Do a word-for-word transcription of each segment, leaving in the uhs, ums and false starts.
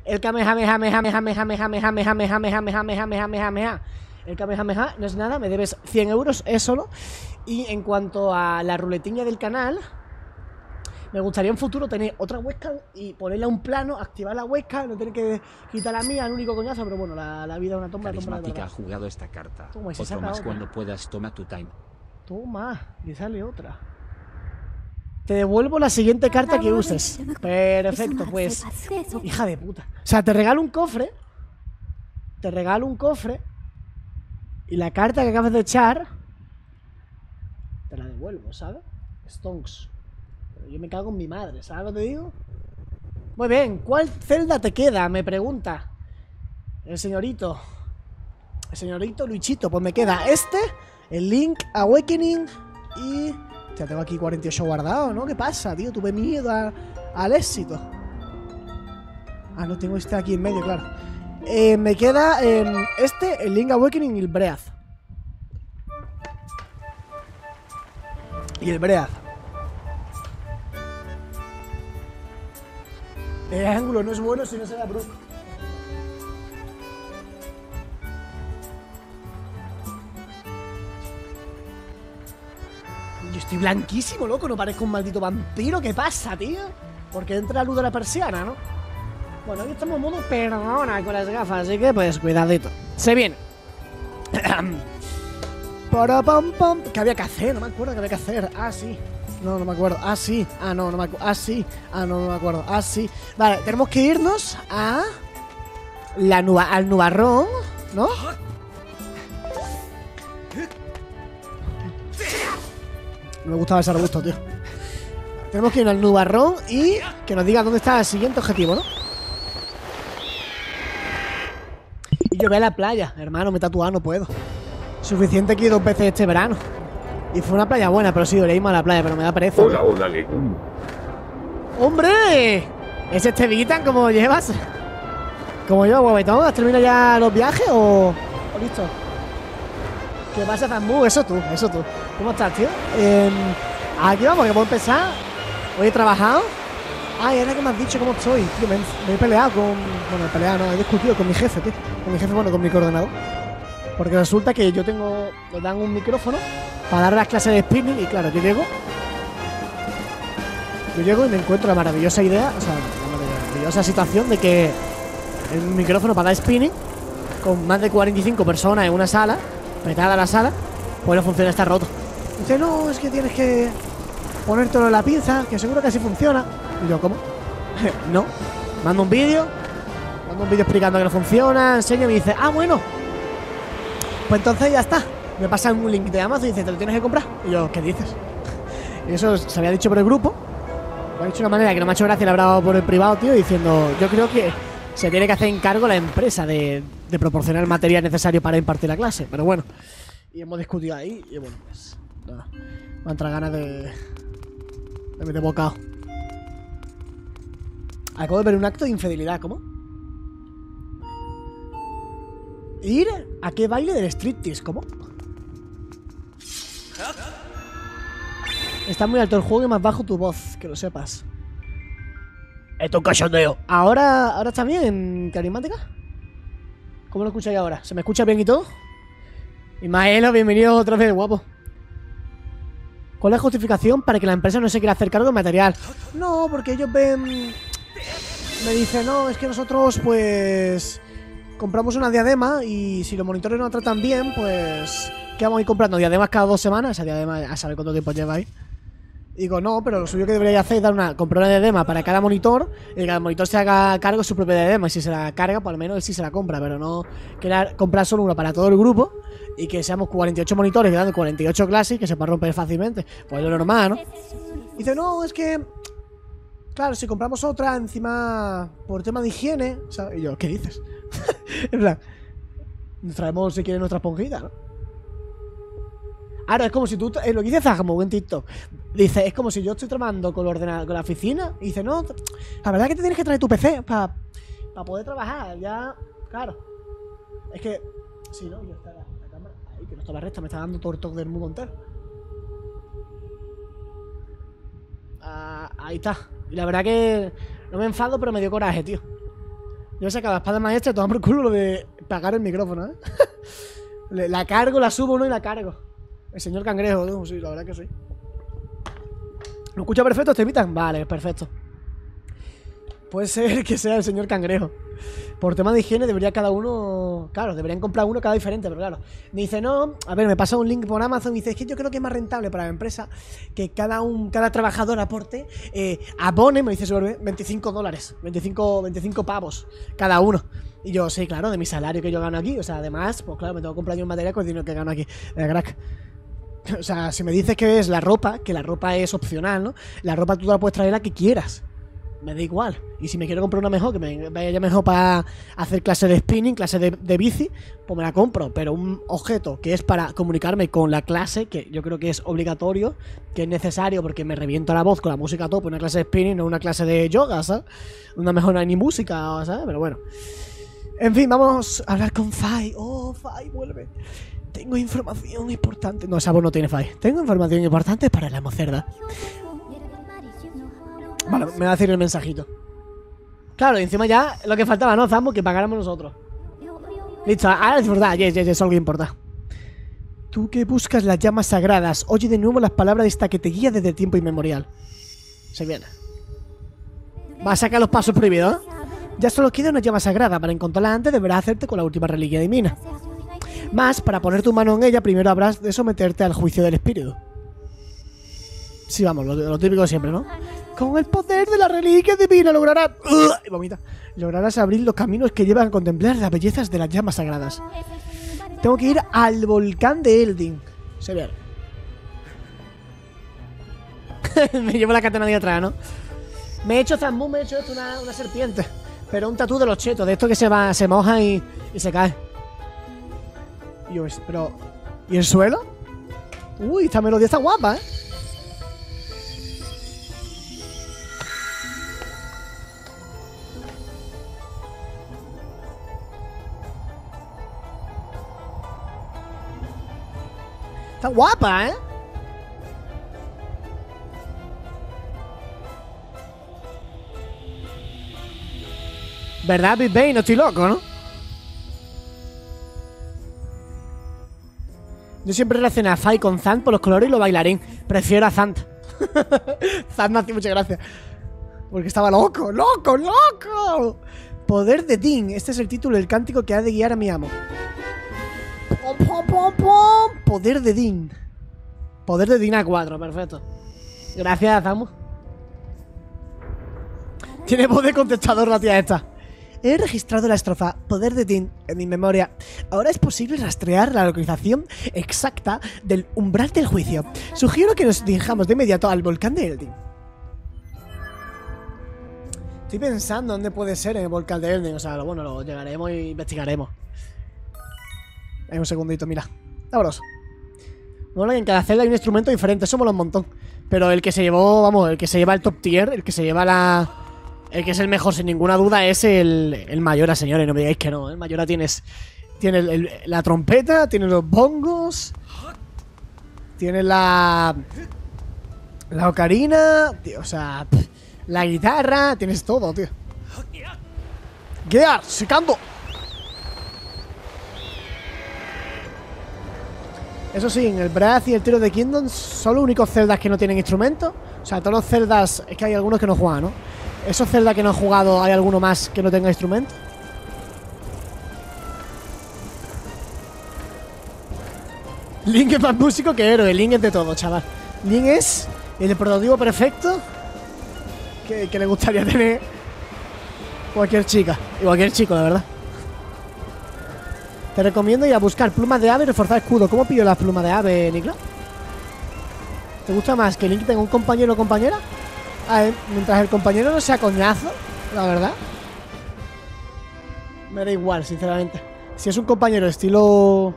El Kamehameha, Meha, Meha, Meha, Meha, Meha, Meha, Meha, Meha, Meha, Meha, Meha, Meha, Meha. El Kamehameha no es nada, me debes cien euros, es solo. Y en cuanto a la ruletilla del canal, me gustaría en futuro tener otra webcam y ponerle a un plano, activar la webcam, no tener que quitar la mía, el único coñazo, pero bueno, la, la vida es una tumba, tumba de Carismática ha verdad. jugado esta carta. Toma, y se Otro saca más otra. cuando puedas, toma tu time. Toma, y sale otra. Te devuelvo la siguiente carta que uses. Perfecto, pues. Hija de puta. O sea, te regalo un cofre. Te regalo un cofre. Y la carta que acabas de echar te la devuelvo, ¿sabes? Stonks. Pero yo me cago en mi madre, ¿sabes lo que te digo? Muy bien, ¿cuál celda te queda? Me pregunta el señorito. El señorito Luichito. Pues me queda este, el Link Awakening y... Ya tengo aquí cuarenta y ocho guardado, ¿no? ¿Qué pasa, tío? Tuve miedo a, al éxito. Ah, no, tengo este aquí en medio, claro. Eh, me queda eh, este, el Link Awakening y el Breath. Y el Breath. El ángulo no es bueno si no se da Brook. Yo estoy blanquísimo, loco. No parezco un maldito vampiro. ¿Qué pasa, tío? Porque entra la luz de la persiana, ¿no? Bueno, aquí estamos en modo perdona con las gafas, así que pues cuidadito. Se viene. Para pam pam. ¿Qué había que hacer? No me acuerdo qué había que hacer. Ah, sí. No, no me acuerdo. Ah, sí. Ah, no, no me acuerdo. Ah, sí. Ah, no, no me acuerdo. Ah, sí. Vale, tenemos que irnos a la nuba al nubarrón, ¿no? No me gustaba ese arbusto, tío. Tenemos que ir al nubarrón y que nos diga dónde está el siguiente objetivo, ¿no? Y yo voy a la playa, hermano, me he tatuado, no puedo. Suficiente que he ido dos veces este verano. Y fue una playa buena, pero sí, debería irme a la playa, pero me da pereza. Hola, hola, Legum. ¡Hombre! ¿Es este Vitan como llevas? Como yo, guapetón. ¿Has terminado ya los viajes o...? ¿O listo? ¿Qué pasa, Zambu? Eso tú, eso tú. ¿Cómo estás, tío? Eh, aquí vamos, que puedo empezar. Hoy he trabajado. Ay, ahora que me has dicho cómo estoy, tío, me, me he peleado con... Bueno, he peleado, no, he discutido con mi jefe, tío. Con mi jefe, bueno, con mi coordenador. Porque resulta que yo tengo... Me dan un micrófono para dar las clases de spinning y claro, yo llego... Yo llego y me encuentro la maravillosa idea, o sea, la maravillosa situación de que el micrófono para dar spinning con más de cuarenta y cinco personas en una sala, petada la sala, pues no funciona, está roto. Dice, no, es que tienes que ponértelo en la pinza, que seguro que así funciona. Y yo, ¿cómo? No. Mando un vídeo, mando un vídeo explicando que no funciona, enseño y me dice, ah, bueno, pues entonces ya está. Me pasa un link de Amazon y dice, ¿te lo tienes que comprar? Y yo, ¿qué dices? Y eso se había dicho por el grupo. Lo ha dicho de una manera que no me ha hecho gracia, le habrá dado por el privado, tío, diciendo, yo creo que se tiene que hacer encargo la empresa de, de proporcionar el material necesario para impartir la clase. Pero bueno, y hemos discutido ahí y bueno, pues nada, me han entrado ganas de, de meter bocado. Acabo de ver un acto de infidelidad, ¿cómo? ¿Ir a qué baile del striptease? ¿Cómo? Está muy alto el juego y más bajo tu voz, que lo sepas. Esto es un cachondeo. ¿Ahora, ¿Ahora está bien, carismática? ¿Cómo lo escucháis ahora? ¿Se me escucha bien y todo? Ismaelo, bienvenido otra vez, guapo. ¿Cuál es la justificación para que la empresa no se quiera hacer cargo del material? No, porque ellos ven... Me dicen, no, es que nosotros, pues... compramos una diadema y si los monitores no la tratan bien, pues... ¿qué vamos a ir comprando? ¿Diademas cada dos semanas? Esa diadema, a saber cuánto tiempo lleváis. Digo, no, pero lo suyo que debería hacer es dar una, comprar una diadema para cada monitor y que cada monitor se haga cargo de su propia diadema. Y si se la carga, pues al menos él sí se la compra, pero no querer comprar solo una para todo el grupo y que seamos cuarenta y ocho monitores quedando cuarenta y ocho clases y que se pueda romper fácilmente. Pues es lo normal, ¿no? Dice, no, es que... claro, si compramos otra, encima, por tema de higiene, ¿sabes? Y yo, ¿qué dices? En plan, nos traemos, si quieren, nuestra esponjita, ¿no? Ahora es como si tú, eh, lo que dice Zagamo en TikTok, dice, es como si yo estoy trabajando con el ordenador, con la oficina, y dice, no, la verdad es que te tienes que traer tu P C para pa poder trabajar, ya, claro. Es que, sí, no, yo está la, la cámara, ahí, que no estaba recta, me está dando todo el toque del mundo entero. Ah, ahí está. Y la verdad que no me enfado, pero me dio coraje, tío. Yo he sacado la espada maestra y toma por culo lo de pagar el micrófono, ¿eh? La cargo, la subo, ¿no? Y la cargo. El señor cangrejo, ¿no? Sí, la verdad que sí. ¿Lo escucha perfecto, te evitan? Vale, perfecto. Puede ser que sea el señor cangrejo. Por tema de higiene debería cada uno... Claro, deberían comprar uno cada diferente, pero claro. Me dice, no... A ver, me pasa un link por Amazon y dice, es que yo creo que es más rentable para la empresa que cada un cada trabajador aporte, eh, abone, me dice sobre veinticinco dólares, veinticinco, veinticinco pavos cada uno. Y yo, sí, claro, de mi salario que yo gano aquí. O sea, además, pues claro, me tengo que comprar yo un material con el dinero que gano aquí. De crack. O sea, si me dices que es la ropa, que la ropa es opcional, ¿no? La ropa tú te la puedes traer la que quieras. Me da igual. Y si me quiero comprar una mejor, que me vaya mejor para hacer clase de spinning, clase de, de bici, pues me la compro. Pero un objeto que es para comunicarme con la clase, que yo creo que es obligatorio, que es necesario porque me reviento la voz con la música a tope, una clase de spinning, no una clase de yoga, ¿sabes? Una mejor no hay ni música, ¿sabes? Pero bueno. En fin, vamos a hablar con Fai. Oh, Fai, vuelve. Tengo información importante. No, esa voz no tiene Fai. Tengo información importante para la mocerda. Vale, me va a decir el mensajito. Claro, y encima ya lo que faltaba, ¿no, Zambo? Que pagáramos nosotros. Listo, ahora es verdad. Yes, yes, yes, algo que importa. Tú que buscas las llamas sagradas, oye de nuevo las palabras de esta que te guía desde tiempo inmemorial. Se viene. Va a sacar los pasos prohibidos, ¿eh? Ya solo queda una llama sagrada. Para encontrarla antes deberás hacerte con la última reliquia divina. Más, para poner tu mano en ella, primero habrás de someterte al juicio del espíritu. Sí, vamos, lo, lo típico de siempre, ¿no? Con el poder de la reliquia divina lograrás... ¡Ugh! Y vomita. Lograrás abrir los caminos que llevan a contemplar las bellezas de las llamas sagradas. Tengo que ir al volcán de Eldin. Se ve. Me llevo la katana de atrás, ¿no? Me he hecho Zambu, me he hecho esto una, una serpiente. Pero un tatú de los chetos, de esto que se va, se moja y, y se cae. Y yo, pero... ¿Y el suelo? Uy, esta melodía está guapa, ¿eh? Está guapa, ¿eh? ¿Verdad, Big Bang? No estoy loco, ¿no? Yo siempre relacioné a Fai con Zant por los colores y los bailarín. Prefiero a Zant. Zant me hace mucha gracia. Porque estaba loco, loco, loco. Poder de Din. Este es el título del cántico que ha de guiar a mi amo. Pom, pom, pom, pom. Poder de Din. Poder de Din a cuatro, perfecto. Gracias, Zamu. Tiene voz de contestador la tía esta. He registrado la estrofa Poder de Din en mi memoria. Ahora es posible rastrear la localización exacta del umbral del juicio. Sugiero que nos dirijamos de inmediato al volcán de Eldin. Estoy pensando dónde puede ser en el volcán de Eldin. O sea, bueno, lo llegaremos e investigaremos. En un segundito, mira. Vámonos. Bueno, en cada celda hay un instrumento diferente. Somos un montón. Pero el que se llevó, vamos, el que se lleva el top tier, el que se lleva la... El que es el mejor, sin ninguna duda, es el, el Mayora, señores. No me digáis que no. El Mayora tienes, tiene el, el, la trompeta, tiene los bongos, tiene la... La ocarina, tío, o sea... Pff, la guitarra, tienes todo, tío. ¡Gear! ¡Secando! Eso sí, en el Breath y el Tiro de Kingdom son los únicos celdas que no tienen instrumentos. O sea, todos los celdas... Es que hay algunos que no juegan, ¿no? Esos celdas que no han jugado, ¿hay alguno más que no tenga instrumento? Link es más músico que héroe. Link es de todo, chaval. Link es el prototipo perfecto que, que le gustaría tener cualquier chica y cualquier chico, la verdad. Te recomiendo ir a buscar plumas de ave y reforzar escudo. ¿Cómo pillo las plumas de ave, Niklas? ¿Te gusta más que Link tenga un compañero o compañera? A ver, mientras el compañero no sea coñazo, la verdad, me da igual, sinceramente. Si es un compañero estilo...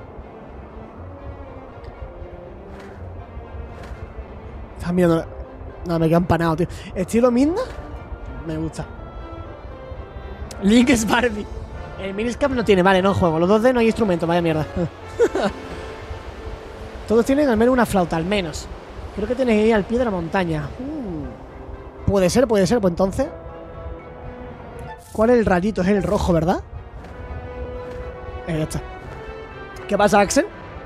Estás mirando... No, me queda empanado, tío. Estilo Midna, me gusta. Link es Barbie. El Miniscap no tiene, vale, no juego. Los dos D no hay instrumento, vaya mierda. Todos tienen al menos una flauta, al menos. Creo que tienes que ir al pie de la montaña. Uh. Puede ser, puede ser, pues entonces ¿Cuál es el rayito? Es el rojo, ¿verdad? Eh, ya está. ¿Qué pasa, Axel?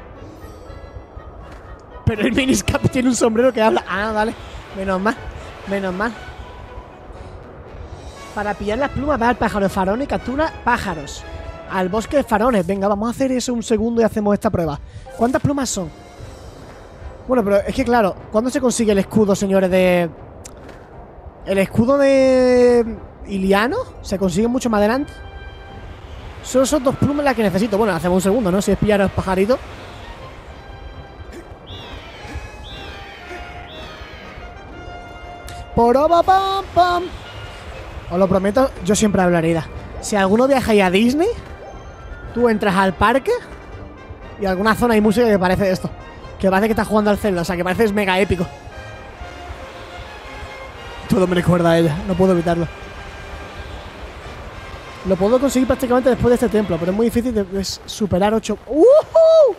Pero el Miniscap tiene un sombrero que habla. Ah, vale. Menos mal. Menos mal. Para pillar las plumas va al pájaro de Farón y captura pájaros. Al bosque de farones. Venga, vamos a hacer eso un segundo y hacemos esta prueba. ¿Cuántas plumas son? Bueno, pero es que claro, ¿cuándo se consigue el escudo, señores, de... El escudo de... Iliano? ¿Se consigue mucho más adelante? Solo son dos plumas las que necesito. Bueno, hacemos un segundo, ¿no? Si es pillar a los pajaritos. Poroba, pam, pam. Os lo prometo, yo siempre hablaré. Si alguno viaja a Disney, tú entras al parque y en alguna zona hay música que parece esto. Que parece que estás jugando al Zelda, o sea, que parece es mega épico. Todo me recuerda a ella, no puedo evitarlo. Lo puedo conseguir prácticamente después de este templo, pero es muy difícil de, de superar ocho... ¡Uh!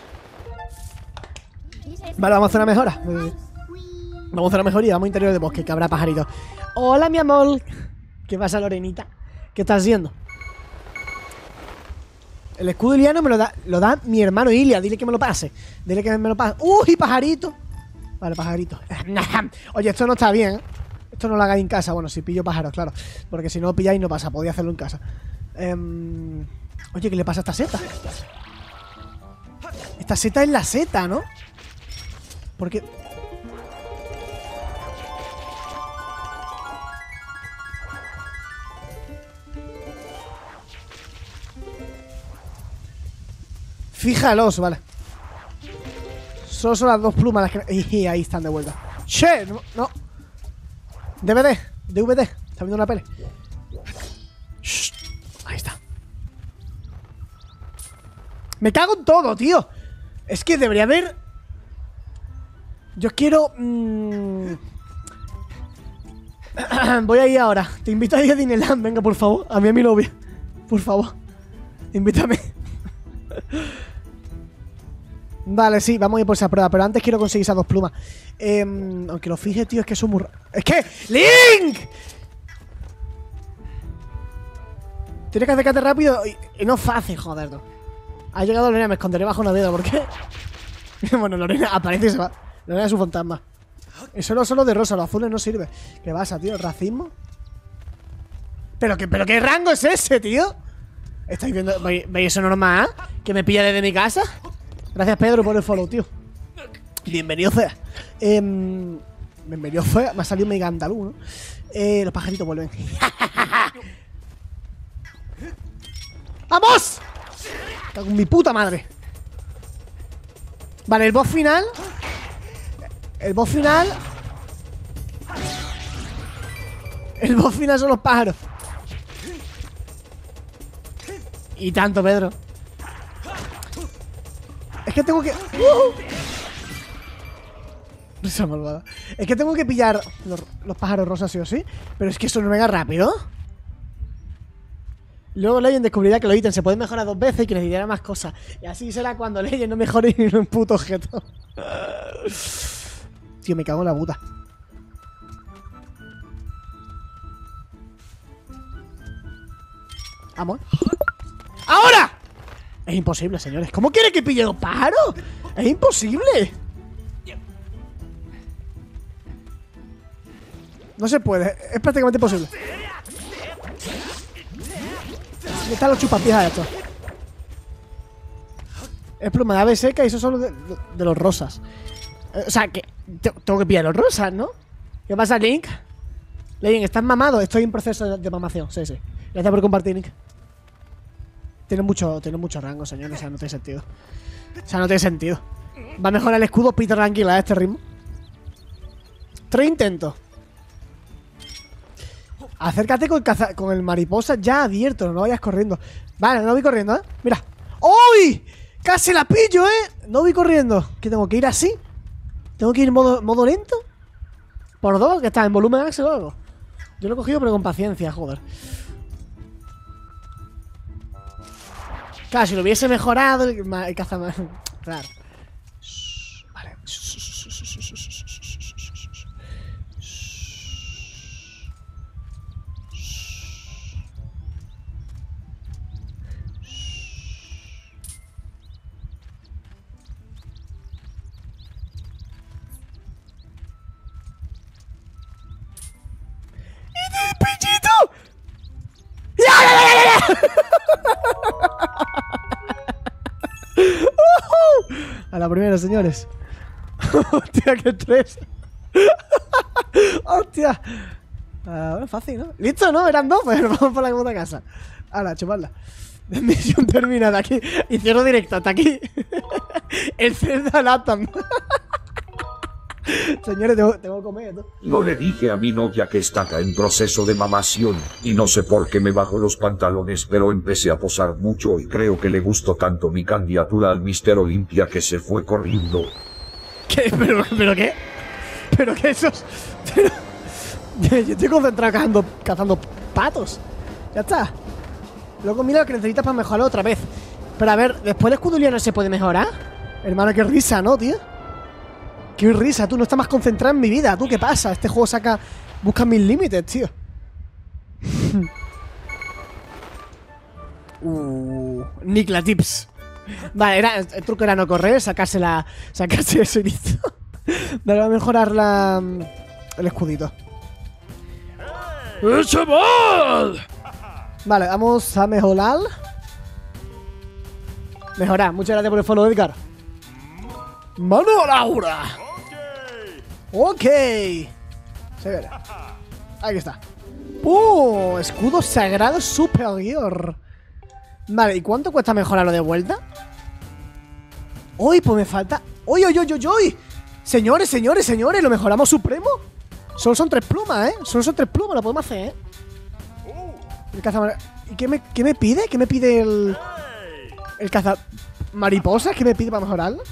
Vale, vamos a hacer una mejora. Vamos a hacer una mejoría, vamos a interior de bosque, que habrá pajaritos. Hola, mi amor. ¿Qué pasa, Lorenita? ¿Qué estás haciendo? El escudo iliano me lo da, lo da mi hermano Ilia. Dile que me lo pase. Dile que me lo pase. ¡Uy, pajarito! Vale, pajarito. Oye, esto no está bien, ¿eh? Esto no lo hagáis en casa. Bueno, si pillo pájaros, claro. Porque si no lo pilláis no pasa. Podía hacerlo en casa. Um... Oye, ¿qué le pasa a esta seta? Esta seta es la seta, ¿no? Porque... Fíjalos, vale. Solo son las dos plumas las que... Y ahí están de vuelta. ¡Che! No, no. D V D, D V D. Está viendo una peli. Shh. Ahí está. Me cago en todo, tío. Es que debería haber... Yo quiero... Mmm... Voy a ir ahora. Te invito a ir a Disneyland. Venga, por favor. A mí y a mi novia. Por favor. Invítame. Vale, sí, vamos a ir por esa prueba. Pero antes quiero conseguir esas dos plumas. eh, Aunque lo fije, tío, es que son muy... ¡Es que! ¡Link! Tienes que acercarte rápido y, y no fácil, joder, no. Ha llegado Lorena, me esconderé bajo una piedra. ¿Por qué? Bueno, Lorena aparece y se va. Lorena es un fantasma. Eso no solo de rosa, los azules no sirve. ¿Qué pasa, tío? ¿Racismo? ¿Pero qué, pero qué rango es ese, tío? ¿Estáis viendo? ¿Veis, ¿veis eso normal? ¿Que me pilla desde mi casa? Gracias, Pedro, por el follow, tío. Bienvenido sea. Eh, bienvenido sea. Me ha salido mega andaluz, ¿no? Eh, los pajaritos vuelven. ¡Vamos! Cago en mi puta madre. Vale, el boss final. El boss final. El boss final son los pájaros. Y tanto, Pedro. Es que tengo que... ¡Uh! Risa malvada. Es que tengo que pillar los, los pájaros rosas, sí o sí. Pero es que eso no venga rápido. Luego Legend descubrirá que los ítems se pueden mejorar dos veces y que necesitará más cosas. Y así será cuando Legend no mejore ni un puto objeto. Tío, me cago en la puta. Vamos. ¡Ahora! Es imposible, señores. ¿Cómo quiere que pille los pájaros? Es imposible. No se puede. Es prácticamente imposible. ¿Dónde están los chupapiés estos? Es pluma de ave seca y eso son los de, de los rosas. O sea, que tengo que pillar los rosas, ¿no? ¿Qué pasa, Link? Link, ¿estás mamado? Estoy en proceso de, de mamación. Sí, sí. Gracias por compartir, Link. Tiene mucho, tiene mucho rango, señor. O sea, no tiene sentido. O sea, no tiene sentido. Va a mejorar el escudo Peter tranquila a este ritmo. Tres intentos. Acércate con el, caza con el mariposa ya abierto. No vayas corriendo. Vale, no voy corriendo, ¿eh? Mira. ¡Uy! ¡Casi la pillo, eh! No voy corriendo. ¿Qué tengo que ir así? ¿Tengo que ir en modo, modo lento? ¿Por dos? ¿Que está en volumen Axel o algo? Yo lo he cogido pero con paciencia, joder. Claro, si lo hubiese mejorado el, el caza más... Claro. Vale. A la primera, señores. Hostia, qué estrés. Hostia. Ah, bueno, fácil, ¿no? Listo, ¿no? Eran dos, pero vamos para la puta casa. Ahora, chuparla. Misión terminada aquí. Y cierro directo hasta aquí. El Zelda Latam. Señores, tengo, tengo que comer, ¿no? No le dije a mi novia que está en proceso de mamación, y no sé por qué me bajo los pantalones, pero empecé a posar mucho y creo que le gustó tanto mi candidatura al Mister Olimpia que se fue corriendo. ¿Qué? ¿Pero, pero qué? ¿Pero qué esos? Pero... Yo estoy concentrado cazando, cazando patos. Ya está. Luego mira lo que necesitas para mejorarlo otra vez. Pero a ver, ¿después el escudo no se puede mejorar? Hermano, qué risa, ¿no, tío? Qué risa, tú no estás más concentrado en mi vida. ¿Tú qué pasa? Este juego saca... Busca mis límites, tío. uh, Nicla Tips. Vale, era, el truco era no correr, sacarse la... Sacarse ese inicio. Vale, va a mejorar la... El escudito. ¡Chaval! Vale, vamos a mejorar. Mejorar, muchas gracias por el follow, Edgar. ¡Mano Laura! Ok. Se ve. Ahí está. ¡Uh! Escudo sagrado superior. Vale, ¿y cuánto cuesta mejorarlo de vuelta? Uy, pues me falta... ¡Uy, uy, uy, uy, uy! Señores, señores, señores, ¿lo mejoramos supremo? Solo son tres plumas, ¿eh? Solo son tres plumas, lo podemos hacer, ¿eh? El caza... ¿Y qué me, qué me pide? ¿Qué me pide el... El caza... mariposas? ¿Qué me pide para mejorarlo?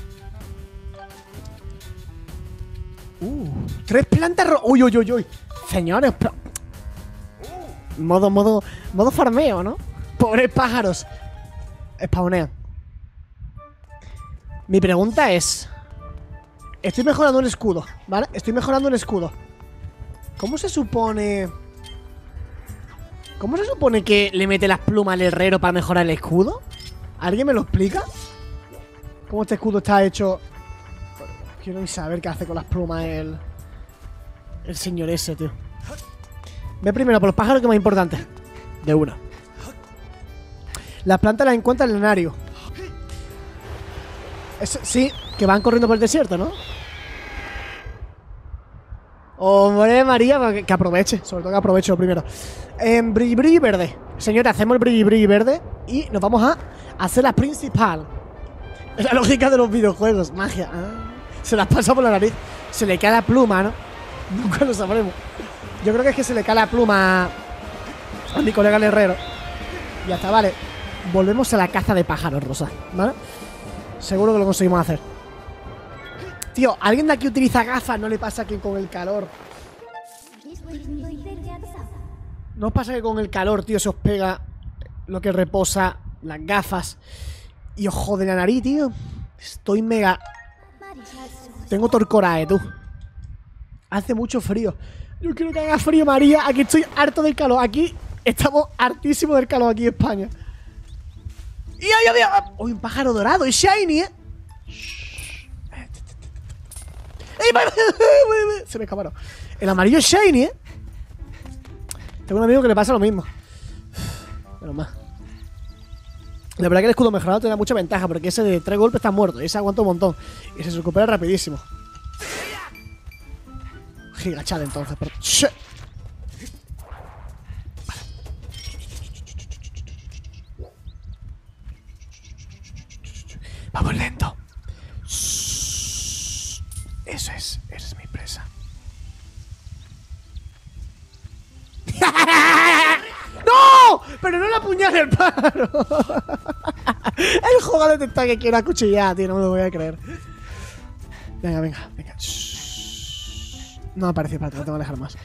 Uh, tres plantas ro... Uy, uy, uy, uy. Señores, pero... Modo, modo... Modo farmeo, ¿no? Pobres pájaros. Spawnean. Mi pregunta es... Estoy mejorando un escudo, ¿vale? Estoy mejorando un escudo. ¿Cómo se supone...? ¿Cómo se supone que le mete las plumas al herrero para mejorar el escudo? ¿Alguien me lo explica? ¿Cómo este escudo está hecho? Quiero ni saber qué hace con las plumas el... El señor ese, tío. Ve primero por los pájaros, que es más importante. De una. Las plantas las encuentra en el escenario. Es, sí, que van corriendo por el desierto, ¿no? Hombre, María, que, que aproveche. Sobre todo que aproveche lo primero. Eh, brilli, brilli verde. Señores, hacemos el brilli, brilli verde y nos vamos a hacer la principal. Es la lógica de los videojuegos. Magia. Ah, se las pasa por la nariz. Se le cae la pluma, ¿no? Nunca lo sabremos. Yo creo que es que se le cae la pluma a mi colega el herrero. Ya está, vale. Volvemos a la caza de pájaros, Rosa, ¿vale? Seguro que lo conseguimos hacer. Tío, ¿alguien de aquí utiliza gafas? ¿No le pasa que con el calor? ¿No os pasa que con el calor, tío, se os pega lo que reposa, las gafas, y os jode la nariz, tío? Estoy mega... Tengo torcorae, tú. Hace mucho frío. Yo quiero que haga frío, María. Aquí estoy harto del calor. Aquí estamos hartísimos del calor aquí en España. ¡Y ay, ay, ay! ¡Uy, un pájaro dorado! ¡Es shiny, eh! Se me escaparon. El amarillo es shiny, eh. Tengo un amigo que le pasa lo mismo. Menos mal. La verdad que el escudo mejorado te da mucha ventaja, porque ese de tres golpes está muerto. Y ese aguanta un montón. Y se recupera rapidísimo. Gigachad entonces, pero... Vamos lento. Eso es, esa es mi presa. ¡No! Pero no la apuñale el pájaro. El juego de detectar que quiero acuchillar, tío, no me lo voy a creer. Venga, venga, venga. No me apareció, espérate, lo tengo que alejar más.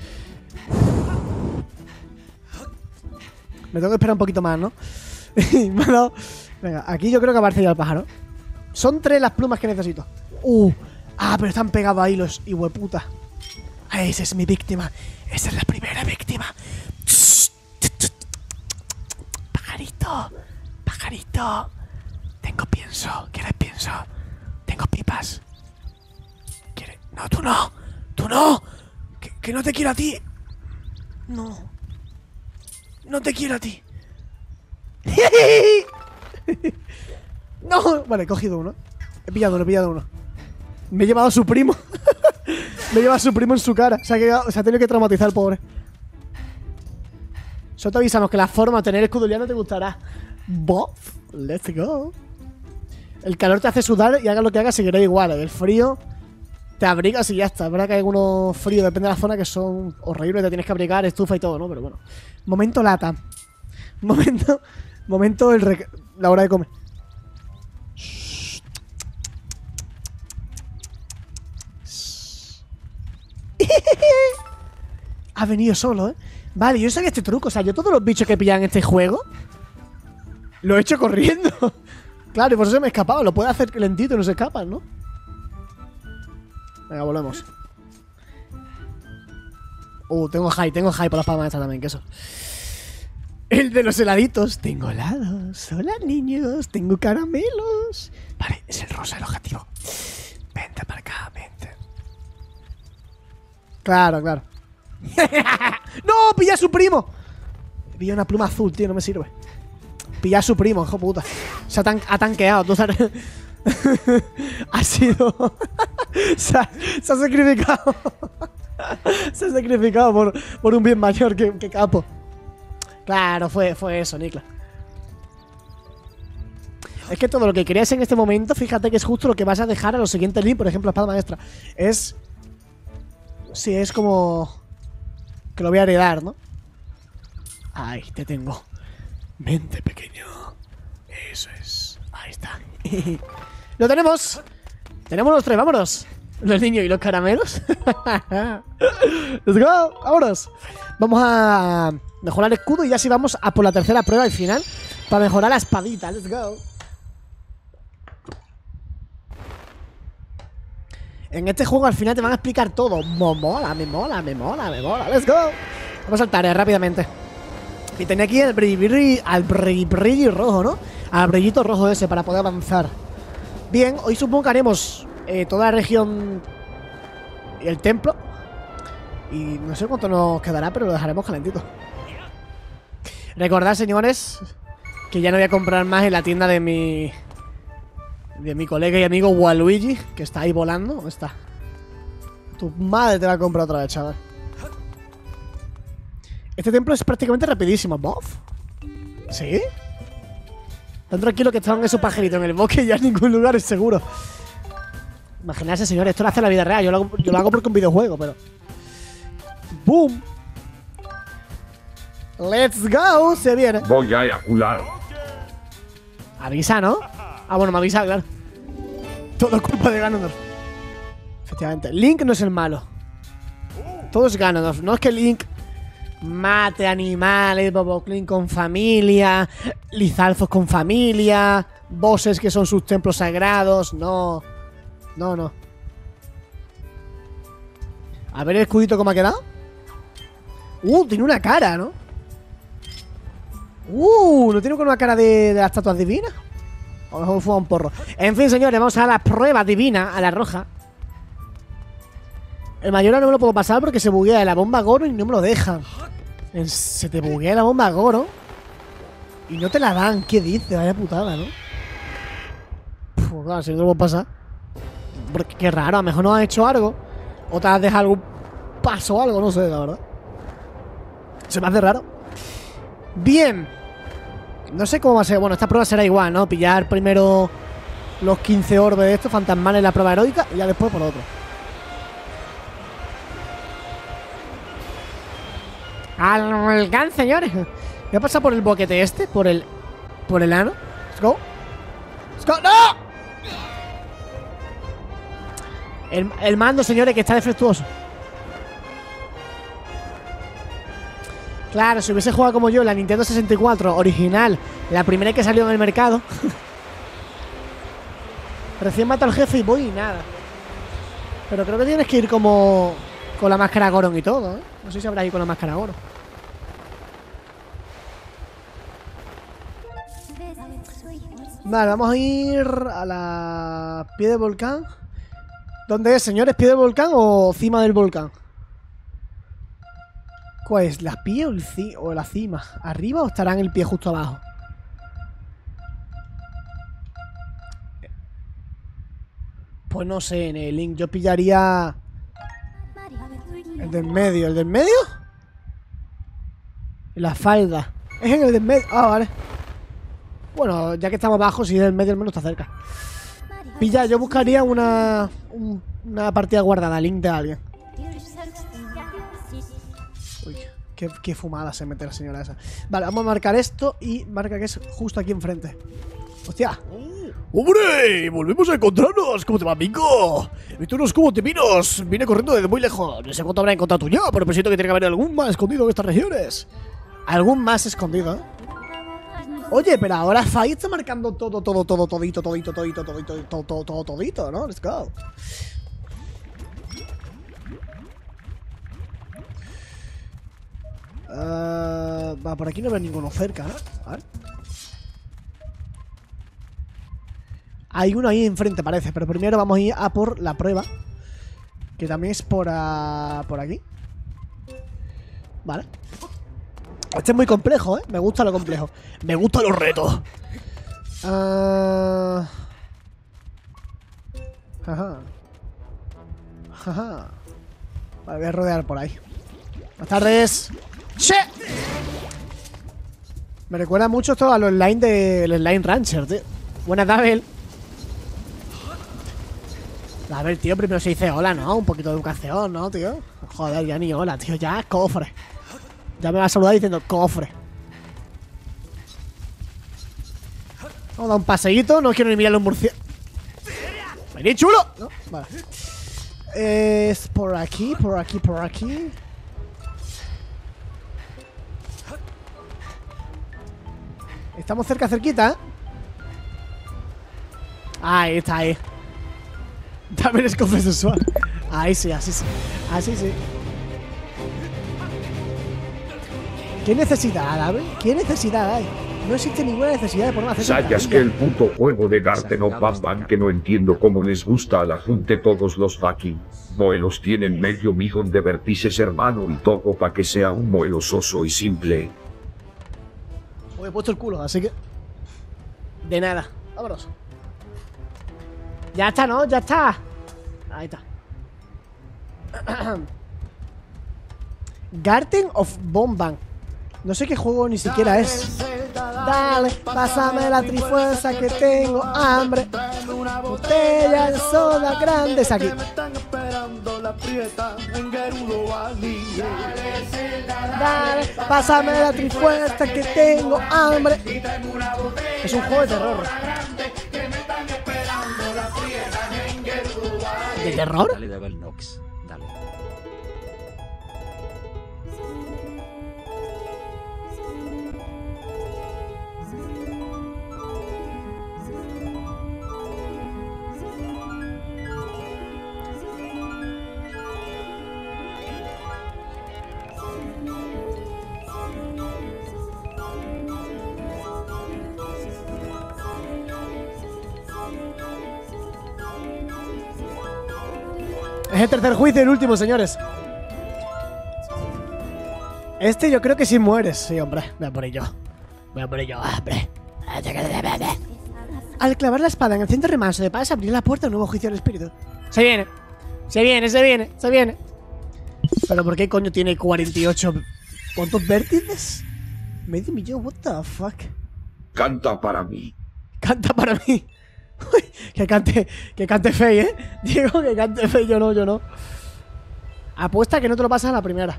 Me tengo que esperar un poquito más, ¿no? Me ha dado... Venga, aquí yo creo que aparece ya el pájaro. Son tres las plumas que necesito. Uh, ah, pero están pegados ahí los hijueputas. Ah, esa es mi víctima. Esa es la primera víctima. Pajarito, pajarito. Tengo pienso. ¿Quieres pienso? Tengo pipas. ¿Quieres? No, tú no. Tú no. Que, que no te quiero a ti. No. No te quiero a ti. No. Vale, he cogido uno. He pillado uno, he pillado uno. Me he llevado a su primo. Me he llevado a su primo en su cara. Se ha, quedado, se ha tenido que traumatizar el pobre. Solo te avisamos que la forma de tener escudo ya no te gustará. Bof, let's go. El calor te hace sudar y hagas lo que hagas seguirá igual. El frío te abrigas y ya está. Es verdad que hay algunos fríos, depende de la zona, que son horribles. Te tienes que abrigar, estufa y todo, ¿no? Pero bueno. Momento lata. Momento. Momento el rec la hora de comer. Ha venido solo, ¿eh? Vale, yo sabía este truco. O sea, yo todos los bichos que pillan en este juego lo he hecho corriendo. Claro, y por eso me he escapado. Lo puede hacer lentito y no se escapan, ¿no? Venga, volvemos. Uh, tengo high, tengo high por las palmas estas también, que eso. El de los heladitos. Tengo helados. Hola, niños. Tengo caramelos. Vale, es el rosa el objetivo. Vente para acá, vente. Claro, claro. ¡No! ¡Pilla a su primo! Pilla una pluma azul, tío, no me sirve. Pilla a su primo, hijo puta. Se ha, tan ha tanqueado, tú sabes. Ha sido. se, ha, se ha sacrificado. Se ha sacrificado por, por un bien mayor que, que capo. Claro, fue, fue eso, Niklas. Es que todo lo que querías en este momento, fíjate que es justo lo que vas a dejar a los siguientes leads, por ejemplo, la espada maestra. Es. Sí, es como. Que lo voy a heredar, ¿no? Ahí, te tengo. Vente, pequeño. Eso es. Ahí está. ¡Lo tenemos! Tenemos los tres, vámonos. Los niños y los caramelos. Let's go, vámonos. Vamos a mejorar el escudo y ya sí vamos a por la tercera prueba al final. Para mejorar la espadita, let's go. En este juego al final te van a explicar todo. Me mola, me mola, me mola, me mola. Let's go. Vamos a saltar eh, rápidamente. Y tenía aquí el brilli, al brilli, brilli rojo, ¿no? Al brillito rojo ese para poder avanzar. Bien, hoy supongo que haremos eh, toda la región y el templo. Y no sé cuánto nos quedará, pero lo dejaremos calentito. Recordad, señores, que ya no voy a comprar más en la tienda de mi... De mi colega y amigo Waluigi, que está ahí volando. ¿Dónde está? Tu madre te va a comprar otra vez, chaval. Este templo es prácticamente rapidísimo. ¿Bof? ¿Sí? Tan tranquilo que estaban esos pajaritos en el bosque y ya en ningún lugar es seguro. Imaginarse, señores, esto lo hace en la vida real. Yo lo hago, yo lo hago porque es un videojuego, pero... ¡Boom! ¡Let's go! Se viene. Voy a eyacular. Avisa, ¿no? Ah, bueno, me avisa, claro. Todo es culpa de Ganondorf. Efectivamente. Link no es el malo. Todo es Ganondorf. No es que Link mate animales, Bobo-Clean con familia, Lizalfos con familia, bosses que son sus templos sagrados. No. No, no. A ver el escudito cómo ha quedado. Uh, tiene una cara, ¿no? Uh, ¿no tiene con una cara de, de las estatuas divinas? A lo mejor fue un porro. En fin, señores, vamos a la prueba divina, a la roja. El mayor no me lo puedo pasar porque se buguea la bomba Goro y no me lo dejan. Se te buguea la bomba Goro y no te la dan. ¿Qué dices? Vaya putada, ¿no? Pues claro, si no lo puedo pasar. Porque qué raro, a lo mejor no has hecho algo. O te has dejado algún paso o algo, no sé, la verdad. Se me hace raro. Bien. No sé cómo va a ser. Bueno, esta prueba será igual, ¿no? Pillar primero los quince orbes de estos fantasmales en la prueba heroica y ya después por otro. Al volcán, señores. Voy a pasar por el boquete este, por el... Por el ano. Let's go. Let's go. ¡No! El, el mando, señores, que está defectuoso. Claro, si hubiese jugado como yo la Nintendo sesenta y cuatro original, la primera que salió en el mercado. Recién mato al jefe y voy y nada. Pero creo que tienes que ir como... Con la máscara Goron y todo, ¿eh? No sé si habrá ido con la máscara Goron. Vale, vamos a ir a la pie del volcán. ¿Dónde es, señores? ¿Pie del volcán o cima del volcán? ¿Cuál es? ¿La pie o, el ci o la cima? ¿Arriba o estará en el pie justo abajo? Pues no sé, en el link yo pillaría el del medio. ¿El del medio? La falda. Es en el del medio. Ah, vale. Bueno, ya que estamos abajo, si es el medio, al menos está cerca. Pilla, yo buscaría una un, una partida guardada, link de alguien. Uy, qué, qué fumada se mete la señora esa. Vale, vamos a marcar esto y marca que es justo aquí enfrente. ¡Hostia! ¡Hombre! ¡Volvemos a encontrarnos! ¿Cómo te va, amigo? He visto unos cubos divinos. Vine corriendo desde muy lejos. No sé cuánto habrá encontrado tú ya, pero siento que tiene que haber algún más escondido en estas regiones. Algún más escondido, ¿eh? Oye, pero ahora Fai está marcando todo, todo, todo, todito, todito, todito, todito, todo, todo, todo, todito, ¿no? Let's go. Uh, va, por aquí no veo ninguno cerca, ¿no? A ver. Hay uno ahí enfrente, parece, pero primero vamos a ir a por la prueba, que también es por, a, por aquí. Vale. Este es muy complejo, ¿eh? Me gusta lo complejo. Me gustan los retos. Uh... Ajá. Ajá. Vale, voy a rodear por ahí. Buenas tardes. ¡Che! Me recuerda mucho esto a los slime del Slime Rancher, tío. Buenas, Dabel. A ver, tío, primero se dice hola, ¿no? Un poquito de educación, ¿no, tío? Joder, ya ni hola, tío. Ya, cofre. Ya me va a saludar diciendo cofre. Vamos a dar un paseíto. No quiero ni mirar los murciélagos. ¡Vení, chulo! No, vale. Es por aquí, por aquí, por aquí. Estamos cerca, cerquita, ¿eh? Ahí está, ahí. También es cofre sexual. Ahí sí, así sí. Así sí. ¿Qué necesidad, Abel? ¿Qué necesidad hay? No existe ninguna necesidad de ponerme a hacer. ¿Sabes que el puto juego de Garten of Banban que no entiendo cómo les gusta a la gente todos los fucking moelos tienen medio millón de vértices, hermano, y todo para que sea un moelo soso y simple? Hoy he puesto el culo, así que... De nada. Vámonos. Ya está, ¿no? Ya está. Ahí está. Garten of Banban. No sé qué juego ni siquiera es. Dale, pásame la trifuerza que tengo hambre. Botella de soda grande es aquí. Dale, pásame la trifuerza que tengo hambre. Es un juego de terror. ¿De terror? Dale, Devil Nox. Dale. Es el tercer juicio y el último, señores. Este yo creo que sí mueres. Sí, hombre. Voy a por ello. Voy a por ello, hombre. Al clavar la espada en el centro remanso de paz, abrir la puerta a un nuevo juicio del espíritu. Se viene. Se viene, se viene, se viene. Pero ¿por qué coño tiene cuarenta y ocho? ¿Cuántos vértices? Medio millón, what the fuck. Canta para mí. Canta para mí. Uy, que cante, que cante Fey, ¿eh? Digo que cante Fey, yo no, yo no. Apuesta que no te lo pasas a la primera.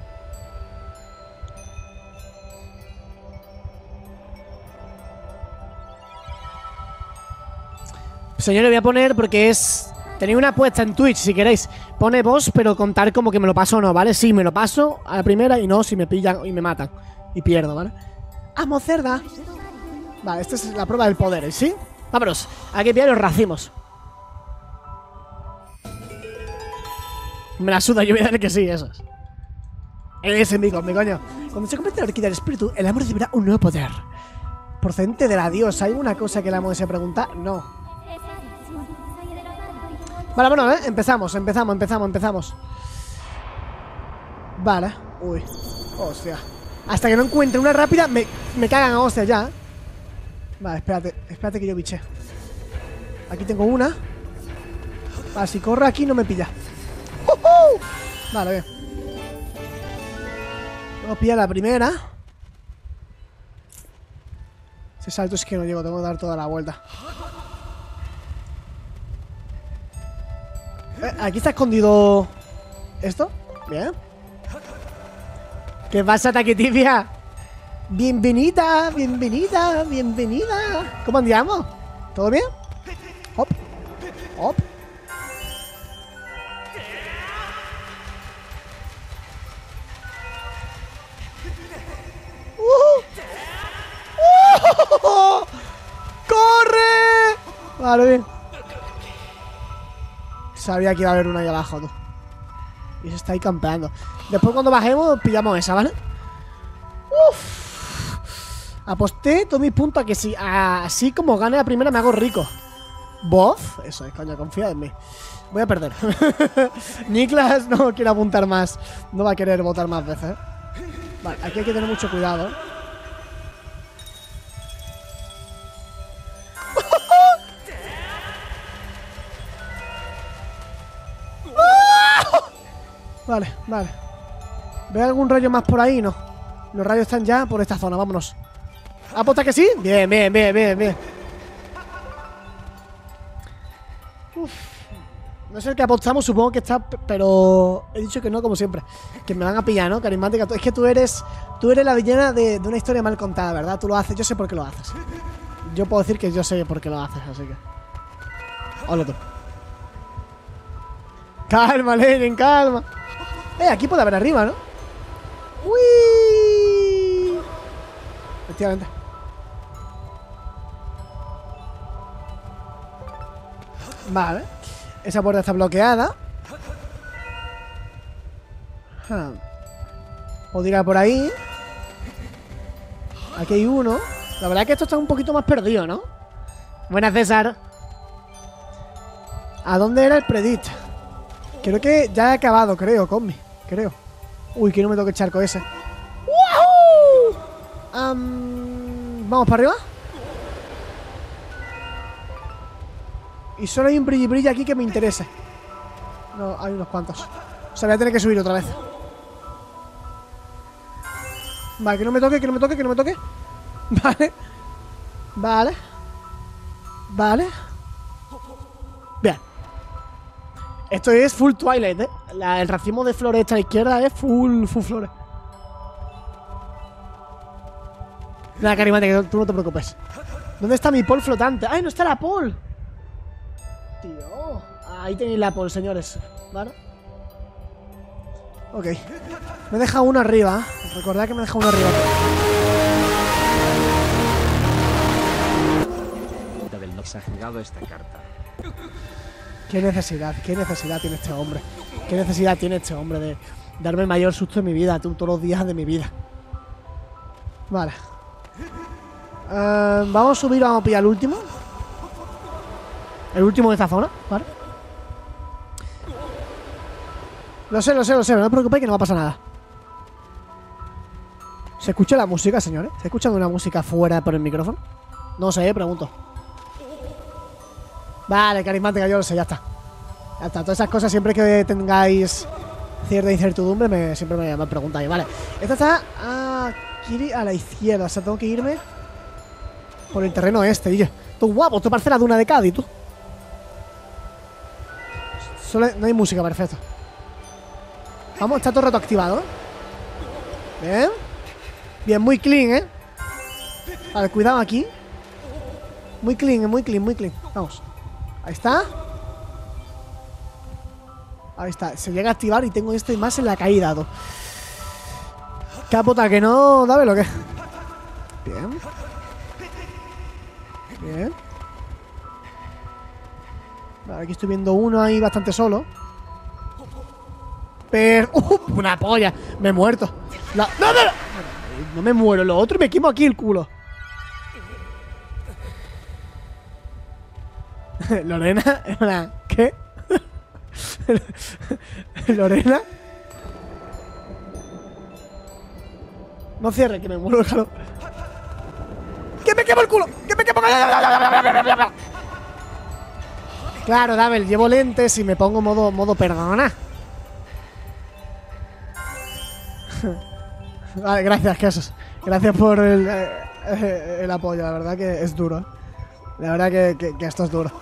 Señores, voy a poner porque es... Tenéis una apuesta en Twitch, si queréis. Pone vos, pero contar como que me lo paso o no, ¿vale? Sí, me lo paso a la primera y no si me pillan y me matan. Y pierdo, ¿vale? ¡Amo, cerda! Vale, esta es la prueba del poder, ¿sí? Vámonos, aquí pillar los racimos. Me la suda, yo voy a darle que sí, esas. Ese mi mi coño. Cuando se convierte en la orquídea del espíritu, el amor recibirá un nuevo poder. Procedente de la diosa. ¿Hay una cosa que el amor se pregunta? No. Vale, bueno, ¿eh? Empezamos, empezamos, empezamos, empezamos. Vale. Uy. Hostia. Hasta que no encuentre una rápida, me, me cagan a hostia ya, ¿eh? Vale, espérate, espérate que yo biché. Aquí tengo una. Vale, si corre aquí no me pilla. ¡Uh-huh! Vale, bien. Vamos a pillar la primera. Ese salto es que no llego, tengo que dar toda la vuelta. Eh, aquí está escondido esto. Bien. ¿Qué pasa, Taquitibia? Bienvenida, bienvenida, bienvenida. ¿Cómo andamos? ¿Todo bien? Hop, hop. ¡Uh! ¡Uh! ¡Corre! Vale, bien. Sabía que iba a haber una ahí abajo, tú. Y se está ahí campeando. Después cuando bajemos pillamos esa, ¿vale? Uff. Aposté todos mis puntos a que si así como gane la primera me hago rico. ¿Voz? Eso es, coño, confía en mí. Voy a perder. Niklas no quiere apuntar más. No va a querer votar más veces. Vale, aquí hay que tener mucho cuidado. Vale, vale. ¿Ve algún rayo más por ahí? No. Los rayos están ya por esta zona, vámonos. ¿Aposta que sí? Bien, bien, bien, bien, bien. Uf. No sé el que apostamos, supongo que está, pero he dicho que no, como siempre. Que me van a pillar, ¿no? Carismática. Es que tú eres tú eres la villana de, de una historia mal contada, ¿verdad? Tú lo haces, yo sé por qué lo haces. Yo puedo decir que yo sé por qué lo haces, así que... Hola tú. Calma, Lenin, calma. Eh, aquí puede haber arriba, ¿no? ¡Uy! Efectivamente. Vale. Esa puerta está bloqueada. Ah. Puedo ir por ahí. Aquí hay uno. La verdad es que esto está un poquito más perdido, ¿no? Buenas, César. ¿A dónde era el Predit? Creo que ya he acabado, creo, Cosmi. Creo. Uy, que no me toque el charco ese. ¡Wahoo! Um, ¿Vamos para arriba? Y solo hay un brilli brilli aquí que me interese. No, hay unos cuantos. O sea, voy a tener que subir otra vez. Vale, que no me toque, que no me toque, que no me toque. Vale. Vale. Vale. Bien. Esto es full Twilight, ¿eh? La, el racimo de flores esta a la izquierda es full, full flores. Nada, Carimate, que tú no te preocupes. ¿Dónde está mi pole flotante? ¡Ay, no está la pole! Tío. Ahí tenéis la pole, señores. ¿Vale? Ok. Me deja uno arriba. Recordad que me deja uno arriba. Del no exagerado esta carta. Qué necesidad, qué necesidad tiene este hombre. Qué necesidad tiene este hombre de darme el mayor susto de mi vida, todos los días de mi vida. Vale. Uh, vamos a subir, vamos a pillar el último. El último de esta zona, ¿vale? Lo sé, lo sé, lo sé, no os preocupéis que no va a pasar nada. ¿Se escucha la música, señores? ¿Se escucha una música fuera por el micrófono? No sé, pregunto. Vale, Carismática, yo lo sé, ya está. Ya está, todas esas cosas siempre que tengáis cierta incertidumbre me, siempre me, me preguntáis, vale. Esta está aquí a la izquierda, o sea, tengo que irme por el terreno este, y tú guapo, esto parece la duna de Cádiz, tú. Solo, no hay música, perfecto. Vamos, está todo el rato activado. Bien. Bien, muy clean, ¿eh? Vale, cuidado aquí. Muy clean, muy clean, muy clean. Vamos. Ahí está. Ahí está. Se llega a activar y tengo esto y más en la caída, tú. Capota, que no... Dame lo que... Bien. Bien. Vale, aquí estoy viendo uno ahí bastante solo. Pero... ¡Uh! ¡Una polla! Me he muerto. La... ¡No, no, no! No me muero. Lo otro y me quemo aquí el culo. Lorena, ¿qué? Lorena. No cierre, que me muero el calor. ¡Que me quemo el culo! ¡Que me quemo! Claro, Dabel, llevo lentes y me pongo modo, modo perdona. Vale, gracias, Quesos. Gracias por el, eh, el apoyo, la verdad que es duro. La verdad que, que, que esto es duro.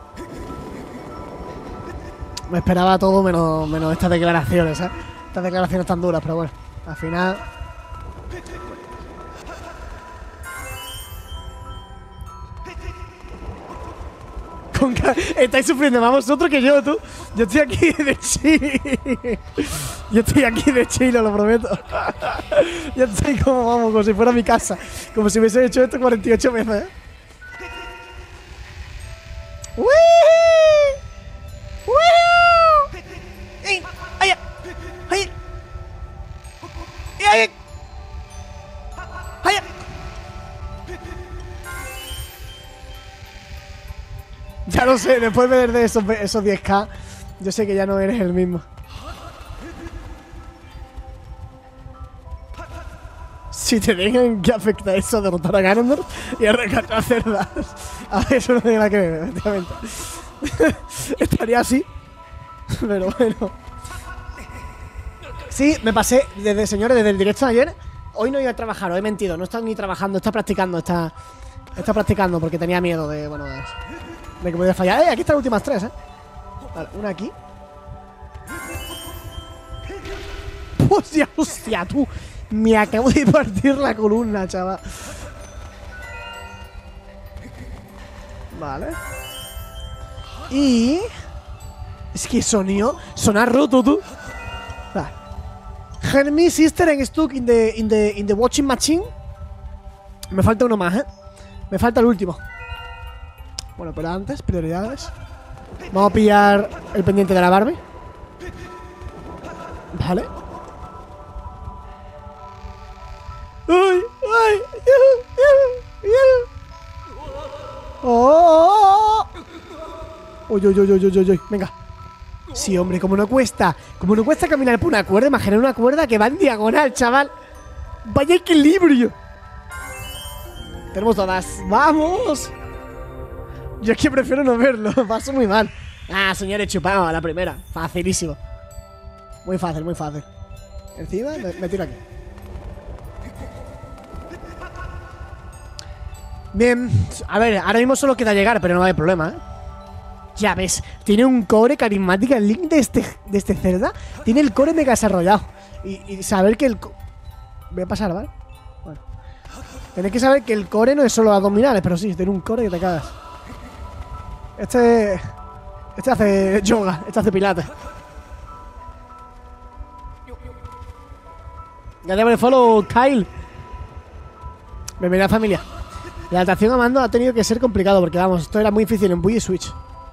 Me esperaba todo menos, menos estas declaraciones, ¿eh? Estas declaraciones tan duras, pero bueno, al final... Con ca... Estáis sufriendo más vosotros que yo, tú. Yo estoy aquí de chill. Yo estoy aquí de chill, lo prometo. Yo estoy como, vamos, como si fuera mi casa. Como si hubiese hecho esto cuarenta y ocho veces, ¿eh? ¡Wii! ¡Wii! ¡Ay! ¡Ay! ¡Ay! ¡Ay! ¡Ay! Ya lo sé, después de ver de esos, esos diez K, yo sé que ya no eres el mismo. Si te digan que afecta eso a derrotar a Ganondorf y a rescatar a cerdas. A ver, eso no tiene nada que ver, efectivamente. Estaría así. Pero bueno. Sí, me pasé, desde señores, desde el directo de ayer. Hoy no iba a trabajar, hoy he mentido. No está ni trabajando, está practicando, está, está practicando porque tenía miedo de, bueno, de, de que podía fallar. Eh, aquí están las últimas tres, eh. Vale, una aquí. Hostia, hostia, tú. Me acabo de partir la columna, chaval. Vale. Y... Es que sonido... Sonar roto, tú. Vale. Hermie, sister and stuck in the, in the, in the watching machine. Me falta uno más, ¿eh? Me falta el último. Bueno, pero antes, prioridades. Vamos a pillar el pendiente de la Barbie. Vale. ¡Ay! ¡Ay! ¡Yuhu! ¡Yuhu! ¡Oh! ¡Uy, uy, uy, uy, uy, uy! Venga. Sí, hombre, como no cuesta. Como no cuesta caminar por una cuerda, imaginar una cuerda que va en diagonal, chaval. ¡Vaya equilibrio! Tenemos todas. ¡Vamos! Yo es que prefiero no verlo. Paso muy mal. Ah, señores, chupado a la primera. Facilísimo. Muy fácil, muy fácil. Encima, me, me tiro aquí. Bien, a ver, ahora mismo solo queda llegar, pero no hay problema, ¿eh? Ya ves, tiene un core carismático. El link de este, de este cerda tiene el core mega desarrollado. Y, y saber que el... Voy a pasar, ¿vale? Bueno. Tenéis que saber que el core no es solo abdominales, pero sí, tiene un core que te cagas. Este... Este hace yoga, este hace pilates. Gracias por el follow, Kyle. Bienvenida, familia. La adaptación a mando ha tenido que ser complicado porque, vamos, esto era muy difícil en Wii y Switch.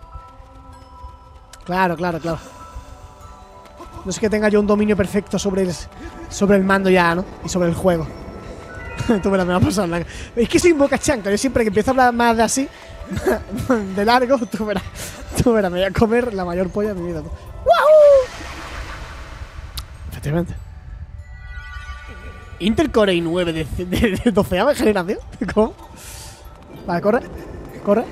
Claro, claro, claro. No es que tenga yo un dominio perfecto sobre el, sobre el mando ya, ¿no? Y sobre el juego. Tú verás, me va a pasar la... Es que soy un boca chanca. Yo siempre que empiezo a hablar más de así, de largo, tú verás. Tú verás, me voy a comer la mayor polla de mi vida. ¡Wahoo! Efectivamente. Intel Core i nueve de, de, de doceava generación. ¿Cómo? Vale, corre. Corre.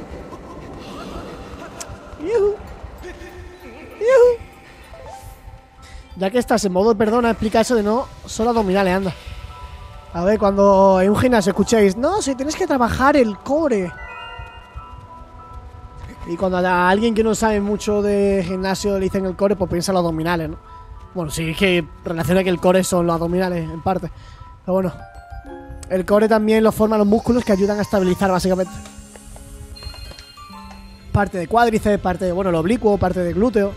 Yuhu. Yuhu. Ya que estás en modo perdona, explica eso de no solo abdominales, anda. A ver, cuando en un gimnasio escuchéis, no, si tienes que trabajar el core. Y cuando a alguien que no sabe mucho de gimnasio le dicen el core, pues piensa en los abdominales, ¿no? Bueno, sí, es que relaciona que el core son los abdominales, en parte. Pero bueno, el core también lo forman los músculos que ayudan a estabilizar, básicamente. Parte de cuádriceps, parte de, bueno, el oblicuo, parte de glúteo.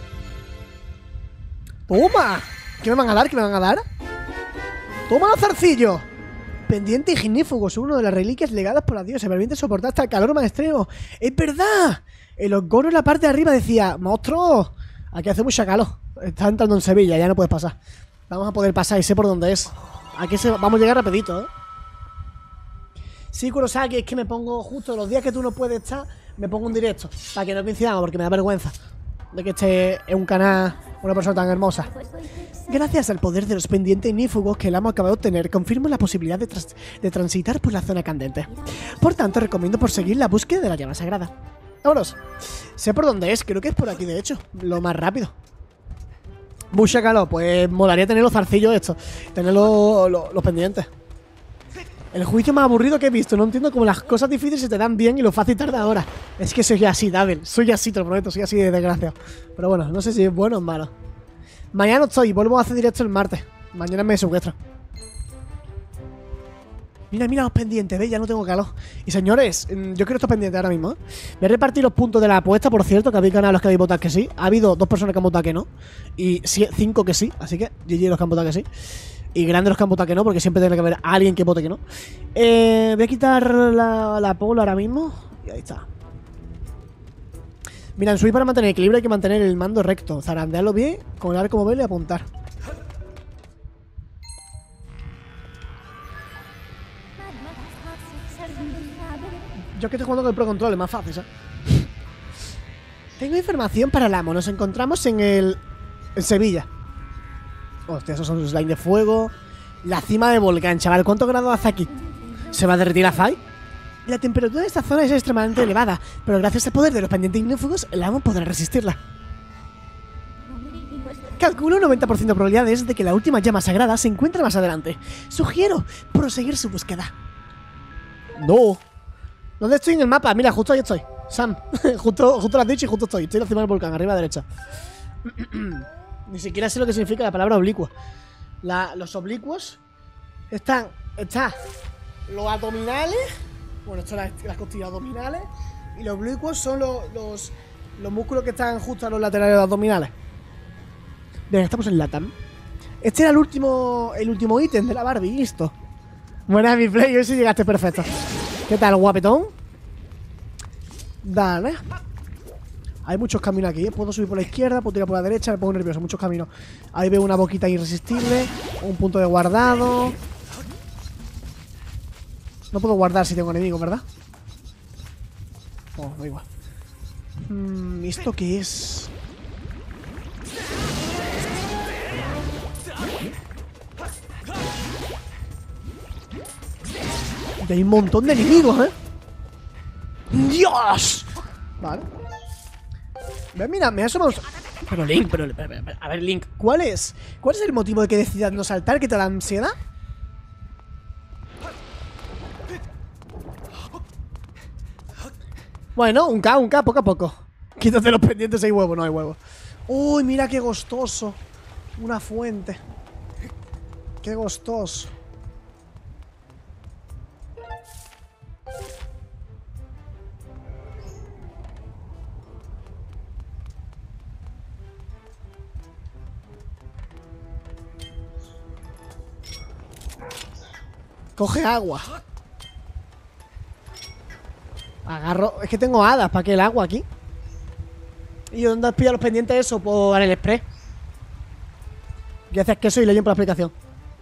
¡Toma! ¿Qué me van a dar? ¿Qué me van a dar? ¡Toma, zarcillo! Pendiente ignífugo, es uno de las reliquias legadas por la diosa. Me permite soportar hasta el calor más extremo. ¡Es verdad! El Ogoro en la parte de arriba decía, ¡monstruo! Aquí hace mucha calor. Está entrando en Sevilla, ya no puedes pasar. Vamos a poder pasar y sé por dónde es. Aquí se, vamos a llegar rapidito, ¿eh? Sí, Kurosaki, es que me pongo justo los días que tú no puedes estar, me pongo un directo, para que no coincidamos, porque me da vergüenza de que esté en un canal una persona tan hermosa. Gracias al poder de los pendientes ignífugos que el amo acaba de obtener, confirmo la posibilidad de, trans de transitar por la zona candente. Por tanto, recomiendo proseguir la búsqueda de la llama sagrada. Vámonos. Sé por dónde es, creo que es por aquí, de hecho. Lo más rápido. Mucha calor, pues molaría tener los zarcillos estos. Tener los, los, los pendientes. El juicio más aburrido que he visto. No entiendo cómo las cosas difíciles se te dan bien y lo fácil tarda ahora. Es que soy así, David. Soy así, te lo prometo. Soy así de desgraciado. Pero bueno, no sé si es bueno o malo. Mañana no estoy. Vuelvo a hacer directo el martes. Mañana me secuestro. Mira, mira los pendientes, ¿ves? Ya no tengo calor. Y señores, yo quiero estos pendientes ahora mismo, ¿eh? Voy a repartir los puntos de la apuesta, por cierto, que habéis ganado los que habéis votado que sí. Ha habido dos personas que han votado que no. Y cinco que sí, así que G G los que han votado que sí. Y grandes los que han votado que no, porque siempre tiene que haber alguien que vote que no. Eh, voy a quitar la, la polo ahora mismo. Y ahí está. Mira, en Switch para mantener equilibrio hay que mantener el mando recto. Zarandearlo bien, con el arco moverlo y apuntar. Yo que estoy jugando con el Pro Control, es más fácil, ¿sabes? Tengo información para el amo. Nos encontramos en el... en Sevilla. Hostia, esos son los slimes de fuego. La cima de volcán, chaval. ¿Cuántos grados hace aquí? ¿Se va a derretir la Fai? La temperatura de esta zona es extremadamente elevada, pero gracias al poder de los pendientes ignífugos, el amo podrá resistirla. Calculo un noventa por ciento de probabilidades de que la última llama sagrada se encuentre más adelante. Sugiero proseguir su búsqueda. No. ¿Dónde estoy en el mapa? Mira, justo ahí estoy. Sam. justo, justo lo has dicho y justo estoy. Estoy encima del volcán, arriba a la derecha. Ni siquiera sé lo que significa la palabra oblicua. La, los oblicuos están... Está los abdominales. Bueno, esto son las, las costillas abdominales. Y los oblicuos son los, los, los músculos que están justo a los laterales de los abdominales. Bien, estamos en Latam. Este era el último el último ítem de la Barbie, listo. Buenas, mi play, hoy sí llegaste perfecto. ¿Qué tal, guapetón? Dale. Hay muchos caminos aquí, ¿eh? Puedo subir por la izquierda, puedo tirar por la derecha, me pongo nervioso, muchos caminos. Ahí veo una boquita irresistible, un punto de guardado. No puedo guardar si tengo enemigos, ¿verdad? Oh, da igual. Hmm, ¿esto qué es? Y hay un montón de enemigos, ¿eh? ¡Dios! Vale. Mira, me asomamos. Pero Link, pero, pero, pero... A ver, Link, ¿cuál es? ¿Cuál es el motivo de que decidas no saltar? ¿Que te da ansiedad? Bueno, un K, un K, poco a poco. Quítate los pendientes, hay huevo, no hay huevo. Uy, mira qué gostoso. Una fuente. Qué gostoso. Coge agua. Agarro... Es que tengo hadas. ¿Para qué el agua aquí? ¿Y dónde has pillado los pendientes eso? Por el express. Gracias que eso y le llevo por la aplicación.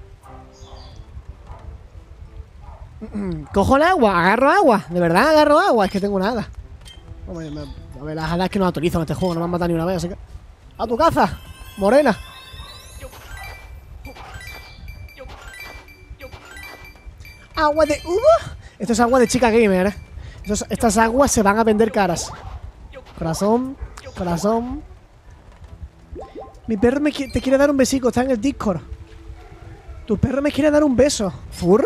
Cojo el agua. Agarro agua. De verdad agarro agua. Es que tengo una hada. A ver, las hadas que no autorizan en este juego. No me han matado ni una vez, así que... ¡A tu caza! Morena. ¿Agua de uva? Esto es agua de chica gamer, ¿eh? Estos, estas aguas se van a vender caras. Corazón, corazón. Mi perro me te quiere dar un besico, está en el Discord. Tu perro me quiere dar un beso. ¿Furro?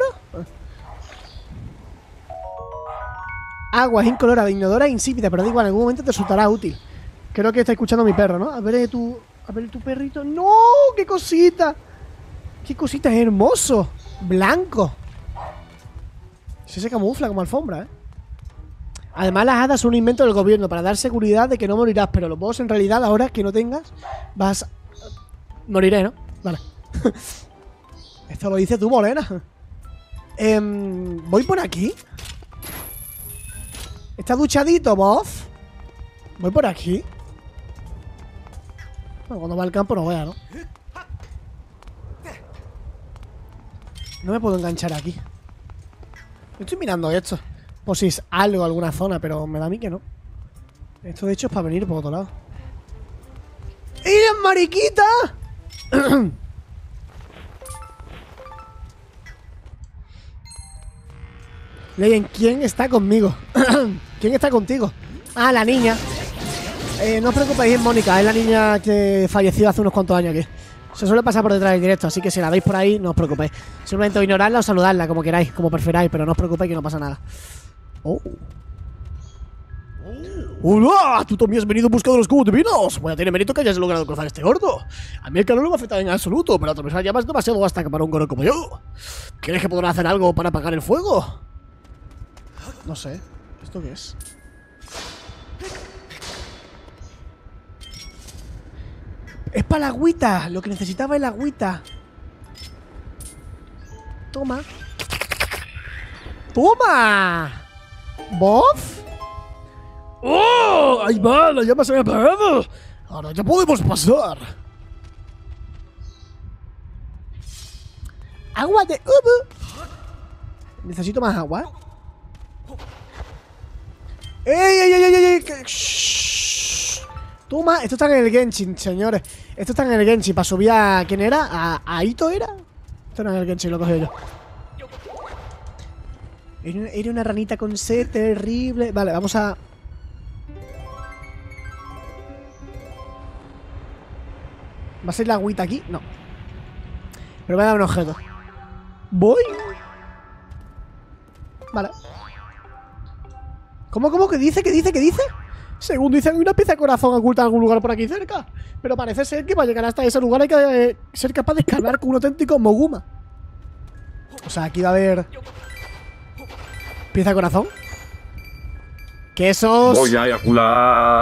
Agua, es incolora, inodora e insípida, pero da igual, en algún momento te resultará útil. Creo que está escuchando a mi perro, ¿no? A ver tu, a ver tu perrito. ¡No! ¡Qué cosita! ¡Qué cosita! Es hermoso. Blanco. Se se camufla como alfombra, ¿eh? Además, las hadas son un invento del gobierno para dar seguridad de que no morirás. Pero los boss, en realidad, ahora que no tengas, vas... Moriré, ¿no? Vale. Esto lo dice tú, Morena. eh, ¿Voy por aquí? ¿Está duchadito, boss? ¿Voy por aquí? Bueno, cuando va al campo no vea, ¿no? No me puedo enganchar aquí. Estoy mirando esto por si es algo, alguna zona, pero me da a mí que no. Esto de hecho es para venir por otro lado. ¡Eres mariquita! Leyen, ¿quién está conmigo? ¿Quién está contigo? Ah, la niña. Eh, no os preocupéis, es Mónica. Es la niña que falleció hace unos cuantos años aquí. Se suele pasar por detrás del directo, así que si la veis por ahí, no os preocupéis. Simplemente ignorarla o saludarla, como queráis, como preferáis, pero no os preocupéis que no pasa nada. Oh. ¡Hola! ¿Tú también has venido en busca de los cubos divinos? Bueno, tiene mérito que hayas logrado cruzar este gordo. A mí el calor no me afecta en absoluto, pero atravesar llamas es demasiado hasta para un gordo como yo. ¿Crees que podrán hacer algo para apagar el fuego? No sé. ¿Esto qué es? Es para la agüita. Lo que necesitaba es la agüita. Toma. ¡Toma! ¿Voz? ¡Oh! ¡Ahí va! ¡La llama se ha apagado! Ahora ya podemos pasar. Agua de ubu. Necesito más agua. ¡Ey, ey, ey, ey, ey! ey! ¡Shh! Toma, esto está en el Genshin, señores. Esto está en el Genshin para subir a... ¿Quién era? ¿A, a Ito era? Esto no es el Genshin, lo cogí yo. Era una, era una ranita con sed terrible. Vale, vamos a... ¿Va a ser la agüita aquí? No. Pero me va a dar un objeto. ¿Voy? Vale. ¿Cómo, cómo? ¿Qué dice? ¿Qué dice? ¿Qué dice? Según dicen, hay una pieza de corazón oculta en algún lugar por aquí cerca. Pero parece ser que para llegar hasta ese lugar hay que eh, ser capaz de escalar con un auténtico Moguma. O sea, aquí va a haber... ¿Pieza de corazón? ¡Quesos! Voy a eyacular.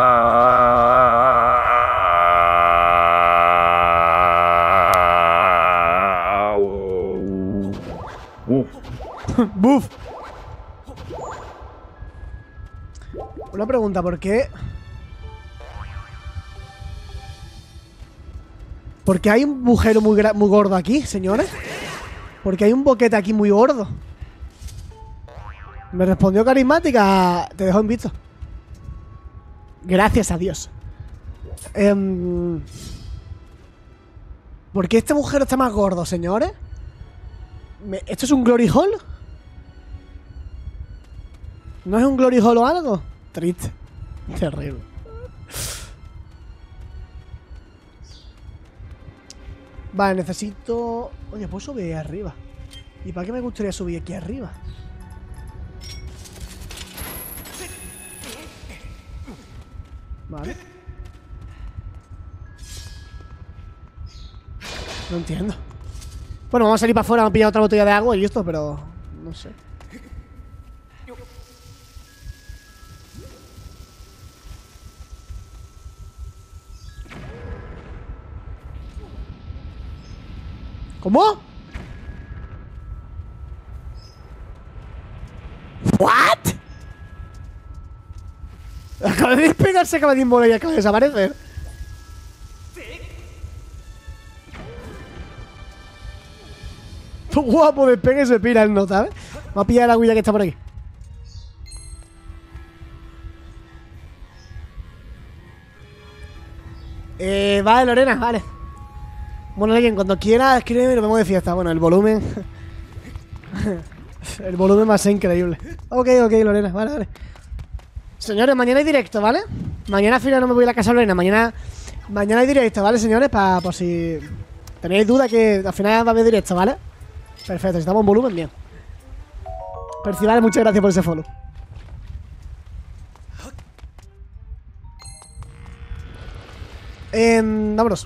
Uf. ¡Buf! Una pregunta, ¿por qué? ¿Por qué hay un agujero muy, muy gordo aquí, señores? Porque hay un boquete aquí muy gordo. Me respondió carismática. Te dejo en visto. Gracias a Dios. Eh, ¿Por qué este agujero está más gordo, señores? Me, ¿Esto es un glory hole? ¿No es un glory hole o algo? Triste. Terrible. Vale, necesito... Oye, ¿puedo subir arriba? ¿Y para qué me gustaría subir aquí arriba? Vale. No entiendo. Bueno, vamos a salir para afuera, vamos a pillar otra botella de agua y listo, pero... No sé. ¿Cómo? ¿What? Acaba de despegarse, acaba de inmolar y acaba de desaparecer. Guapo, despega y se pira el no, ¿sabes? Vamos a pillar la agüilla que está por aquí. Eh, vale, Lorena, vale. Bueno, alguien, cuando quiera, escríbeme y nos vemos de fiesta. Bueno, el volumen... el volumen va a ser increíble. Ok, ok, Lorena, vale, vale. Señores, mañana hay directo, ¿vale? Mañana al final no me voy a la casa de Lorena. Mañana mañana hay directo, ¿vale, señores? Para por si tenéis duda que al final va a haber directo, ¿vale? Perfecto, si estamos en volumen, bien. Percibale, muchas gracias por ese follow. Eh, vámonos.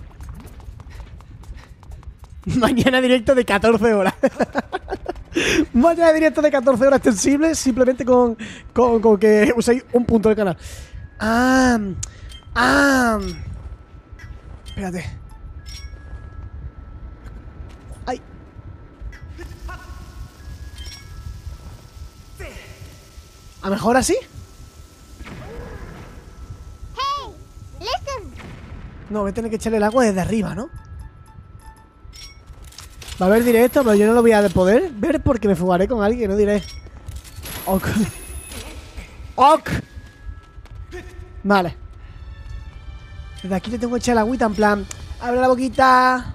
Mañana directo de catorce horas. Mañana directo de catorce horas extensible. Simplemente con, con, con que uséis un punto del canal. Ah, ah. Espérate. Ay. ¿A mejor así? Hey, listen. No, voy a tener que echarle el agua desde arriba, ¿no? Va a haber directo, pero yo no lo voy a poder ver porque me fugaré con alguien, no diré. Ok. Ok. Vale. Desde aquí le tengo que echar la agüita en plan. Abre la boquita.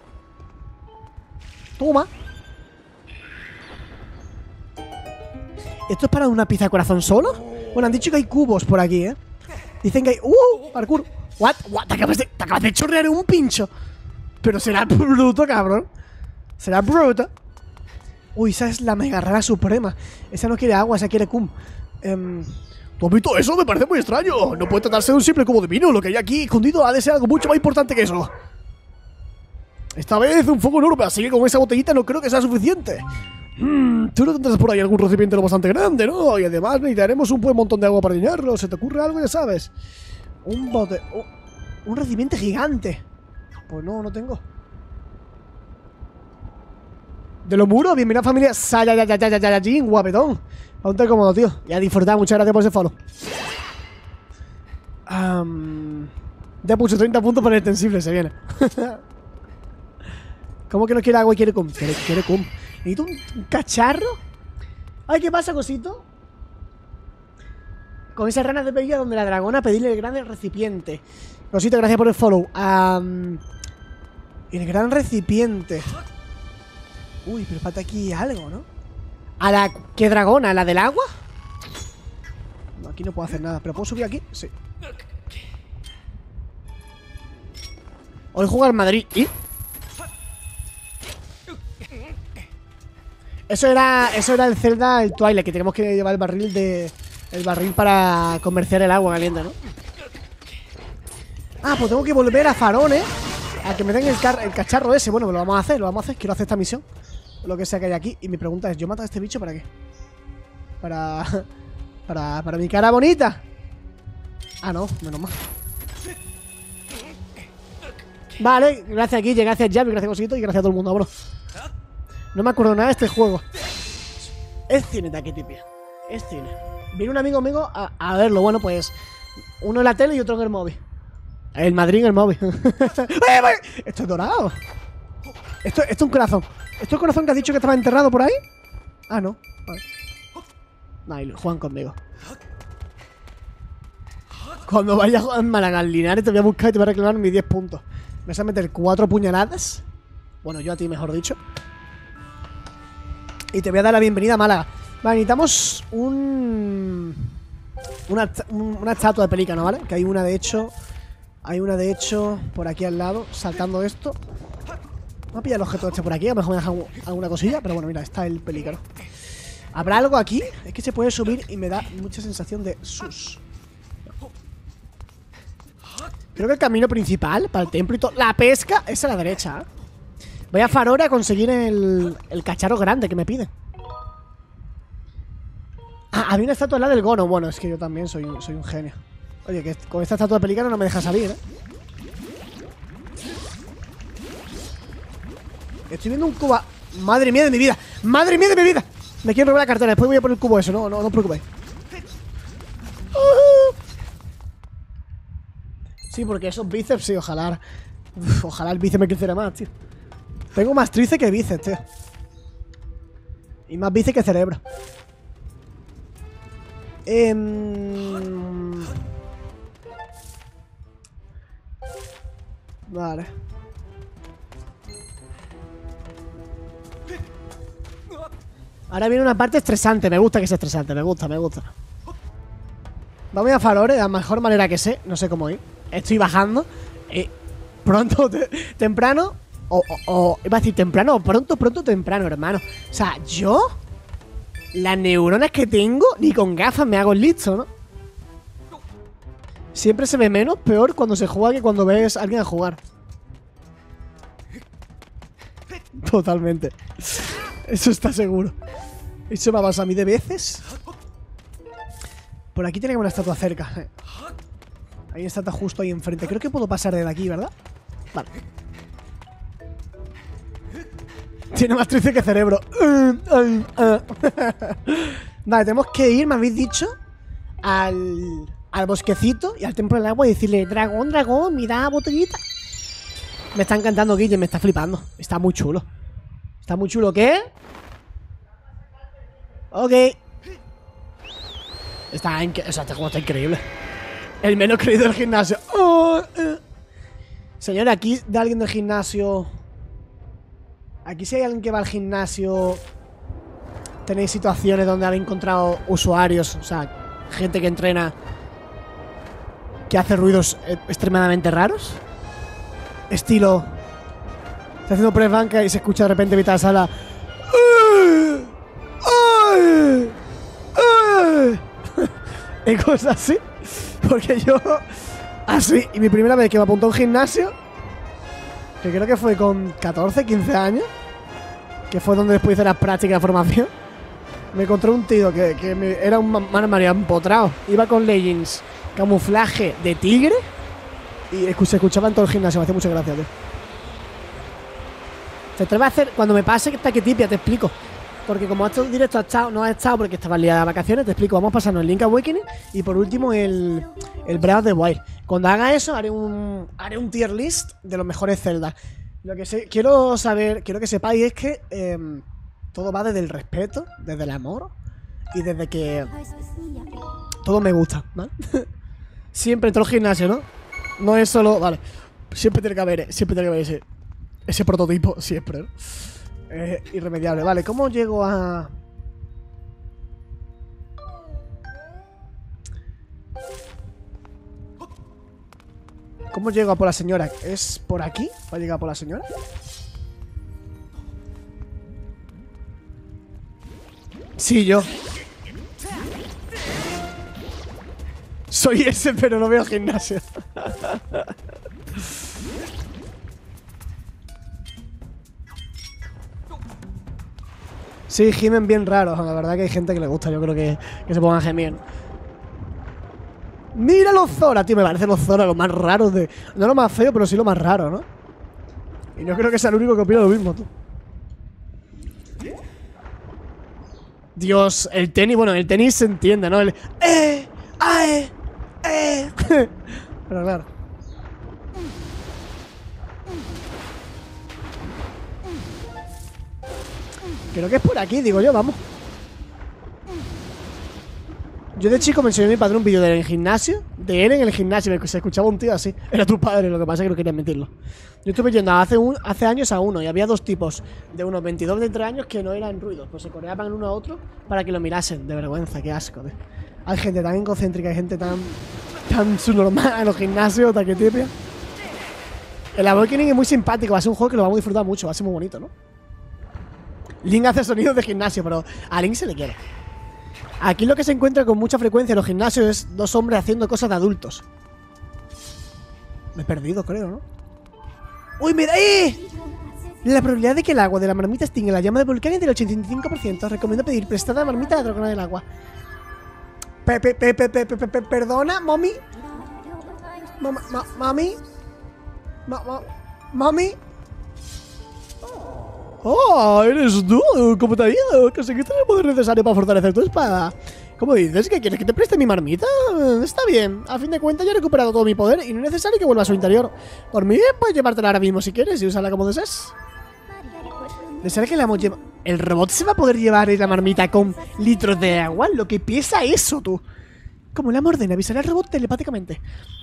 Toma. ¿Esto es para una pizza de corazón solo? Bueno, han dicho que hay cubos por aquí, ¿eh? Dicen que hay... ¡Uh! Parkour. ¿What? ¿What? Te acabas de, te acabas de chorrear un pincho. Pero será bruto, cabrón. Será bruto. Uy, esa es la mega rara suprema. Esa no quiere agua, esa quiere cum. Um, ¿Tú has visto eso? Me parece muy extraño. No puede tratarse de un simple cubo de vino. Lo que hay aquí escondido ha de ser algo mucho más importante que eso. Esta vez un fuego enorme, así que con esa botellita no creo que sea suficiente. Hmm, tú no tendrás por ahí algún recipiente lo bastante grande, ¿no? Y además necesitaremos un buen montón de agua para llenarlo. ¿Se te ocurre algo? Ya sabes. Un bote... Oh, un recipiente gigante. Pues no, no tengo. De los muros, bienvenida familia Saiyajin, guapetón. Ponte cómodo, tío. Ya disfrutad, muchas gracias por ese follow. Um, ya puse treinta puntos para el extensible, se viene. ¿Cómo que no quiere agua y quiere cum? Quiere, quiere cum. ¿Necesito un, un cacharro? Ay, ¿qué pasa, cosito? Con esas ranas de pedilla donde la dragona pedirle el gran recipiente. Cosito, gracias por el follow. Um, el gran recipiente. Uy, pero falta aquí algo, ¿no? ¿A la qué dragona? ¿A la del agua? No, aquí no puedo hacer nada. ¿Pero puedo subir aquí? Sí. Hoy juega al Madrid. ¿Y? Eso era, eso era el Zelda, el Twilight, que tenemos que llevar el barril de... El barril para comerciar el agua caliente, ¿no? Ah, pues tengo que volver a Farón, ¿eh? A que me den el, car el cacharro ese. Bueno, lo vamos a hacer, lo vamos a hacer. Quiero hacer esta misión. Lo que sea que hay aquí. Y mi pregunta es, ¿yo mato a este bicho para qué? Para... Para, para mi cara bonita. Ah, no, menos mal. Vale, gracias Guille, gracias Javi, gracias Cosito y gracias a todo el mundo, bro. No me acuerdo nada de este juego. Es cine, Taquetipia. Es cine. Viene un amigo mío a, a verlo. Bueno, pues uno en la tele y otro en el móvil. El Madrid en el móvil. Esto es dorado. Esto, esto es un corazón. ¿Esto es el corazón que has dicho que estaba enterrado por ahí? Ah, no. Vale. Nah, juegan conmigo. Cuando vaya a jugar en Málaga, Linares, te voy a buscar y te voy a reclamar mis diez puntos. Me vas a meter cuatro puñaladas. Bueno, yo a ti, mejor dicho. Y te voy a dar la bienvenida a Málaga. Vale, necesitamos un... Una, una estatua de pelícano, ¿vale? Que hay una, de hecho... Hay una, de hecho, por aquí al lado, saltando esto. Voy a pillar el objeto este por aquí. A lo mejor me deja alguna cosilla. Pero bueno, mira, está el pelícano. ¿Habrá algo aquí? Es que se puede subir y me da mucha sensación de sus. Creo que el camino principal para el templo y todo... La pesca es a la derecha, ¿eh? Voy a Farora a conseguir el, el cacharro grande que me pide. Ah, había una estatua al lado del Gono. Bueno, es que yo también soy, soy un genio. Oye, que con esta estatua de pelícano no me deja salir, ¿eh? Estoy viendo un cubo. Madre mía de mi vida. Madre mía de mi vida. Me quiero robar la cartera. Después voy a poner el cubo eso. No, no, no os preocupéis. Uh. Sí, porque esos bíceps, sí, ojalá. Uf, ojalá el bíceps me creciera más, tío. Tengo más tríceps que bíceps, tío. Y más bíceps que cerebro. Eh... Vale. Ahora viene una parte estresante. Me gusta que sea estresante. Me gusta, me gusta. Vamos a Farore de la mejor manera que sé. No sé cómo ir. Estoy bajando. Eh, pronto, te, temprano. O, o, o. Iba a decir temprano. Pronto, pronto, temprano, hermano. O sea, yo. Las neuronas que tengo. Ni con gafas me hago listo, ¿no? Siempre se ve menos peor cuando se juega que cuando ves a alguien a jugar. Totalmente. Eso está seguro. Eso me ha pasado a mí de veces. Por aquí tiene una estatua cerca. Hay una estatua justo ahí enfrente. Creo que puedo pasar desde aquí, ¿verdad? Vale. Tiene más triste que cerebro. Vale, tenemos que ir, me habéis dicho, al, al bosquecito y al templo del agua y decirle: dragón, dragón, mira botellita. Me está encantando, Guille, me está flipando. Está muy chulo. Está muy chulo, ¿qué? Ok. Está, o sea, este juego está increíble. El menos creído del gimnasio. Oh, eh. Señor, aquí de alguien del gimnasio. Aquí si hay alguien que va al gimnasio. Tenéis situaciones donde habéis encontrado usuarios, o sea, gente que entrena que hace ruidos eh, extremadamente raros. Estilo, está haciendo press banca y se escucha de repente mitad de la sala. ¡Ay! ¡Ay! ¡Ay! Y cosas así. Porque yo, así, y mi primera vez que me apuntó a un gimnasio, que creo que fue con catorce, quince años, que fue donde después hice la práctica de formación, me encontré un tío que, que me, era un man María empotrado. Iba con leggings, camuflaje de tigre, y se escuchaba en todo el gimnasio. Me hacía mucha gracia, tío. Se atreve a hacer, cuando me pase esta que tipia, te explico. Porque como estos directos ha estado, no ha estado porque estaba liada de vacaciones, te explico. Vamos a pasarnos el Link Awakening y por último el, el Breath of the Wild. Cuando haga eso haré un haré un tier list de los mejores Zelda. Lo que sé, quiero saber, quiero que sepáis es que eh, todo va desde el respeto, desde el amor y desde que todo me gusta, ¿vale? Siempre en todo el gimnasio, ¿no? No es solo, vale, siempre tiene que haber, siempre tiene que haber ese, ese prototipo, siempre, ¿no? Eh, irremediable. Vale, ¿cómo llego a...? ¿Cómo llego a por la señora? ¿Es por aquí? ¿Va a llegar por la señora? Sí, yo. Soy ese, pero no veo gimnasio. Sí, gimen bien raros. La verdad que hay gente que le gusta. Yo creo que, que se pongan a gemir. Mira los Zora, tío. Me parecen los Zora los más raros de... No lo más feo, pero sí lo más raro, ¿no? Y yo creo que sea el único que opina lo mismo, tú. Dios, el tenis... Bueno, el tenis se entiende, ¿no? El... ¡Eh! ¡Ae! ¡Eh! Pero claro. Creo que es por aquí, digo yo, vamos. Yo de chico me enseñó mi padre un vídeo de él en el gimnasio. De él en el gimnasio, se escuchaba un tío así. Era tu padre, lo que pasa es que no quería admitirlo. Yo estuve yendo hace, un, hace años a uno y había dos tipos de unos veintidós, veintitrés años que no eran ruidos. Pues se coreaban uno a otro para que lo mirasen. De vergüenza, qué asco, tío. Hay gente tan egocéntrica, hay gente tan... tan subnormal en los gimnasios, taquetipia. El Awakening es muy simpático, va a ser un juego que lo vamos a disfrutar mucho, va a ser muy bonito, ¿no? Link hace sonidos de gimnasio, pero a Link se le quiere. Aquí lo que se encuentra con mucha frecuencia en los gimnasios es dos hombres haciendo cosas de adultos. Me he perdido, creo, ¿no? ¡Uy, mira! ¡Eh! La probabilidad de que el agua de la marmita extingue la llama de volcán es del ochenta y cinco por ciento. Recomiendo pedir prestada la marmita a la dragona del agua. Pe, pe, pe, pe, pe, pe, pe, perdona, mami. Ma, ma, mami. Ma, ma, mami. ¡Oh! ¡Eres tú! ¿Cómo te ha ido? ¿Conseguiste el poder necesario para fortalecer tu espada? ¿Cómo dices? ¿Que quieres que te preste mi marmita? Está bien. A fin de cuentas ya he recuperado todo mi poder y no es necesario que vuelva a su interior. Por mí puedes llevártela ahora mismo si quieres y usarla como desees. ¿Desear que la lleva... ¿El robot se va a poder llevar la marmita con litros de agua? Lo que pesa eso, tú. Como la ordena, avisaré al robot telepáticamente.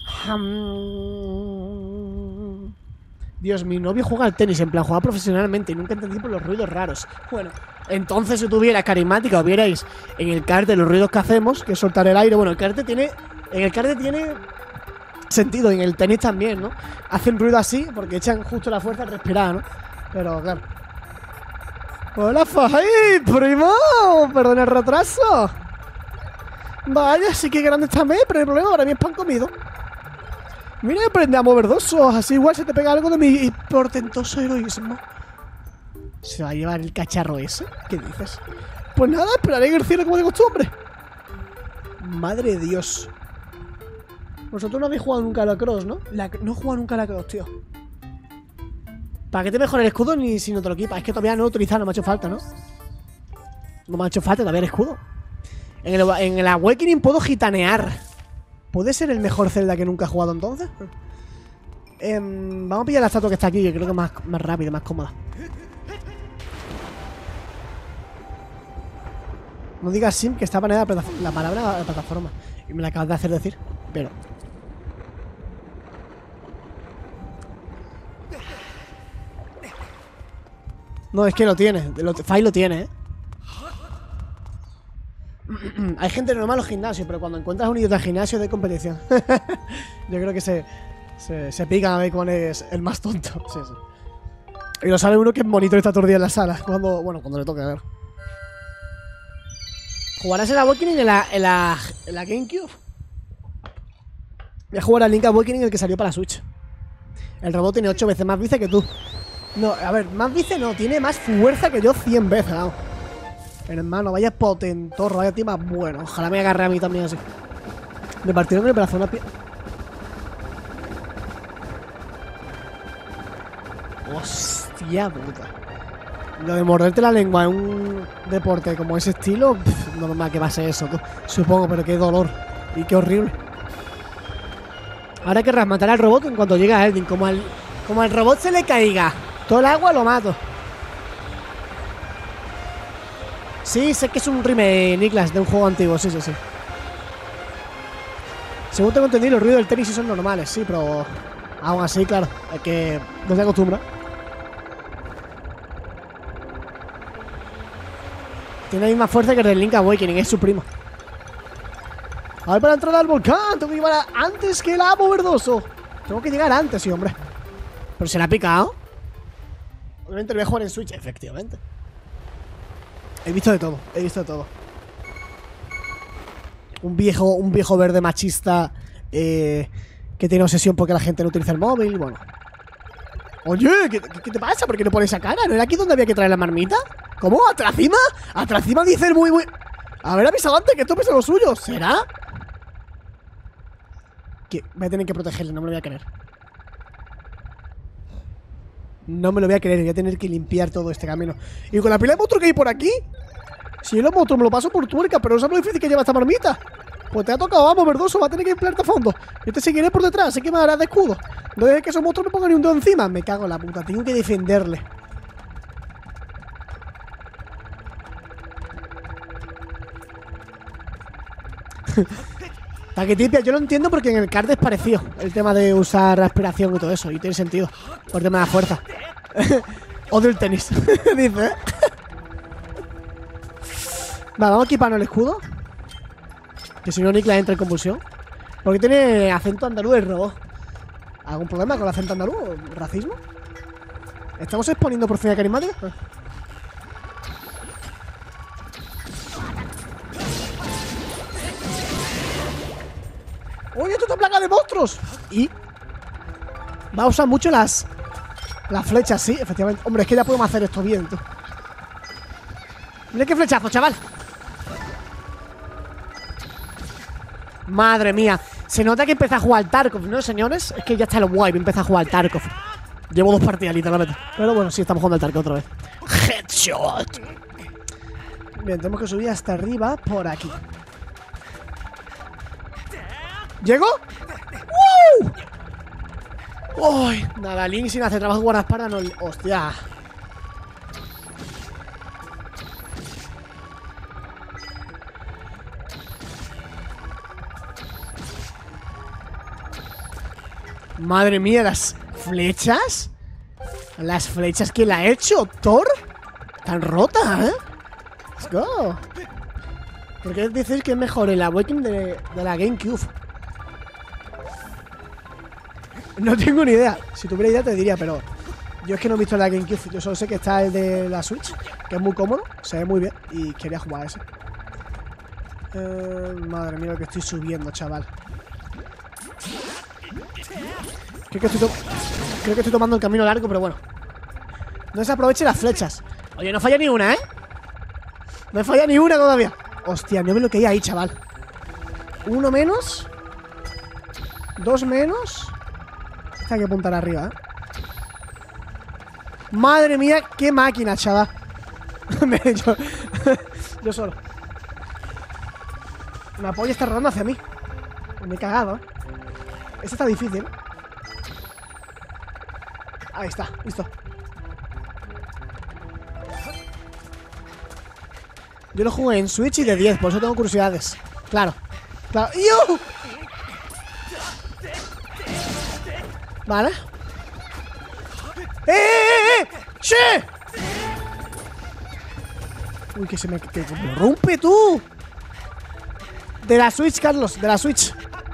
Um... Dios, mi novio juega al tenis, en plan, juega profesionalmente y nunca entendí por los ruidos raros. Bueno, entonces si tuviera carismática o vierais en el carte los ruidos que hacemos, que es soltar el aire. Bueno, el carte tiene... En el carte tiene sentido, y en el tenis también, ¿no? Hacen ruido así porque echan justo la fuerza al respirar, ¿no? Pero, claro. ¡Hola, Fai! ¡Primo! ¡Perdón el retraso! Vaya, sí que grande está, pero el problema ahora mismo es pan comido. Mira, aprende a mover dos ojos, así igual se te pega algo de mi portentoso heroísmo. ¿Se va a llevar el cacharro ese? ¿Qué dices? Pues nada, esperaré en el cielo como de costumbre. Madre de Dios. Vosotros no habéis jugado nunca a la cross, ¿no? La, no he jugado nunca a la cross, tío. ¿Para qué te mejora el escudo ni si no te lo equipas? Es que todavía no lo he utilizado, no me ha hecho falta, ¿no? No me ha hecho falta todavía el escudo. En el, en el Awakening puedo gitanear. ¿Puede ser el mejor Zelda que nunca he jugado entonces? Eh, vamos a pillar la estatua que está aquí, que creo que es más, más rápida, más cómoda. No digas sim, que está baneada la, la palabra la plataforma. Y me la acabas de hacer decir, pero... No, es que lo tiene. Lo, Fai lo tiene, ¿eh? Hay gente normal en los gimnasios, pero cuando encuentras un idiota gimnasio de competición. Yo creo que se, se, se pican a ver cuál es el más tonto. Sí, sí. Y lo sabe uno que es monitor está todo el día en la sala. Cuando, bueno, cuando le toque, a ver. ¿Jugarás el Awakening en la, en la, en la GameCube? Voy a jugar al Link Awakening, el que salió para la Switch. El robot tiene ocho veces más vice que tú. No, a ver, más vice no, tiene más fuerza que yo cien veces, vamos. Hermano, vaya potentorro, vaya tío más bueno. Ojalá me agarre a mí también así. Me partieron el brazo una pie... Hostia puta. Lo de morderte la lengua en un deporte como ese estilo, pff, normal que pase eso, tú. Supongo, pero qué dolor. Y qué horrible. Ahora querrás matar al robot en cuanto llegue a Eldin. Como al, como al robot se le caiga todo el agua, lo mato. Sí, sé que es un remake, Niklas, de un juego antiguo, sí, sí, sí. Según tengo entendido, los ruidos del tenis sí son normales, sí, pero aún así, claro, es que no se acostumbra. Tiene la misma fuerza que el del Link Awakening, es su primo. A ver, para entrar al volcán, tengo que llegar a... antes que el amo verdoso. Tengo que llegar antes, sí, hombre. Pero se la ha picado. Obviamente lo voy a jugar en Switch, efectivamente. He visto de todo, he visto de todo. Un viejo, un viejo verde machista eh, que tiene obsesión porque la gente no utiliza el móvil, bueno. Oye, ¿qué, qué te pasa? ¿Por qué no pones esa cara? ¿No era aquí donde había que traer la marmita? ¿Cómo? ¿Atracima? Atracima dice el muy muy... A ver, avisado antes que esto pesa lo suyo. ¿Será? Que voy a tener que protegerle, no me lo voy a querer. No me lo voy a querer, voy a tener que limpiar todo este camino. Y con la pila de monstruos que hay por aquí, si yo los monstruos me lo paso por tuerca, pero no sabes lo difícil que lleva esta marmita. Pues te ha tocado, vamos, verdoso, va a tener que limpiarte a fondo. Yo te seguiré por detrás, sé que me harás de escudo. No dejes que esos monstruos me pongan ni un dedo encima. Me cago en la puta, tengo que defenderle. Taquetipia, yo lo entiendo porque en el card es parecido el tema de usar respiración y todo eso, y tiene sentido por el tema de la fuerza. Odio el tenis. Dice, ¿eh? Vale, vamos a equiparnos el escudo, que si no Niklas entra en convulsión. Porque tiene acento andaluz el robot. ¿Algún problema con el acento andaluz? ¿Racismo? ¿Estamos exponiendo por fin a carismática? ¡Oye, esto está plaga de monstruos! Y va a usar mucho las Las flechas, sí, efectivamente. Hombre, es que ya podemos hacer esto bien, tú. Mira qué flechazo, chaval. Madre mía. Se nota que empieza a jugar Tarkov, ¿no, señores? Es que ya está lo guay, empieza a jugar Tarkov. Llevo dos partidas, literalmente. Pero bueno, sí, estamos jugando al Tarkov otra vez. Headshot. Bien, tenemos que subir hasta arriba por aquí. ¿Llego? ¡Woo! Uy, nada, Link sin hacer trabajo de guardaespaldas no... Hostia. Madre mía, las flechas. Las flechas que la ha hecho Thor. Tan rota, ¿eh? Let's go. ¿Por qué decís que es mejor el Awakening de, de la GameCube? No tengo ni idea. Si tuviera idea te diría, pero yo es que no he visto la GameCube. Yo solo sé que está el de la Switch, que es muy cómodo, se ve muy bien y quería jugar a ese. eh, Madre mía lo que estoy subiendo, chaval. Creo que, estoy Creo que estoy tomando el camino largo, pero bueno. No se aprovechen las flechas. Oye, no falla ni una, ¿eh? No falla ni una todavía. Hostia, no ve lo que hay ahí, chaval. Uno menos. Dos menos. Hay que apuntar arriba, ¿eh? Madre mía, qué máquina, chaval. yo, yo solo. La polla está rodando hacia mí. Me he cagado, ¿eh? Este está difícil. Ahí está, listo. Yo lo jugué en Switch y de diez, por eso tengo curiosidades. Claro, claro. ¡Yo! Vale. ¡Eh, eh, eh! ¡Che! Uy, que se me, que me rompe tú. De la Switch, Carlos, de la Switch.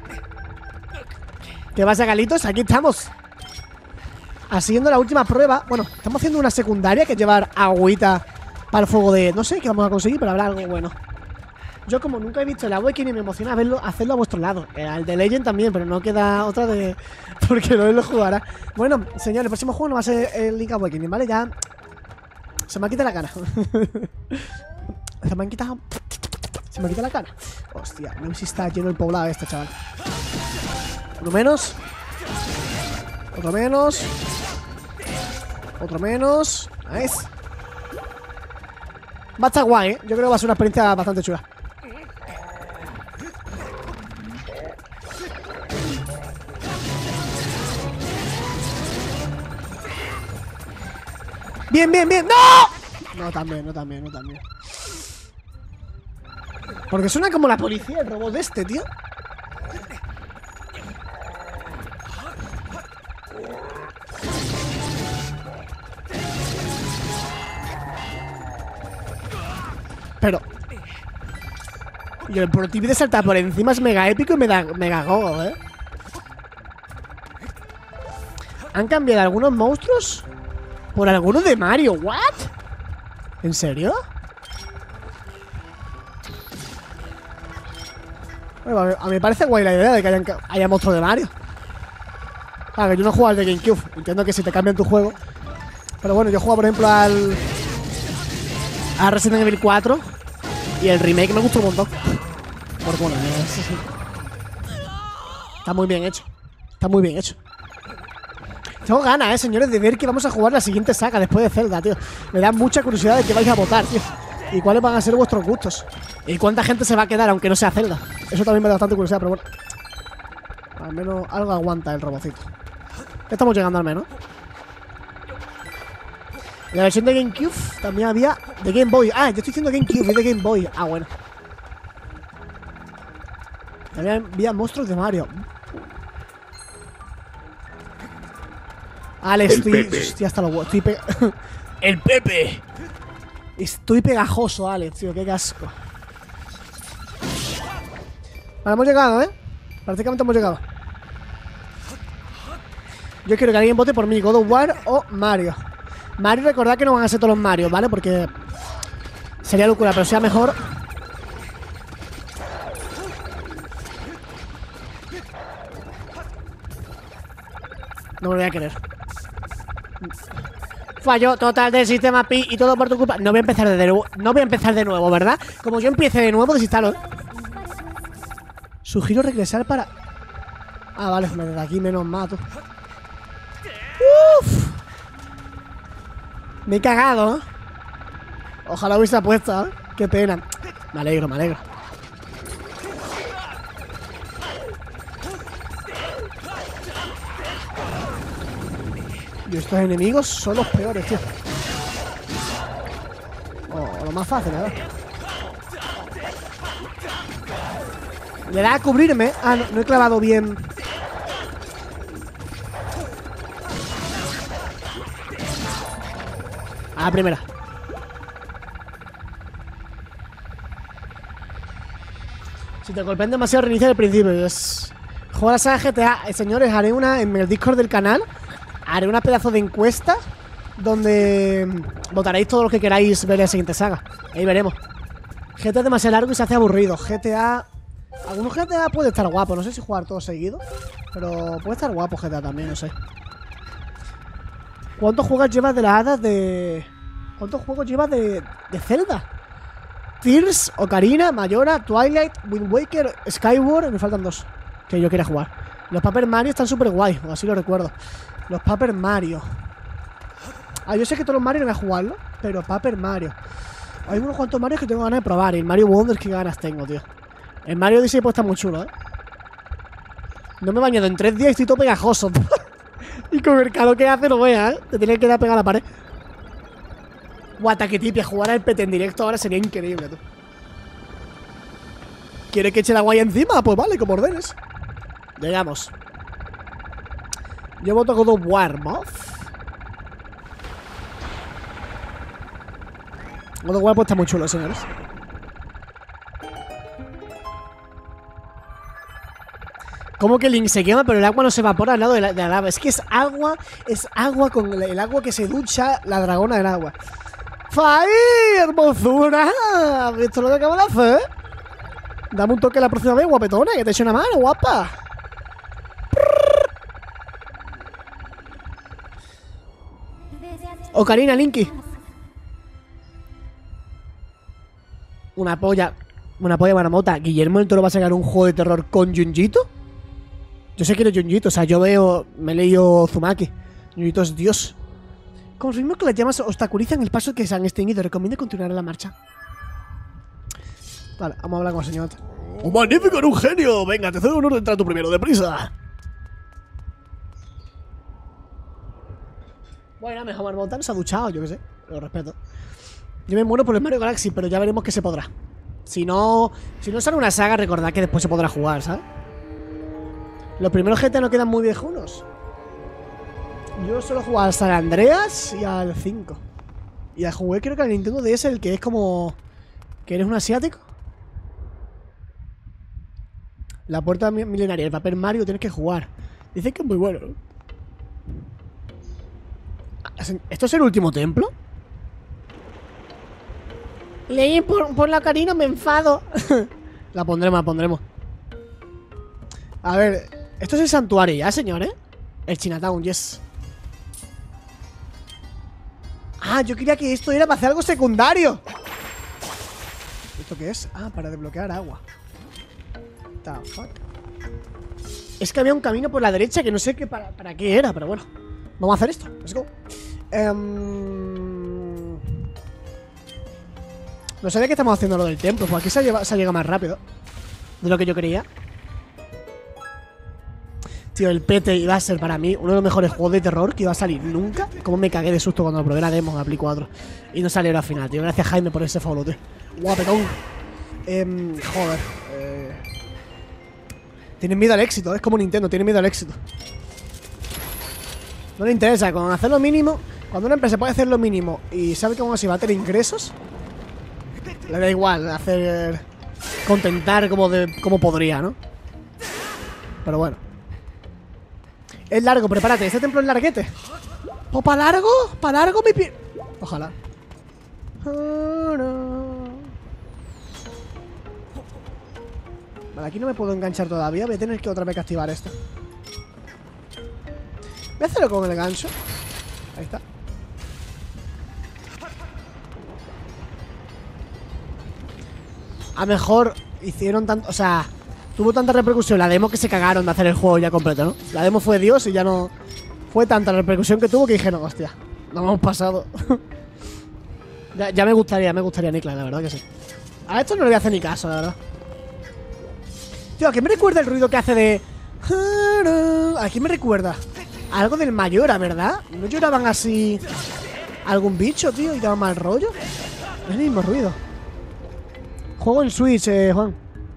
¿Qué pasa, Galitos? Aquí estamos. Haciendo la última prueba. Bueno, estamos haciendo una secundaria, que es llevar agüita para el fuego de... No sé qué vamos a conseguir, pero habrá algo bueno. Yo como nunca he visto el Awakening, me emociona verlo, hacerlo a vuestro lado. El de Legend también, pero no queda otra de... Porque no lo jugará. Bueno, señores, el próximo juego no va a ser el Link Awakening, ¿vale? Ya... Se me ha quitado la cara. Se me han quitado... Se me quita la cara. Hostia, no sé si está lleno el poblado este, chaval. Uno menos. Otro menos. Otro menos. Nice. Va a estar guay, ¿eh? Yo creo que va a ser una experiencia bastante chula. Bien, bien, bien. ¡No! No, también, no, también, no, también. Porque suena como la policía, el robot de este, tío. Pero... Y el pro tip de saltar por encima es mega épico y me da mega gogo, ¿eh? ¿Han cambiado algunos monstruos? Por algunos de Mario, ¿what? ¿En serio? Bueno, a mí me parece guay la idea de que hayan, haya monstruos de Mario. Claro, que yo no juego al de GameCube. Entiendo que si te cambian tu juego. Pero bueno, yo juego por ejemplo al... A Resident Evil cuatro. Y el remake me gustó un montón. Por bueno, sí, sí. Está muy bien hecho. Está muy bien hecho. Tengo ganas, eh, señores, de ver que vamos a jugar la siguiente saga después de Zelda, tío. Me da mucha curiosidad de qué vais a votar, tío. Y cuáles van a ser vuestros gustos. Y cuánta gente se va a quedar, aunque no sea Zelda. Eso también me da bastante curiosidad, pero bueno. Al menos algo aguanta el robocito. Estamos llegando al menos. En la versión de GameCube también había de Game Boy. Ah, yo estoy diciendo GameCube, es de Game Boy. Ah, bueno. También había monstruos de Mario. Alex, El estoy... Pepe. Hostia, hasta lo... Estoy pe... ¡El Pepe! Estoy pegajoso, Alex, tío, qué casco. Vale, hemos llegado, ¿eh? Prácticamente hemos llegado. Yo quiero que alguien vote por mí, God of War o Mario. Mario, recordad que no van a ser todos los Mario, ¿vale? Porque sería locura, pero sea mejor. No me lo voy a querer. Fallo total del sistema Pi y todo por tu culpa. No voy a empezar de nuevo. No voy a empezar de nuevo, ¿verdad? Como yo empiece de nuevo, desinstalo, ¿eh? Sugiero regresar para... Ah, vale, desde aquí menos mato. Uff. Me he cagado, ¿eh? Ojalá hubiese puesto, ¿eh? Qué pena. Me alegro, me alegro. Y estos enemigos son los peores, tío. Oh, lo más fácil, ¿verdad? Le da a cubrirme. Ah, no, no he clavado bien. A la primera. Si te golpean demasiado, reinicia el principio. Es... Juega la saga G T A. Eh, señores, haré una en el Discord del canal. Haré una pedazo de encuesta donde votaréis todo lo que queráis ver en la siguiente saga. Ahí veremos. G T A es demasiado largo y se hace aburrido. G T A... Algunos G T A puede estar guapo. No sé si jugar todo seguido, pero puede estar guapo G T A también, no sé. ¿Cuántos juegos llevas de las hadas de... ¿Cuántos juegos llevas de, de Zelda? Tears, Ocarina, Majora, Twilight, Wind Waker, Skyward. Me faltan dos que yo quiera jugar. Los Paper Mario están súper guay, o así lo recuerdo. Los Paper Mario. Ah, yo sé que todos los Mario no voy a jugarlo, pero Paper Mario. Hay unos cuantos Mario que tengo ganas de probar. Y el Mario Wonders, qué ganas tengo, tío. El Mario Odyssey pues está muy chulo, ¿eh? No me he bañado en tres días y estoy todo pegajoso. Y con el calor que hace no veas, ¿eh? Te tiene que dar pegada a la pared. Guata, que tipia, jugar al P T en directo ahora sería increíble, tú. ¿Quieres que eche la guaya encima? Pues vale, como ordenes. Llegamos. Yo voto God of War, Moth. God of War pues está muy chulo, señores. ¿Cómo que Link se quema pero el agua no se evapora al lado de la, de la lava? Es que es agua, es agua con el, el agua que se ducha la dragona del agua. ¡Fai, hermosura! ¿Has visto lo que acabo de hacer? Dame un toque la próxima vez, guapetona, que te eche una mano, guapa. Ocarina, Linky. Una polla. Una polla marmota. ¿Guillermo del Toro va a sacar un juego de terror con Junjito? Yo sé que no es Junjito, o sea, yo veo... Me he leído Uzumaki. Junjito es Dios. Confirmo que las llamas obstaculizan el paso que se han extinguido. Recomiendo continuar en la marcha. Vale, vamos a hablar con el señor. ¡Un magnífico, era un genio! Venga, te cedo el honor de entrar tú primero, deprisa. Bueno, mejor marmota, no se ha duchado, yo qué sé. Lo respeto. Yo me muero por el Mario Galaxy, pero ya veremos que se podrá. Si no, si no sale una saga, recordad que después se podrá jugar, ¿sabes? Los primeros G T A no quedan muy viejunos. Yo solo he jugado al San Andreas y al cinco. Y al jugué creo que al Nintendo D S, el que es como... que eres un asiático. La puerta milenaria, el papel Mario, tienes que jugar. Dicen que es muy bueno. ¿Esto es el último templo? Leí por, por la Ocarina, me enfado. La pondremos, la pondremos. A ver, esto es el santuario ya, señores. El Chinatown, yes. Ah, yo quería que esto era para hacer algo secundario. ¿Esto qué es? Ah, para desbloquear agua. The fuck. Es que había un camino por la derecha que no sé qué para, para qué era, pero bueno. Vamos a hacer esto, let's go. um... No sabía que estamos haciendo lo del templo. Pues aquí se ha, llevado, se ha llegado más rápido de lo que yo creía. Tío, el P T iba a ser para mí uno de los mejores juegos de terror que iba a salir nunca. Como me cagué de susto cuando lo probé la demo en la Play cuatro. Y no salió al final, tío. Gracias, Jaime, por ese follow, tío. Guapetón. Eh, joder. Eh... Tienen miedo al éxito. Es como Nintendo, tienen miedo al éxito. No le interesa. Con hacer lo mínimo... Cuando una empresa puede hacer lo mínimo y sabe que aún así va a tener ingresos, le da igual hacer... Contentar como, de, como podría, ¿no? Pero bueno. Es largo, prepárate. Este templo es larguete. ¿O para largo? ¿Para largo mi pie? Ojalá. Vale, aquí no me puedo enganchar todavía. Voy a tener que otra vez que activar esto. Voy a hacerlo con el gancho. Ahí está. A lo mejor hicieron tanto... O sea, tuvo tanta repercusión la demo que se cagaron de hacer el juego ya completo, ¿no? La demo fue Dios y ya no... Fue tanta la repercusión que tuvo que dijeron, hostia, nos hemos pasado. ya, ya me gustaría, me gustaría Niklas, la verdad que sí. A esto no le voy a hacer ni caso, la verdad. Tío, ¿a qué me recuerda el ruido que hace de...? ¿A quién me recuerda? Algo del Mayora, ¿verdad? ¿No lloraban así algún bicho, tío? Y daban mal rollo. Es el mismo ruido. Juego en Switch, eh, Juan.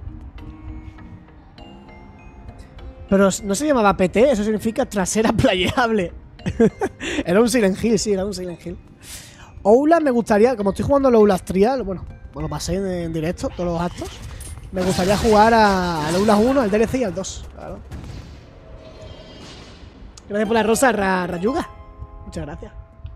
Pero no se llamaba P T, eso significa trasera playable. Era un Silent Hill, sí, era un Silent Hill. Oula me gustaría, como estoy jugando al Outlast Trial, bueno, bueno, pasé en, en directo todos los actos. Me gustaría jugar a, al Outlast uno, al D L C y al dos, claro. Gracias por la rosa, Ra, Rayuga. Muchas gracias.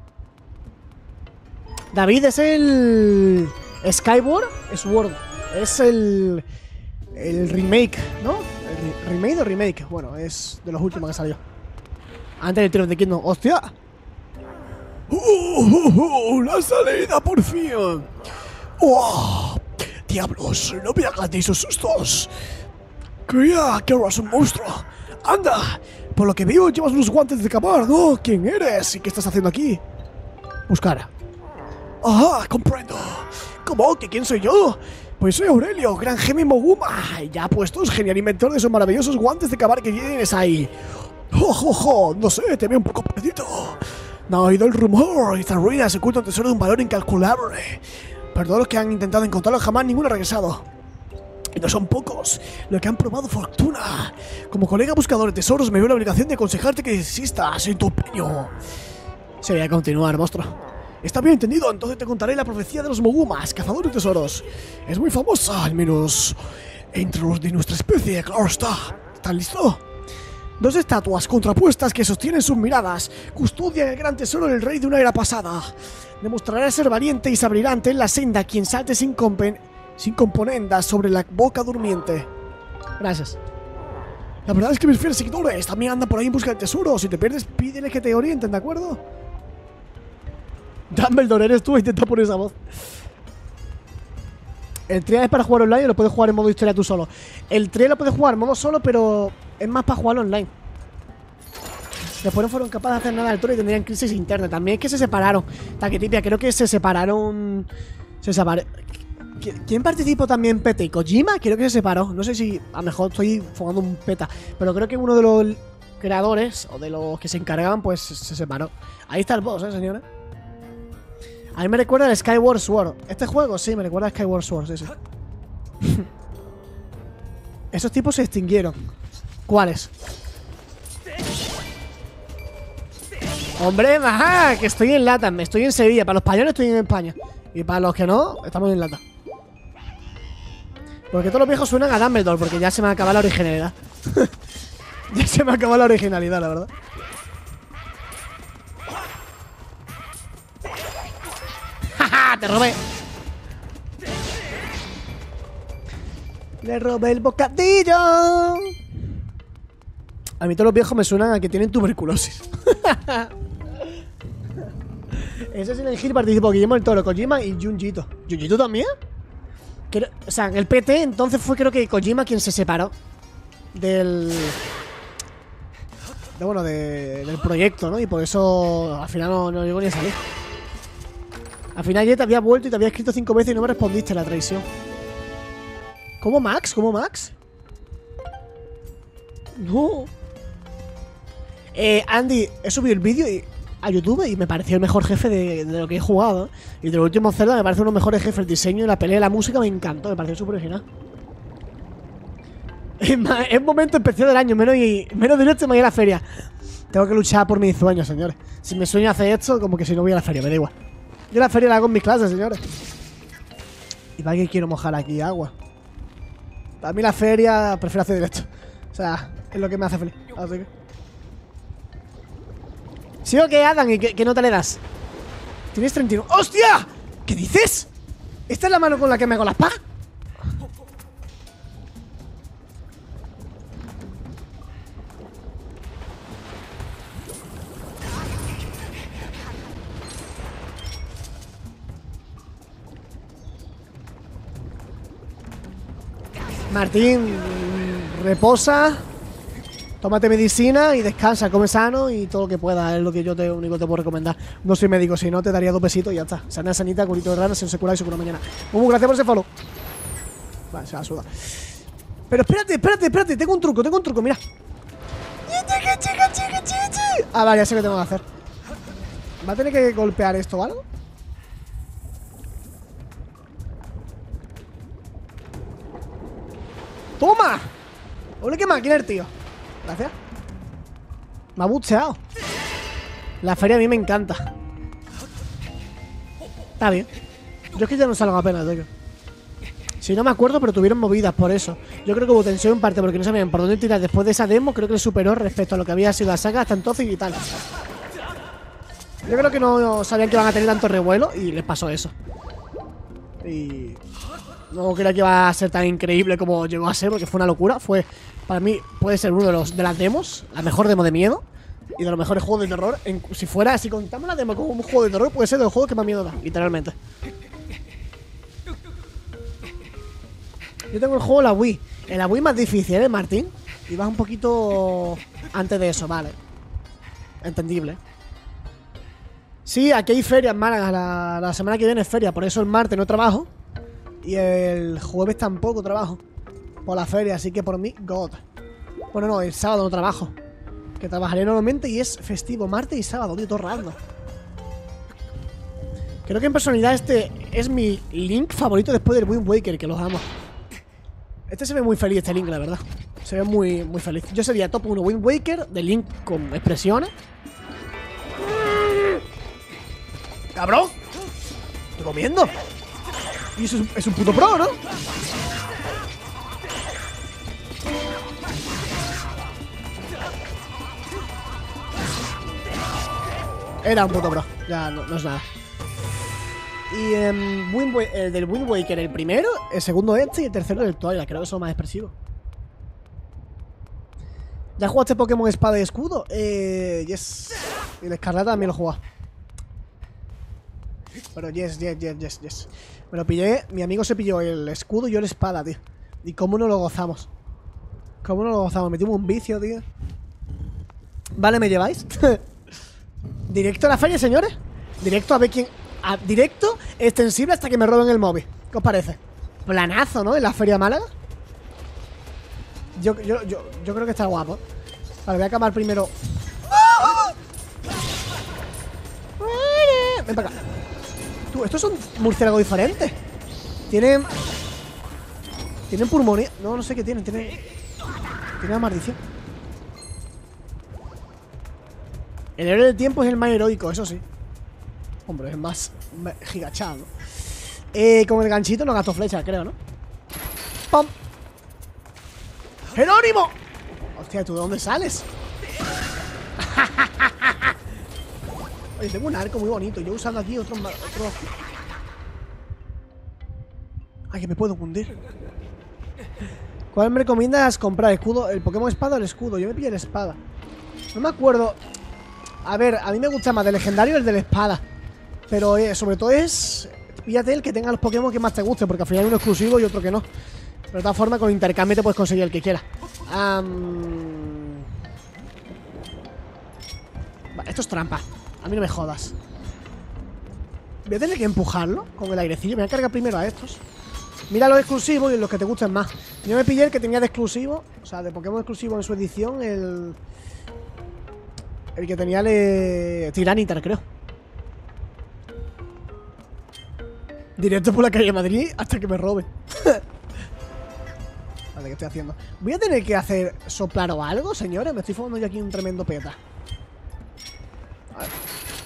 David es el... Skyward Sword. Es el... El remake, ¿no? El remake o remake. Bueno, es de los últimos que salió. Antes del Tears of the Kingdom. ¡Hostia! ¡Oh, oh, oh! ¡La salida por fin! ¡Oh! ¡Diablos! ¡No me hagan esos sustos! Creía que eras un monstruo. ¡Anda! Por lo que veo, llevas unos guantes de cazar, ¿no? ¿Quién eres? ¿Y qué estás haciendo aquí? Buscar. ¡Ajá! ¡Comprendo! ¿Cómo? ¿Que quién soy yo? Pues soy Aurelio, gran Gemi Moguma. Ya puestos, genial inventor de esos maravillosos guantes de cavar que tienes ahí. ¡Jo, jo, jo! No sé, te veo un poco perdido. No he oído el rumor. Esta ruina se oculta un tesoro de un valor incalculable. Pero todos los que han intentado encontrarlo jamás ninguno ha regresado. Y no son pocos los que han probado fortuna. Como colega buscador de tesoros me veo la obligación de aconsejarte que desistas en tu empeño. Se voy a continuar, monstruo. Está bien entendido, entonces te contaré la profecía de los Mogumas, cazadores de tesoros. Es muy famosa, al menos entre los de nuestra especie, claro está. ¿Estás listo? Dos estatuas contrapuestas que sostienen sus miradas custodian el gran tesoro del rey de una era pasada. Demostrará ser valiente y se abrirá ante él la senda quien salte sin, compen sin componendas sobre la boca durmiente. Gracias. La verdad es que mis fieles seguidores también andan por ahí en busca del tesoro. Si te pierdes, pídele que te orienten, ¿de acuerdo? Dumbledore, eres tú, intenta poner esa voz. El trial es para jugar online o lo puedes jugar en modo historia tú solo. El trial lo puedes jugar en modo solo, pero es más para jugarlo online. Después no fueron capaces de hacer nada al toro y tendrían crisis interna. También es que se separaron. Taquetipia, creo que se separaron. Se separaron. ¿Quién participó también en P T? ¿Kojima? Creo que se separó. No sé si a lo mejor estoy fumando un peta, pero creo que uno de los creadores o de los que se encargaban, pues se separó. Ahí está el boss, eh, señores. A mí me recuerda al Skyward Sword. Este juego, sí, me recuerda al Skyward Sword, sí, sí. Esos tipos se extinguieron. ¿Cuáles? Hombre, ajá, que estoy en Lata, estoy en Sevilla. Para los españoles estoy en España. Y para los que no, estamos en Lata. Porque todos los viejos suenan a Dumbledore, porque ya se me ha acabado la originalidad. Ya se me ha acabado la originalidad, la verdad. ¡Ja, te robé! Le robé el bocadillo. A mí todos los viejos me suenan a que tienen tuberculosis. Ese Silent Hill participó Guillermo del Toro, Kojima y Junjito. ¿Junjito también? Creo, o sea, en el P T entonces fue creo que Kojima quien se separó del... De, bueno, de, del proyecto, ¿no? Y por eso al final no, no llegó ni a salir. Al final ya te había vuelto y te había escrito cinco veces y no me respondiste la traición. ¿Cómo Max? ¿Cómo Max? No. Eh, Andy, he subido el vídeo y... a YouTube y me pareció el mejor jefe de, de lo que he jugado. Y de los últimos Zelda me parece uno de los mejores jefes. El diseño, la pelea, la música me encantó. Me pareció súper original. Es un momento especial del año. Menos, y, menos directo y me voy a la feria. Tengo que luchar por mis sueños, señores. Si me sueño hacer esto, como que si no voy a la feria, me da igual. Yo la feria la hago en mis clases, señores. Y para qué quiero mojar aquí agua. Para mí la feria prefiero hacer directo. O sea, es lo que me hace feliz. Así que... ¿Sí o qué, Adam? ¿Y qué, qué nota le das? Tienes treinta y uno. ¡Hostia! ¿Qué dices? ¿Esta es la mano con la que me hago la espada? Martín, reposa. Tómate medicina y descansa, come sano y todo lo que pueda. Es lo que yo te único te puedo recomendar. No soy médico, si no te daría dos besitos y ya está. Sana, sanita, curito de rana, si no se cura y se cura mañana. Mumu, gracias por ese follow. Vale, se la suda. Pero espérate, espérate, espérate. Tengo un truco, tengo un truco, mira. Ah, vale, ya sé qué tengo que hacer. ¿Va a tener que golpear esto o algo? ¡Toma! ¡Ole, qué máquina el tío! Gracias. Me ha bucheado. La feria a mí me encanta. Está bien. Yo es que ya no salgo apenas, tío. Si no me acuerdo, pero tuvieron movidas por eso. Yo creo que hubo tensión en parte porque no sabían por dónde tirar después de esa demo. Creo que le superó respecto a lo que había sido la saga hasta entonces y tal. Yo creo que no sabían que iban a tener tanto revuelo y les pasó eso. Y... no creía que iba a ser tan increíble como llegó a ser, porque fue una locura. Fue, para mí, puede ser uno de los de las demos, la mejor demo de miedo y de los mejores juegos de terror. En, si fuera, si contamos la demo como un juego de terror, puede ser de los juegos que más miedo da, literalmente. Yo tengo el juego en la Wii. En la Wii más difícil, ¿eh, Martín? Y vas un poquito antes de eso, vale. Entendible. Sí, aquí hay feria en Málaga. La, la semana que viene es feria, por eso el martes no trabajo. Y el jueves tampoco trabajo por la feria, así que por mí, God. Bueno, no, el sábado no trabajo, que trabajaré normalmente y es festivo, martes y sábado, tío, todo raro. Creo que en personalidad este es mi Link favorito después del Wind Waker, que los amo. Este se ve muy feliz, este Link, la verdad. Se ve muy, muy feliz. Yo sería top uno Wind Waker, de Link con expresiones. ¡Cabrón! ¡Estoy comiendo! Y eso es un, es un puto pro, ¿no? Era un puto bro. Ya no, no es nada. Y um, Wind Wa- el del Wind Waker, el primero, el segundo este y el tercero del Twilight. Creo que son más expresivos. ¿Ya jugaste Pokémon Espada y Escudo? Eh, yes. Y el Escarlata también lo jugaba. Pero yes, yes, yes, yes, yes. Me lo pillé, mi amigo se pilló el escudo y yo la espada, tío. Y cómo no lo gozamos. Cómo no lo gozamos, metimos un vicio, tío. Vale, ¿me lleváis? Directo a la feria, señores. Directo a ver quién... A, directo, extensible hasta que me roben el móvil. ¿Qué os parece? Planazo, ¿no? En la feria de Málaga. Yo, yo, yo, yo creo que está guapo. Vale, voy a acabar primero. Ven para acá. Tú, estos son murciélagos diferentes. Tienen... Tienen pulmonía. No, no sé qué tienen. Tienen... Tienen una maldición. El héroe del tiempo es el más heroico, eso sí. Hombre, es más gigachado, ¿no? Eh, con el ganchito no gasto flecha, creo, ¿no? ¡Pum! ¡Jerónimo! Hostia, ¿tú de dónde sales? Oye, tengo un arco muy bonito. Yo usando aquí otro... otro... Ay, que me puedo hundir. ¿Cuál me recomiendas comprar? ¿Escudo? ¿El Pokémon Espada o el escudo? Yo me pillé la espada. No me acuerdo. A ver, a mí me gusta más de legendario el de la espada. Pero eh, sobre todo es... Píllate el que tenga los Pokémon que más te guste, porque al final hay uno exclusivo y otro que no. Pero de todas formas, con intercambio te puedes conseguir el que quieras. Um... Vale, esto es trampa. A mí no me jodas. Voy a tener que empujarlo con el airecillo. Me voy a cargar primero a estos. Mira los exclusivos y los que te gusten más. Yo me pillé el que tenía de exclusivo. O sea, de Pokémon exclusivo en su edición. El... El que tenía el Tiranitar, creo. Directo por la calle de Madrid hasta que me roben. Vale, ¿qué estoy haciendo? Voy a tener que hacer soplar o algo, señores. Me estoy fumando yo aquí un tremendo peta. A ver.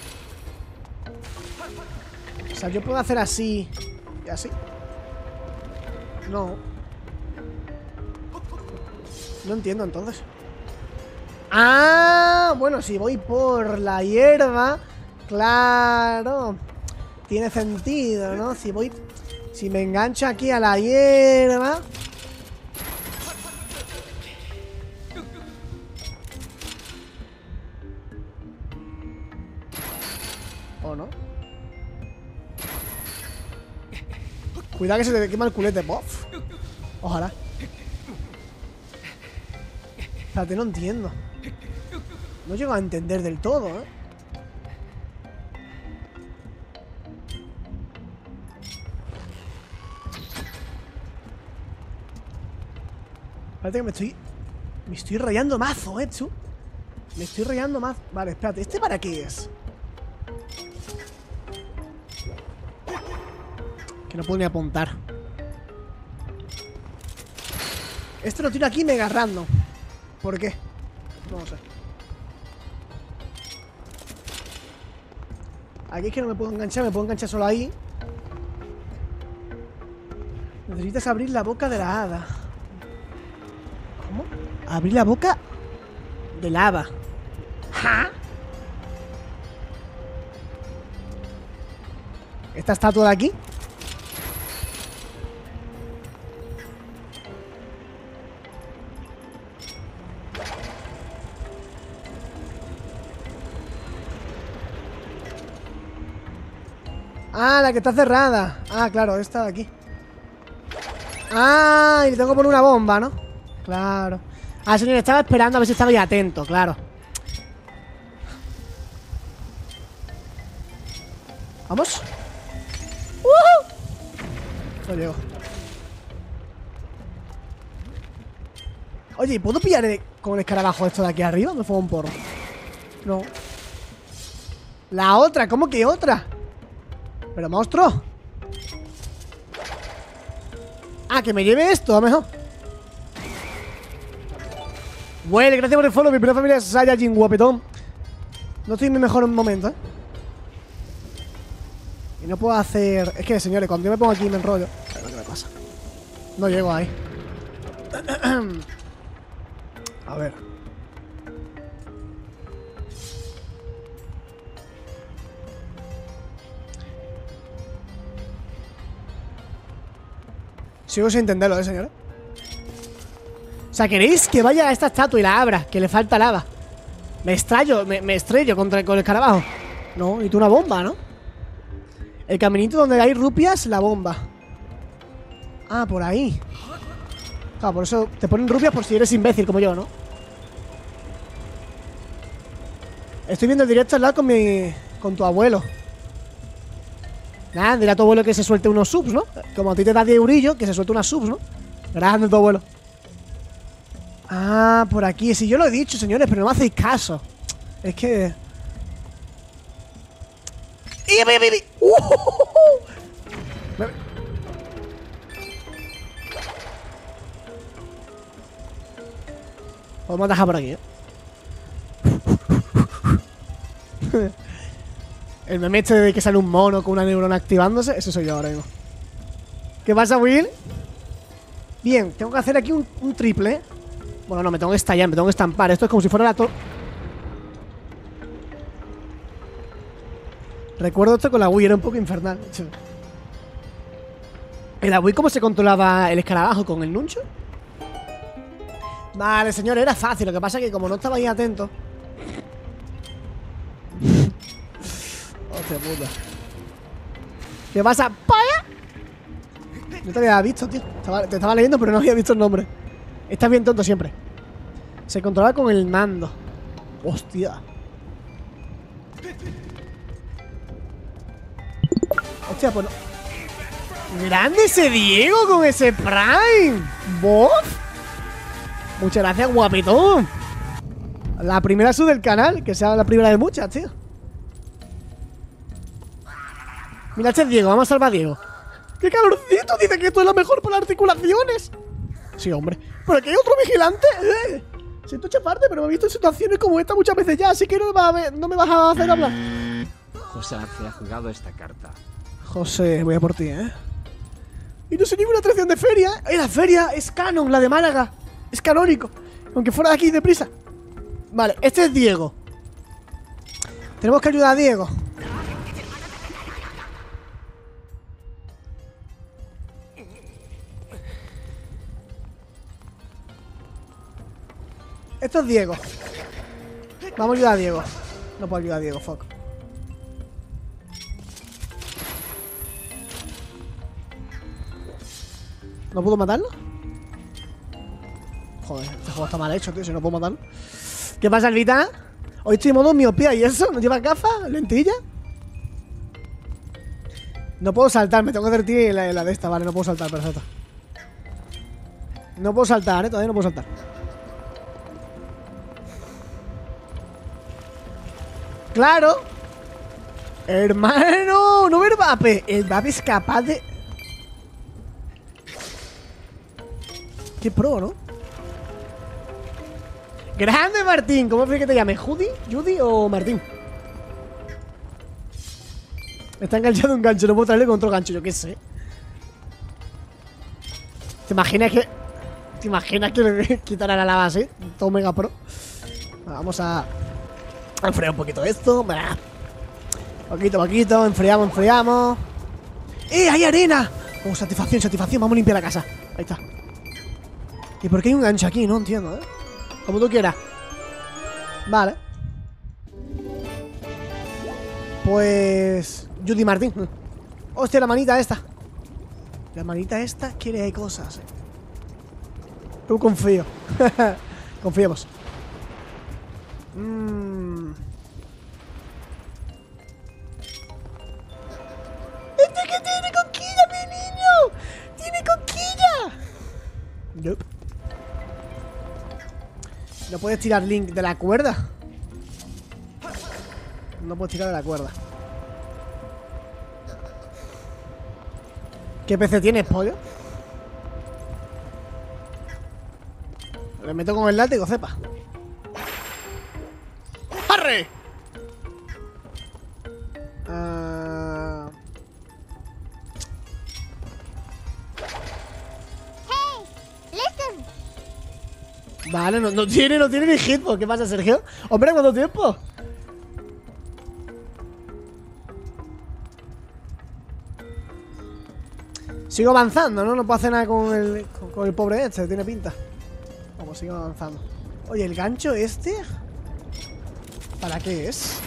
O sea, yo puedo hacer así y así. No. No entiendo entonces. Ah, bueno, si voy por la hierba, claro, tiene sentido, ¿no? Si voy, si me engancho aquí a la hierba. ¿O no? Cuidado que se te quema el culete, bof. Ojalá. Espérate, no entiendo. No llego a entender del todo, ¿eh? Espérate que me estoy... Me estoy rayando mazo, ¿eh, tú? Me estoy rayando mazo. Vale, espérate, ¿este para qué es? Que no puedo ni apuntar. Este lo tiro aquí mega random. ¿Por qué? No lo sé. Aquí es que no me puedo enganchar, me puedo enganchar solo ahí. Necesitas abrir la boca de la hada. ¿Cómo? Abrir la boca de la hada. ¿Ja? Esta estatua de aquí. Ah, la que está cerrada. Ah, claro, esta de aquí. Ah, y le tengo que poner una bomba, ¿no? Claro. Ah, señor, estaba esperando a ver si estaba ya atento, claro. ¿Vamos? ¡Uh! No llego. Oye, ¿y puedo pillar el, con el escarabajo esto de aquí arriba? Me fue un porro. No. La otra, ¿cómo que otra? Pero monstruo. Ah, que me lleve esto, a lo mejor. Bueno, gracias por el follow. Mi primera familia es Saiyajin, guapetón. No estoy en mi mejor momento, ¿eh? Y no puedo hacer... Es que, señores, cuando yo me pongo aquí me enrollo. ¿Qué me pasa? No llego ahí. A ver. Sigo sin entenderlo, ¿eh, señora? O sea, ¿queréis que vaya a esta estatua y la abra? Que le falta lava. Me estrello, me, me estrello contra, con el escarabajo. No, y tú una bomba, ¿no? El caminito donde hay rupias, la bomba. Ah, por ahí. Claro, por eso te ponen rupias por si eres imbécil como yo, ¿no? Estoy viendo el directo al lado con mi... con tu abuelo. Nada, dile a tu abuelo que se suelte unos subs, ¿no? Como a ti te da diez eurillos, que se suelte unas subs, ¿no? Grande tu abuelo. Ah, por aquí. Si yo lo he dicho, señores, pero no me hacéis caso. Es que... ¡Y, y, y, y! ¡Uh! Me... Podemos dejar por aquí, ¿eh? El meme este de que sale un mono con una neurona activándose. Ese soy yo ahora mismo. ¿Qué pasa, Will? Bien, tengo que hacer aquí un, un triple. Bueno, no, me tengo que estallar, me tengo que estampar. Esto es como si fuera la to... Recuerdo esto con la Wii, era un poco infernal. ¿En la Wii cómo se controlaba el escarabajo? ¿Con el nuncho? Vale, señor, era fácil. Lo que pasa es que como no estaba ahí atento... Hostia puta. ¿Qué pasa? ¡Paya! No te había visto, tío. Estaba, te estaba leyendo, pero no había visto el nombre. Estás bien tonto siempre. Se controla con el mando. Hostia. Hostia, pues no. ¡Grande ese Diego con ese Prime! ¿Vos? Muchas gracias, guapetón. La primera sub del canal. Que sea la primera de muchas, tío. Mira, este es Diego. Vamos a salvar a Diego. ¡Qué calorcito! Dice que esto es lo mejor para las articulaciones. Sí, hombre. ¿Pero aquí hay otro vigilante? Eh. Siento chafarte, pero me he visto en situaciones como esta muchas veces ya. Así que no me, vas a ver, no me vas a hacer hablar. José Arce ha jugado esta carta. José, voy a por ti, ¿eh? Y no sé ninguna atracción de feria. ¡Eh, la feria! Es canon, la de Málaga. Es canónico. Aunque fuera de aquí deprisa. Vale, este es Diego. Tenemos que ayudar a Diego. Esto es Diego. Vamos a ayudar a Diego. No puedo ayudar a Diego, fuck. ¿No puedo matarlo? Joder, este juego está mal hecho, tío, si no puedo matarlo. ¿Qué pasa, Elvita? Hoy estoy en modo miopía y eso. ¿No llevas gafas? ¿Lentilla? No puedo saltar, me tengo que derretir la, la de esta, vale, no puedo saltar, perfecto. No puedo saltar, eh, todavía no puedo saltar. ¡Claro! ¡Hermano! ¡No ver Mbappé! El Mbappé es capaz de... ¡Qué pro!, ¿no? ¡Grande, Martín! ¿Cómo prefieres que te llame? ¿Judy? ¿Judy o Martín? Está enganchado un gancho. No puedo traerle con otro gancho, yo qué sé. ¿Te imaginas que... ¿Te imaginas que le quitará la base? Todo mega pro. Vamos a... enfriar un poquito esto. Poquito, poquito. Enfriamos, enfriamos. ¡Eh! ¡Hay arena! Oh, satisfacción, satisfacción. Vamos a limpiar la casa. Ahí está. ¿Y por qué hay un gancho aquí? No entiendo, ¿eh? Como tú quieras. Vale. Pues... Judy Martín. Hostia, la manita esta. La manita esta quiere cosas, eh. Tú confío. Confiemos. Mmm... ¡Este que tiene conquilla, mi niño! ¡Tiene conquilla! Nope. ¿No puedes tirar Link de la cuerda? No puedes tirar de la cuerda. ¿Qué P C tienes, pollo? Le meto con el látigo, cepa. ¡Arre! Uh... Hey, listen. Vale, no, no tiene, no tiene ni hitbox. ¿Qué pasa, Sergio? Hombre, ¿cuánto tiempo? Sigo avanzando, ¿no? No puedo hacer nada con el, con, con el pobre este, tiene pinta. Vamos, sigo avanzando. Oye, el gancho este, ¿para qué es?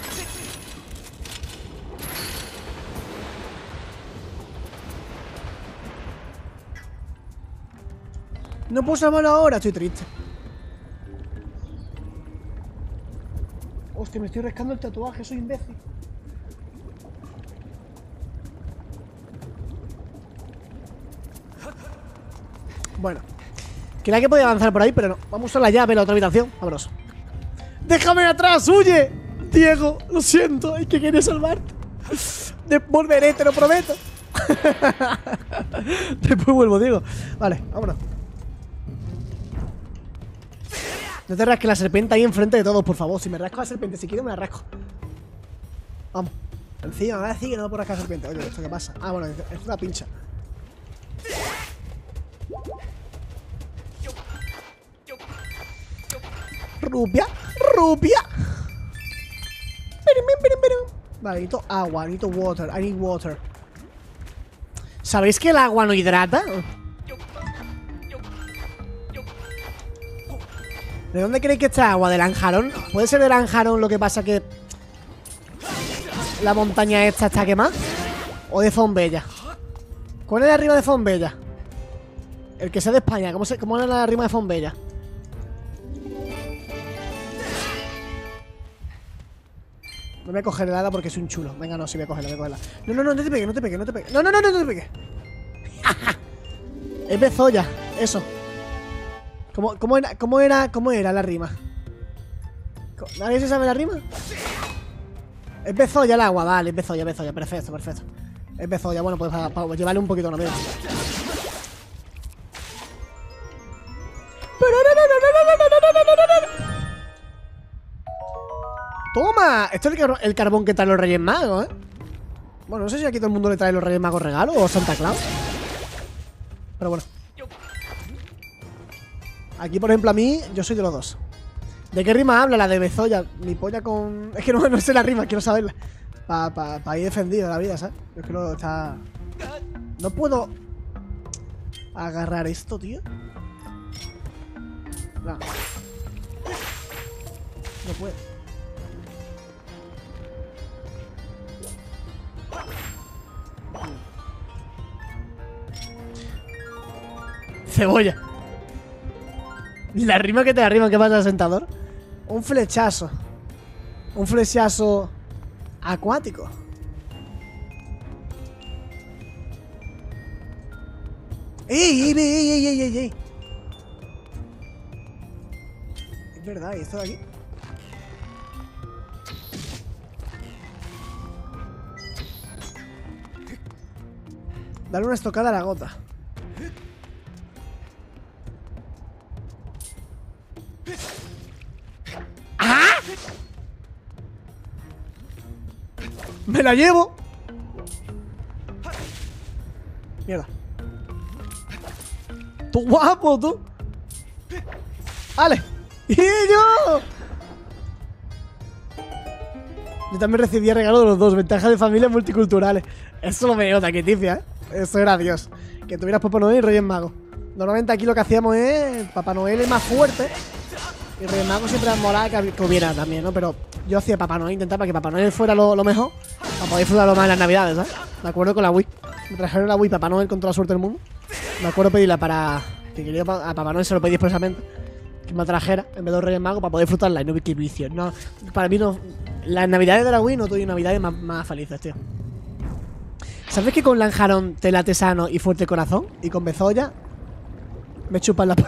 No puedo salvarlo ahora, estoy triste. Hostia, me estoy rascando el tatuaje, soy imbécil. Bueno, creía que podía avanzar por ahí, pero no. Vamos a usar la llave en la otra habitación. Vámonos. ¡Déjame atrás! ¡Huye! Diego, lo siento, es que quería salvarte. De volveré, te lo prometo. Después vuelvo, Diego. Vale, vámonos. No te rasques la serpiente ahí enfrente de todos, por favor. Si me rasco la serpiente, si quiero me la rasco. Vamos. Encima me va a decir que no me puedo rascar la serpiente. Oye, ¿esto qué pasa? Ah, bueno, es una pincha. Rupia, rupia. Vale, necesito agua, necesito water. I need water. ¿Sabéis que el agua no hidrata? ¿De dónde creéis que está agua? ¿Del Anjarón? ¿Puede ser del Anjarón lo que pasa que la montaña esta está quemada? ¿O de Fonbella? ¿Cuál es la rima de Fonbella? El que sea de España, ¿cómo, se, cómo era la rima de Fonbella? No voy a coger helada porque soy un chulo. Venga, no, sí voy a cogerla, voy a cogerla. No, no, no, no te pegues, no te pegues, no te pegues. No, no, no, no, no te pegues. Es bezoya, eso. ¿Cómo, cómo, era, ¿Cómo era cómo era la rima? ¿Nadie se sabe la rima? Es bezoya el agua, vale, es bezoya, bezoya, perfecto, perfecto. Es bezoya, bueno, pues para, para llevarle un poquito, no me ¡Toma! Esto es el, car el carbón que traen los Reyes Magos, ¿eh? Bueno, no sé si aquí todo el mundo le trae los Reyes Magos regalos o Santa Claus. Pero bueno. Aquí, por ejemplo, a mí, yo soy de los dos. ¿De qué rima habla la de bezoya? Mi polla con... Es que no, no sé la rima, quiero saberla. Para pa, pa ir defendido la vida, ¿sabes? Yo creo que está... No puedo... agarrar esto, tío. No. No puedo. Cebolla. La rima que te arriba, ¿qué pasa, sentador? Un flechazo. Un flechazo acuático. ¡Ey, ey, ey, ey, ey, ey, ey! Es verdad, ¿y esto de aquí? Dale una estocada a la gota. ¡Me la llevo! Mierda. ¡Tú guapo, tú! ¡Vale! ¡Y yo! Yo también recibía regalo de los dos. Ventaja de familias multiculturales. Eso lo veo, taqueticia, ¿eh? Eso era Dios. Que tuvieras Papá Noel y Reyes Magos. Normalmente aquí lo que hacíamos es... Papá Noel es más fuerte. Y Reyes Magos siempre molaba que, que hubiera también, ¿no? Pero yo hacía Papá Noel, intentaba que Papá Noel fuera lo, lo mejor. Para poder disfrutarlo más en las navidades, ¿sabes? Me acuerdo con la Wii. Me trajeron la Wii Papá Noel con toda la suerte del mundo. Me acuerdo pedirla para... Que quería a Papá Noel, se lo pedí expresamente. Que me trajera, en vez de Reyes Magos, para poder disfrutarla. Y no vi que vicio. No, para mí no... Las navidades de la Wii no tuve navidades más, más felices, tío. ¿Sabes que con Lanjarón, Telate Sano y Fuerte Corazón? Y con Bezoya me chupan la...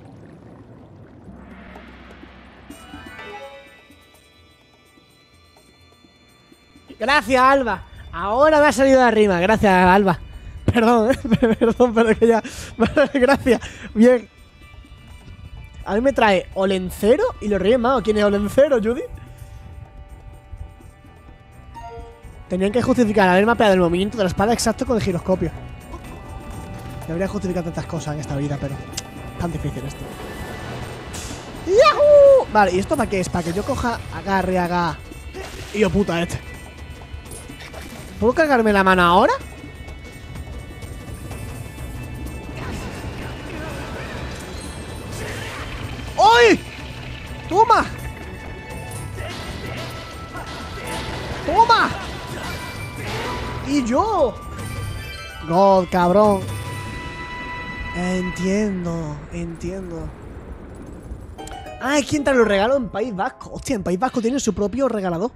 Gracias, Alba. Ahora me ha salido de rima. Gracias, Alba. Perdón, ¿eh? Perdón, pero es que ya... Gracias. Bien. A mí me trae Olencero y los Reyes Magos. ¿Quién es Olencero, Judy? Tenían que justificar haber mapeado el movimiento de la espada exacto con el giroscopio. Debería justificar tantas cosas en esta vida, pero... Tan difícil esto. ¡Yahoo! Vale, ¿y esto para qué es? Para que yo coja, agarre, haga... Y yo puta este. ¿Puedo cargarme la mano ahora? ¡Toma! ¡Toma! ¡Y yo! God, cabrón. Entiendo, entiendo. Ah, es que entra los regalos en País Vasco. Hostia, en País Vasco tienen su propio regalador.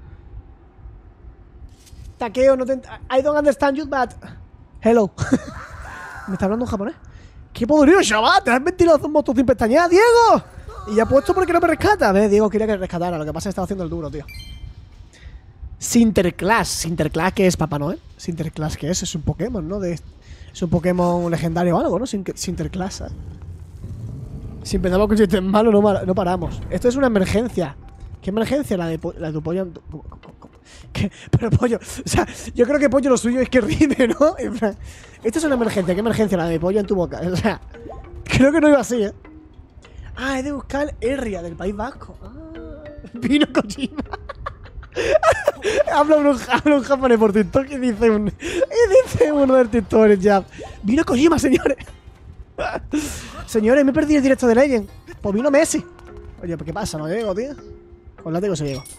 Takeo, no te... I don't understand you, but... Hello. ¿Me está hablando en japonés? ¡Qué podrido, chaval! ¡Te has metido los motos sin pestañear, Diego! Y ya puesto porque no me rescata. A ver, Diego quería que rescatara. Lo que pasa es que estaba haciendo el duro, tío. Sinterklaas. Sinterklaas, ¿qué es, Papá Noel? Sinterklaas, ¿qué es? Es un Pokémon, ¿no? De... Es un Pokémon legendario o algo, ¿no? Sinterklaas. ¿eh? Si empezamos con chistes malos, no, no paramos. Esto es una emergencia. ¿Qué emergencia? La de, la de tu pollo. ¿Qué? Pero pollo. O sea, yo creo que pollo lo suyo es que rime, ¿no? En plan, esto es una emergencia. ¿Qué emergencia? La de pollo en tu boca. O sea, creo que no iba así, ¿eh? Ah, he de buscar el Ria del País Vasco. Ah, vino Kojima. habla, un, habla un japonés por TikTok y dice un. Y dice uno del TikTok ya. Vino Kojima, señores. Señores, me he perdido el directo de Legend. Pues vino Messi. Oye, ¿qué pasa? ¿No llego, tío? Pues la tengo, se llego.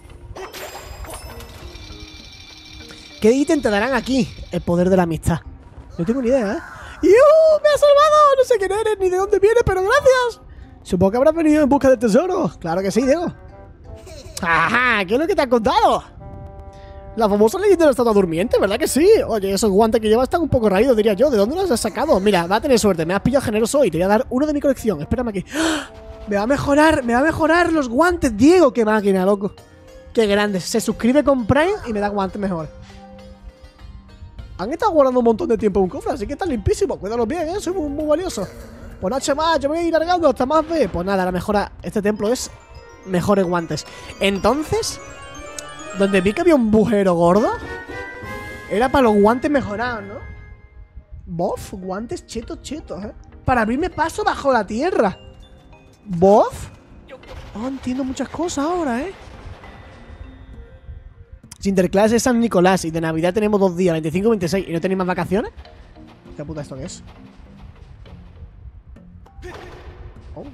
¿Qué ítem te darán aquí? El poder de la amistad. No tengo ni idea, ¿eh? ¡Yuhu! ¡Me has salvado! No sé quién eres ni de dónde vienes, pero gracias. Supongo que habrás venido en busca del tesoro. Claro que sí, Diego. ¡Ajá! ¿Qué es lo que te han contado? La famosa leyenda de la estatua durmiente, ¿verdad que sí? Oye, esos guantes que llevas están un poco raídos, diría yo. ¿De dónde los has sacado? Mira, va a tener suerte. Me has pillado generoso hoy. Te voy a dar uno de mi colección. Espérame aquí. ¡Ah! Me va a mejorar, me va a mejorar los guantes, Diego. ¡Qué máquina, loco! ¡Qué grande! Se suscribe con Prime y me da guantes mejores. Han estado guardando un montón de tiempo en un cofre, así que están limpísimos. Cuídalos bien, ¿eh? Soy muy, muy valioso. Pues nada, más, yo me voy a ir largando hasta más B. Pues nada, la mejora. Este templo es mejores guantes. Entonces, donde vi que había un bujero gordo, era para los guantes mejorados, ¿no? Bof, guantes chetos, chetos, ¿eh? Para abrirme paso bajo la tierra. Bof. Oh, entiendo muchas cosas ahora, ¿eh? Sinterklaas es San Nicolás y de Navidad tenemos dos días, veinticinco y veintiséis. ¿Y no tenéis más vacaciones? ¿Qué puta esto qué es? Oh.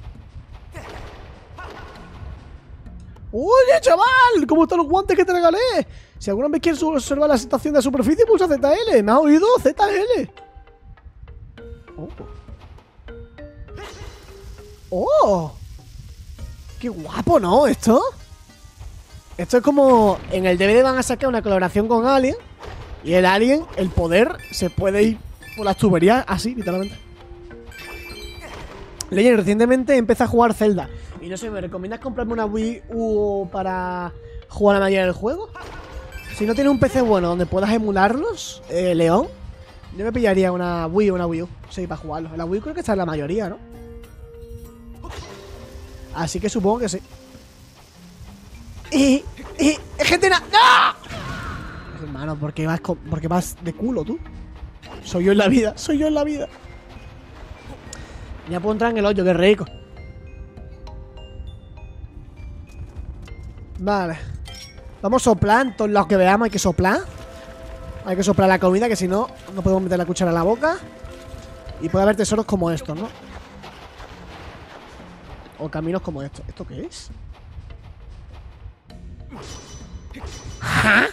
¡Oye, chaval! ¿Cómo están los guantes que te regalé? Si alguna vez quieres observar la situación de la superficie, pulsa Z L. ¿Me has oído? Z L. Oh. ¡Oh! ¡Qué guapo, ¿no? ¿Esto? Esto es como... En el D V D van a sacar una colaboración con Alien. Y el Alien, el poder, se puede ir por las tuberías así, literalmente. Legend, recientemente empecé a jugar Zelda. Y no sé, ¿me recomiendas comprarme una Wii U para jugar la mayoría del juego? Si no tienes un P C bueno donde puedas emularlos, eh, León, yo me pillaría una Wii o una Wii U. Sí, para jugarlo. La Wii U creo que está en la mayoría, ¿no? Así que supongo que sí. Y... y... ¡Gente na... ¡No! Hermano, ¿por qué vas, con... ¿por qué vas de culo, tú? Soy yo en la vida, soy yo en la vida. Ya puedo entrar en el hoyo, qué rico. Vale. Vamos a soplar en todos los que veamos. Hay que soplar. Hay que soplar la comida, que si no, no podemos meter la cuchara en la boca. Y puede haber tesoros como estos, ¿no? O caminos como estos. ¿Esto qué es? ¿Ah?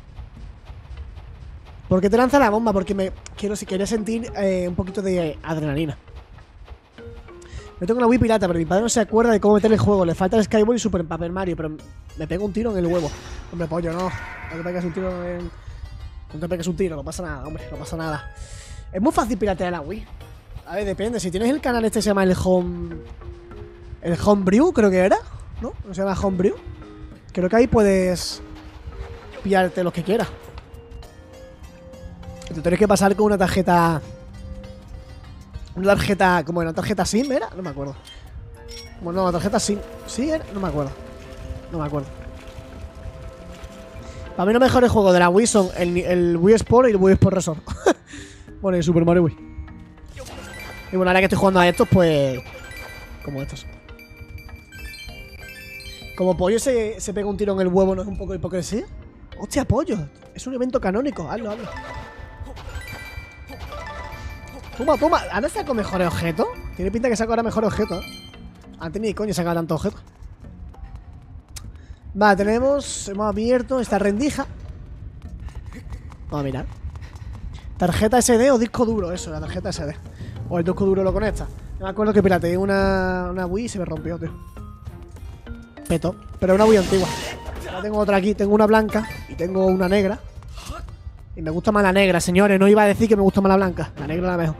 ¿Por qué te lanza la bomba? Porque me quiero, si quería sentir eh, un poquito de adrenalina. Yo tengo una Wii pirata, pero mi padre no se acuerda de cómo meter el juego. Le falta el Skyward y Super Paper Mario, pero me pego un tiro en el huevo. Hombre, pollo, no. No te pegues un tiro en... No te pegues un tiro, no pasa nada, hombre, no pasa nada. Es muy fácil piratear la Wii. A ver, depende. Si tienes el canal este, se llama el Home... El Homebrew, creo que era, ¿no? ¿No se llama Homebrew? Creo que ahí puedes pillarte los que quieras. Te tienes que pasar con una tarjeta... Una tarjeta... ¿Cómo era? ¿Una tarjeta SIM era? No me acuerdo. Bueno, no, la tarjeta SIM... ¿Sí era? No me acuerdo. No me acuerdo. Para mí los mejores juegos de la Wii son el, el Wii Sport y el Wii Sport Resort. Bueno, y el Super Mario Wii. Y bueno, ahora que estoy jugando a estos, pues... Como estos. Como Pollo se, se pega un tiro en el huevo, ¿no es un poco de hipocresía? ¡Hostia, Pollo! Es un evento canónico. Hazlo, hazlo. Toma, toma. ¿Ahora saco mejores objetos? Tiene pinta que saco ahora mejores objetos. Antes ni de coño sacaba tantos objetos. Vale, tenemos... Hemos abierto esta rendija. Vamos a mirar. Tarjeta ese de o disco duro, eso, la tarjeta ese de. O el disco duro lo conecta. No me acuerdo que pirateé una, una Wii y se me rompió, tío. Peto. Pero es una Wii antigua. Ya tengo otra aquí, tengo una blanca y tengo una negra. Y me gusta más la negra, señores. No iba a decir que me gusta más la blanca. La negra es la mejor.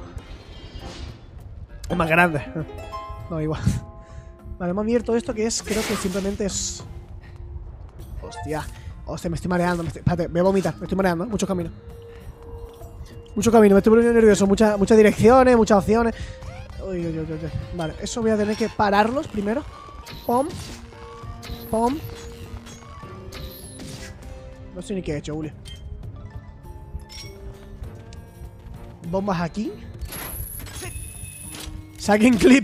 Es más grande. No, igual. Vale, hemos abierto esto que es, creo que simplemente es... Hostia. Hostia, me estoy mareando. Me estoy... Espérate, voy a vomitar. Me estoy mareando, ¿eh? Muchos caminos. Mucho camino, me estoy poniendo nervioso. Muchas, muchas direcciones, muchas opciones. Uy, uy, uy, uy, uy. Vale, eso voy a tener que pararlos primero. Pom. Pom. No sé ni qué he hecho, Julio. Bombas aquí. Saquen clip.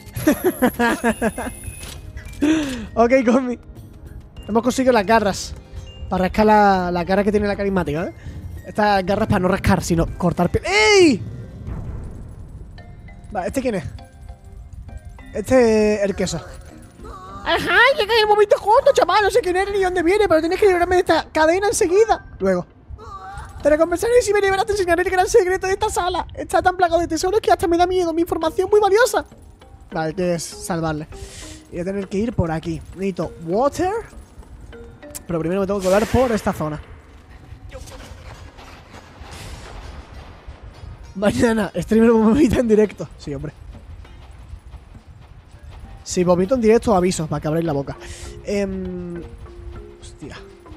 Ok, Cosmi. Hemos conseguido las garras. Para rascar la, la cara que tiene la carismática, ¿eh? Estas garras para no rascar, sino cortar piel. ¡Ey! Vale, ¿este quién es? Este es el queso. Ajá, llega el momento justo, chaval. No sé quién eres ni dónde viene, pero tienes que librarme de esta cadena enseguida. Luego. Te recompensaré si me liberas, te enseñaré el gran secreto de esta sala. Está tan plagado de tesoros que hasta me da miedo. Mi información muy valiosa. Vale, que es salvarle. Y voy a tener que ir por aquí. Necesito water. Pero primero me tengo que colar por esta zona. Mañana, streamer vomita en directo. Sí, hombre. Si vomito en directo, aviso para que abráis la boca. Eh... Hostia.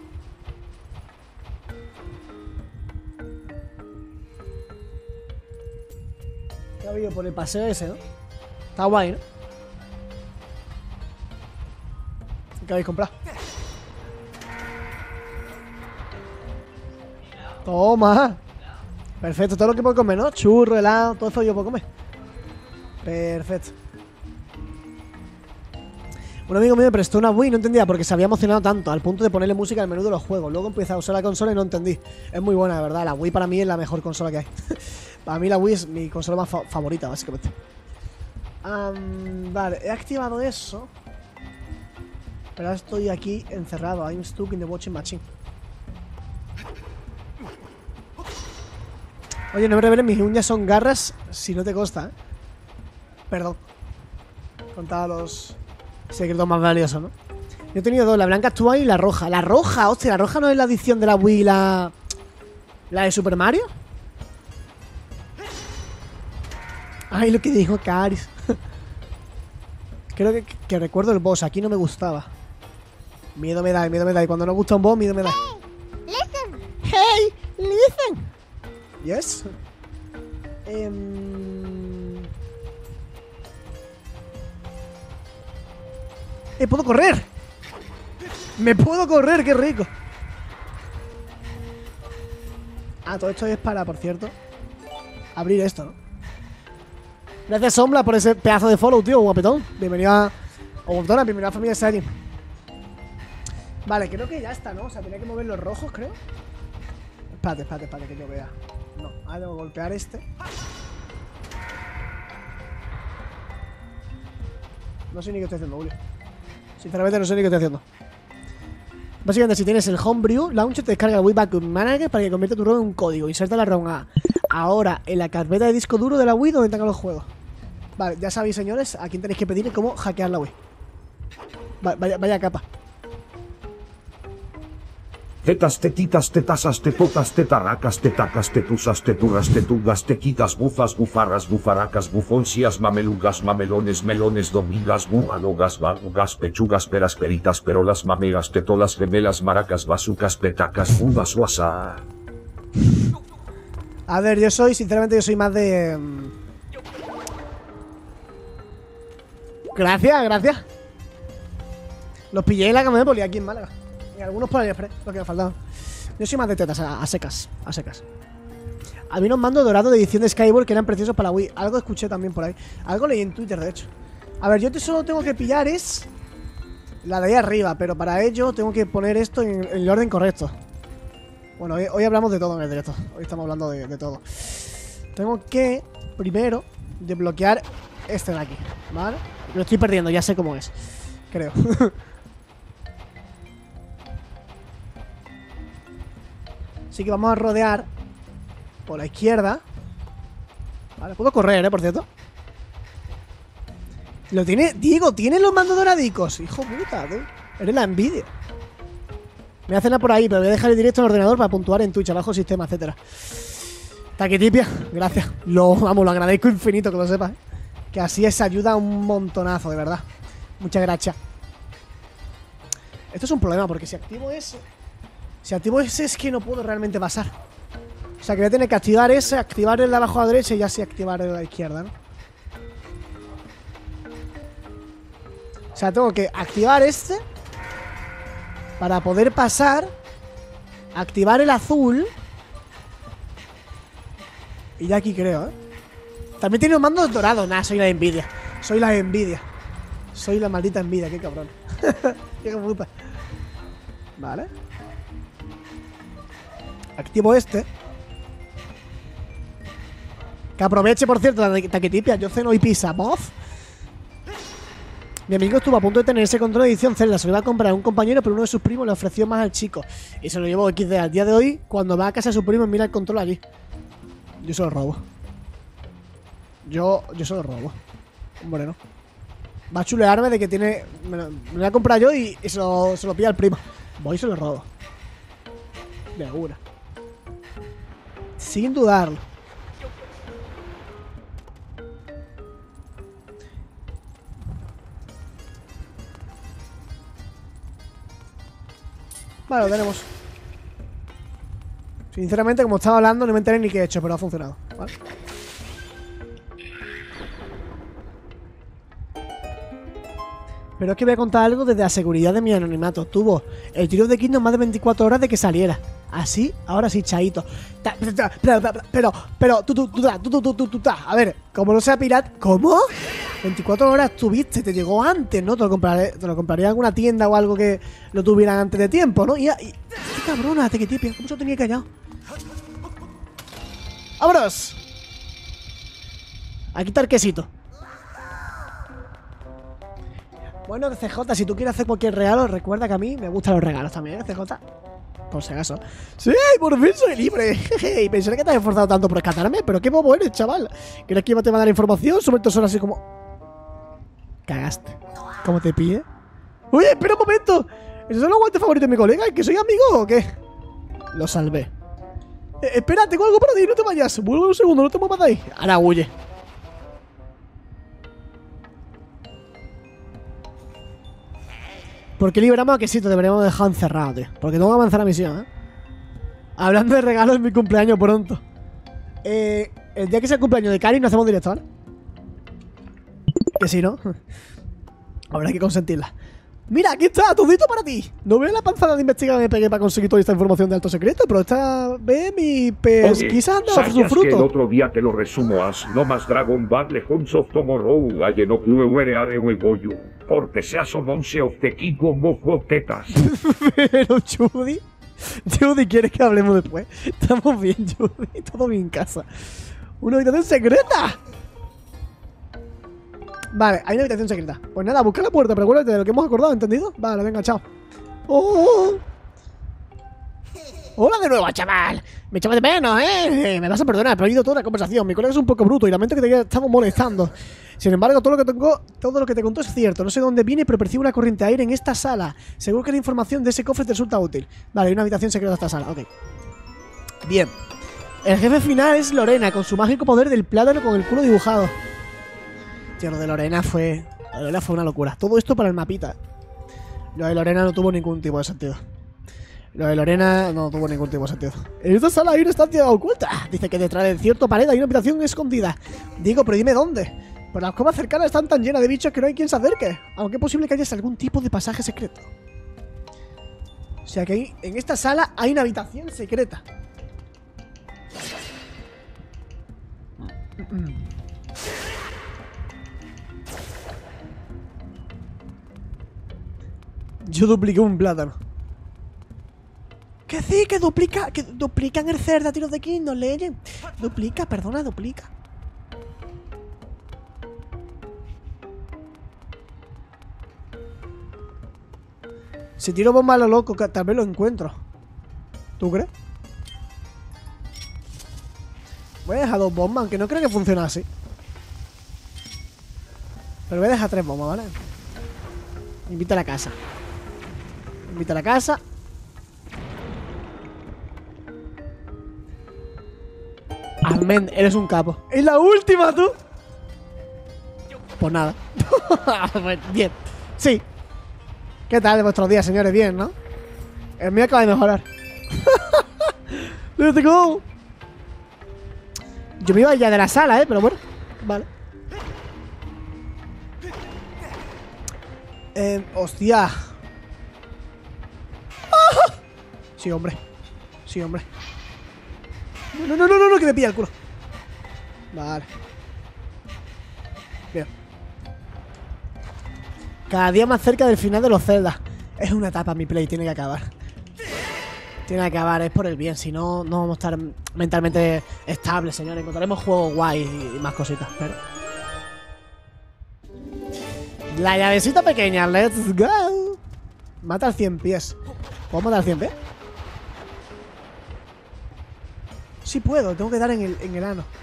¿Qué ha habido por el paseo ese, no? Está guay, ¿no? ¿Qué habéis comprado? Toma. Perfecto, todo lo que puedo comer, ¿no? Churro, helado, todo eso yo puedo comer. Perfecto. Un amigo mío me prestó una Wii y no entendía porque se había emocionado tanto al punto de ponerle música al menú de los juegos. Luego empieza a usar la consola y no entendí. Es muy buena, de verdad. La Wii para mí es la mejor consola que hay. Para mí la Wii es mi consola más fa favorita, básicamente. Um, vale, he activado eso. Pero ahora estoy aquí encerrado. I'm stuck in the watching machine. Oye, no me reveles, mis uñas son garras si no te consta, ¿eh? Perdón. Contaba los secretos más valiosos, ¿no? Yo he tenido dos, la blanca actual y la roja. La roja, hostia, la roja no es la edición de la Wii y la... ¿La de Super Mario? Ay, lo que dijo Caris. Creo que, que recuerdo el boss, aquí no me gustaba. Miedo me da, miedo me da. Y cuando no gusta un boss, miedo me da. Listen. Hey, listen. Yes. Um... ¡Eh, puedo correr! ¡Me puedo correr! ¡Qué rico! Ah, todo esto es para, por cierto, abrir esto, ¿no? Gracias, Sombra, por ese pedazo de follow, tío, guapetón. Bienvenido a... O guapetona, bienvenido a la familia Saiyajin. Vale, creo que ya está, ¿no? O sea, tenía que mover los rojos, creo. Espérate, espérate, espérate, que yo vea. No, ahora tengo que golpear este. No sé ni qué estoy haciendo, Julio. Sinceramente no sé ni qué estoy haciendo. Básicamente, si tienes el Homebrew Launcher, te descarga el Wii Backup Manager para que convierta tu ROM en un código. Inserta la ROM a ahora en la carpeta de disco duro de la Wii donde tengan los juegos. Vale, ya sabéis, señores, a quién tenéis que pedir cómo hackear la Wii. Va, vaya, vaya capa. Tetas, tetitas, tetasas, tetotas, tetaracas, tetacas, tetusas, teturras, tetugas, tequitas, bufas, bufarras, bufaracas, bufoncias, mamelugas, mamelones, melones, domingas, bujalogas, balugas, pechugas, peras, peritas, perolas, mamegas, tetolas, gemelas, maracas, bazucas, petacas, bubas, guasa. A ver, yo soy, sinceramente, yo soy más de... Gracias, gracias. Los pillé en la Camépolis aquí en Málaga. Y algunos por AliExpress, lo que me faltaban. Yo soy más de tetas, a, a secas, a secas. Había unos mandos dorados de edición de Skyward que eran preciosos para la Wii. Algo escuché también por ahí. Algo leí en Twitter, de hecho. A ver, yo te solo tengo que pillar es... la de ahí arriba, pero para ello tengo que poner esto en, en el orden correcto. Bueno, hoy, hoy hablamos de todo en el directo. Hoy estamos hablando de, de todo. Tengo que, primero, desbloquear este de aquí, ¿vale? Lo estoy perdiendo, ya sé cómo es. Creo. Así que vamos a rodear por la izquierda. Vale, puedo correr, ¿eh? Por cierto. Lo tiene... Diego, ¿tiene los mandos doradicos? Hijo puta, tú. Eres la envidia. Me voy a hacer por ahí, pero voy a dejar el directo en el ordenador para puntuar en Twitch, abajo sistema, etcétera. Taquitipia, gracias. Lo, vamos, lo agradezco infinito, que lo sepas, ¿eh? Que así es, ayuda un montonazo, de verdad. Muchas gracias. Esto es un problema, porque si activo ese... Si activo ese es que no puedo realmente pasar. O sea, que voy a tener que activar ese, activar el de abajo a la derecha y ya sí activar el de la izquierda, ¿no? O sea, tengo que activar este para poder pasar, activar el azul. Y ya aquí creo, ¿eh? También tiene un mando dorado. Nah, soy la envidia. Soy la envidia. Soy la maldita envidia, qué cabrón. Qué puta. Vale. Activo este. Que aproveche, por cierto, la taquitipia. Yo ceno y pizza, moz. Mi amigo estuvo a punto de tener ese control de edición Zelda. Se lo iba a comprar a un compañero, pero uno de sus primos le ofreció más al chico. Y se lo llevó equis de. Al día de hoy, cuando va a casa de su primo, mira el control allí. Yo se lo robo. Yo, yo se lo robo. Hombre, no. Va a chulearme de que tiene... Me lo, me lo voy a comprar yo y, y se, lo, se lo pilla el primo. Voy y se lo robo. De una. Sin dudarlo. Vale, lo tenemos. Sinceramente, como estaba hablando, no me enteré ni qué he hecho, pero ha funcionado. Vale. Pero es que voy a contar algo desde la seguridad de mi anonimato. Tuvo el Tears of the Kingdom más de veinticuatro horas de que saliera. Así, ahora sí, chaito. Pero, pero, pero, tú, tú, tú, tú, tú, tú, tú, tú, a ver, como no sea pirata. ¿Cómo? veinticuatro horas tuviste, te llegó antes, ¿no? Te lo compraré, te lo compraría en alguna tienda o algo que lo tuvieran antes de tiempo, ¿no? Y, y qué cabrona, Tequitipia, ¿cómo se lo tenía callado? ¡Vámonos! A quitar quesito. Bueno, C J, si tú quieres hacer cualquier regalo, recuerda que a mí me gustan los regalos también, ¿eh, C J? Por si acaso. ¡Sí! ¡Por fin soy libre! Y pensaré que te has esforzado tanto por rescatarme, pero qué bobo eres, chaval. ¿Crees que iba te va a dar información sobre estos horas así como...? Cagaste. ¿Cómo te pide? ¡Oye, espera un momento! ¿Esos son los guantes favoritos de mi colega? ¿Que soy amigo o qué? Lo salvé. Eh, espera, tengo algo para ti, no te vayas. Vuelve un segundo, no te muevas de ahí. Ahora huye. ¿Por qué liberamos a Quesito? Deberíamos dejar encerrado, tío. Porque tengo que avanzar la misión, ¿eh? Hablando de regalos, es mi cumpleaños pronto. Eh, el día que sea el cumpleaños de Cari, no hacemos directo, ¿vale? Que sí, ¿no? Habrá que consentirla. Mira, aquí está, todito para ti. No veo la panzada de investigar que me pegué para conseguir toda esta información de alto secreto, pero esta vez mi pesquisa anda a su fruto. Que el otro día te lo resumo as no más Dragon Ball Legends of Tomorrow aye no clue are huevoyo porque se asomónse of te kiko mojo tetas. Pero Judy, Judy, ¿quieres que hablemos después? Estamos bien, Judy, todo bien en casa. Una habitación secreta. Vale, hay una habitación secreta. Pues nada, busca la puerta, pero acuérdate de lo que hemos acordado, ¿entendido? Vale, venga, chao. ¡Oh! ¡Hola de nuevo, chaval! Me echaba de menos, ¿eh? Me vas a perdonar, pero he oído toda la conversación. Mi colega es un poco bruto y lamento que te estamos molestando. Sin embargo, todo lo que tengo, todo lo que te contó es cierto. No sé dónde viene, pero percibo una corriente de aire en esta sala. Seguro que la información de ese cofre te resulta útil. Vale, hay una habitación secreta en esta sala, ok. Bien. El jefe final es Lorena, con su mágico poder del plátano con el culo dibujado. Tío, lo de Lorena fue... Lo de Lorena fue una locura. Todo esto para el mapita. Lo de Lorena no tuvo ningún tipo de sentido. Lo de Lorena no tuvo ningún tipo de sentido. En esta sala hay una estancia oculta. Dice que detrás de cierta pared hay una habitación escondida. Digo, pero dime dónde. Pues las cuevas cercanas están tan llenas de bichos que no hay quien se acerque. Aunque es posible que haya algún tipo de pasaje secreto. O sea que hay, en esta sala hay una habitación secreta. Yo dupliqué un plátano. Que sí, que duplica, que duplican el cerdo a tiros de Kingdom, leyen. Duplica, perdona, duplica. Si tiro bomba a lo loco, tal vez lo encuentro. ¿Tú crees? Voy a dejar dos bombas, aunque no creo que funcione así. Pero voy a dejar tres bombas, ¿vale? Invita a la casa. Invita a la casa. Amén, eres un capo. ¡Es la última, tú! Pues nada. Bien. Sí. ¿Qué tal de vuestros días, señores? Bien, ¿no? El mío acaba de mejorar. Let's go. Yo me iba ya de la sala, ¿eh? Pero bueno. Vale. Eh, hostia. ¡Ah! Sí, hombre. Sí, hombre. No, no, no, no, no, que me pilla el culo. Vale. Bien. Cada día más cerca del final de los Zelda. Es una etapa mi play, tiene que acabar. Tiene que acabar, es por el bien. Si no, no vamos a estar mentalmente estables, señores. Encontraremos juegos guay y más cositas, pero... La llavecita pequeña, let's go. Mata al cien pies. ¿Puedo matar al cien pies? Sí puedo, tengo que dar en el, en el ano.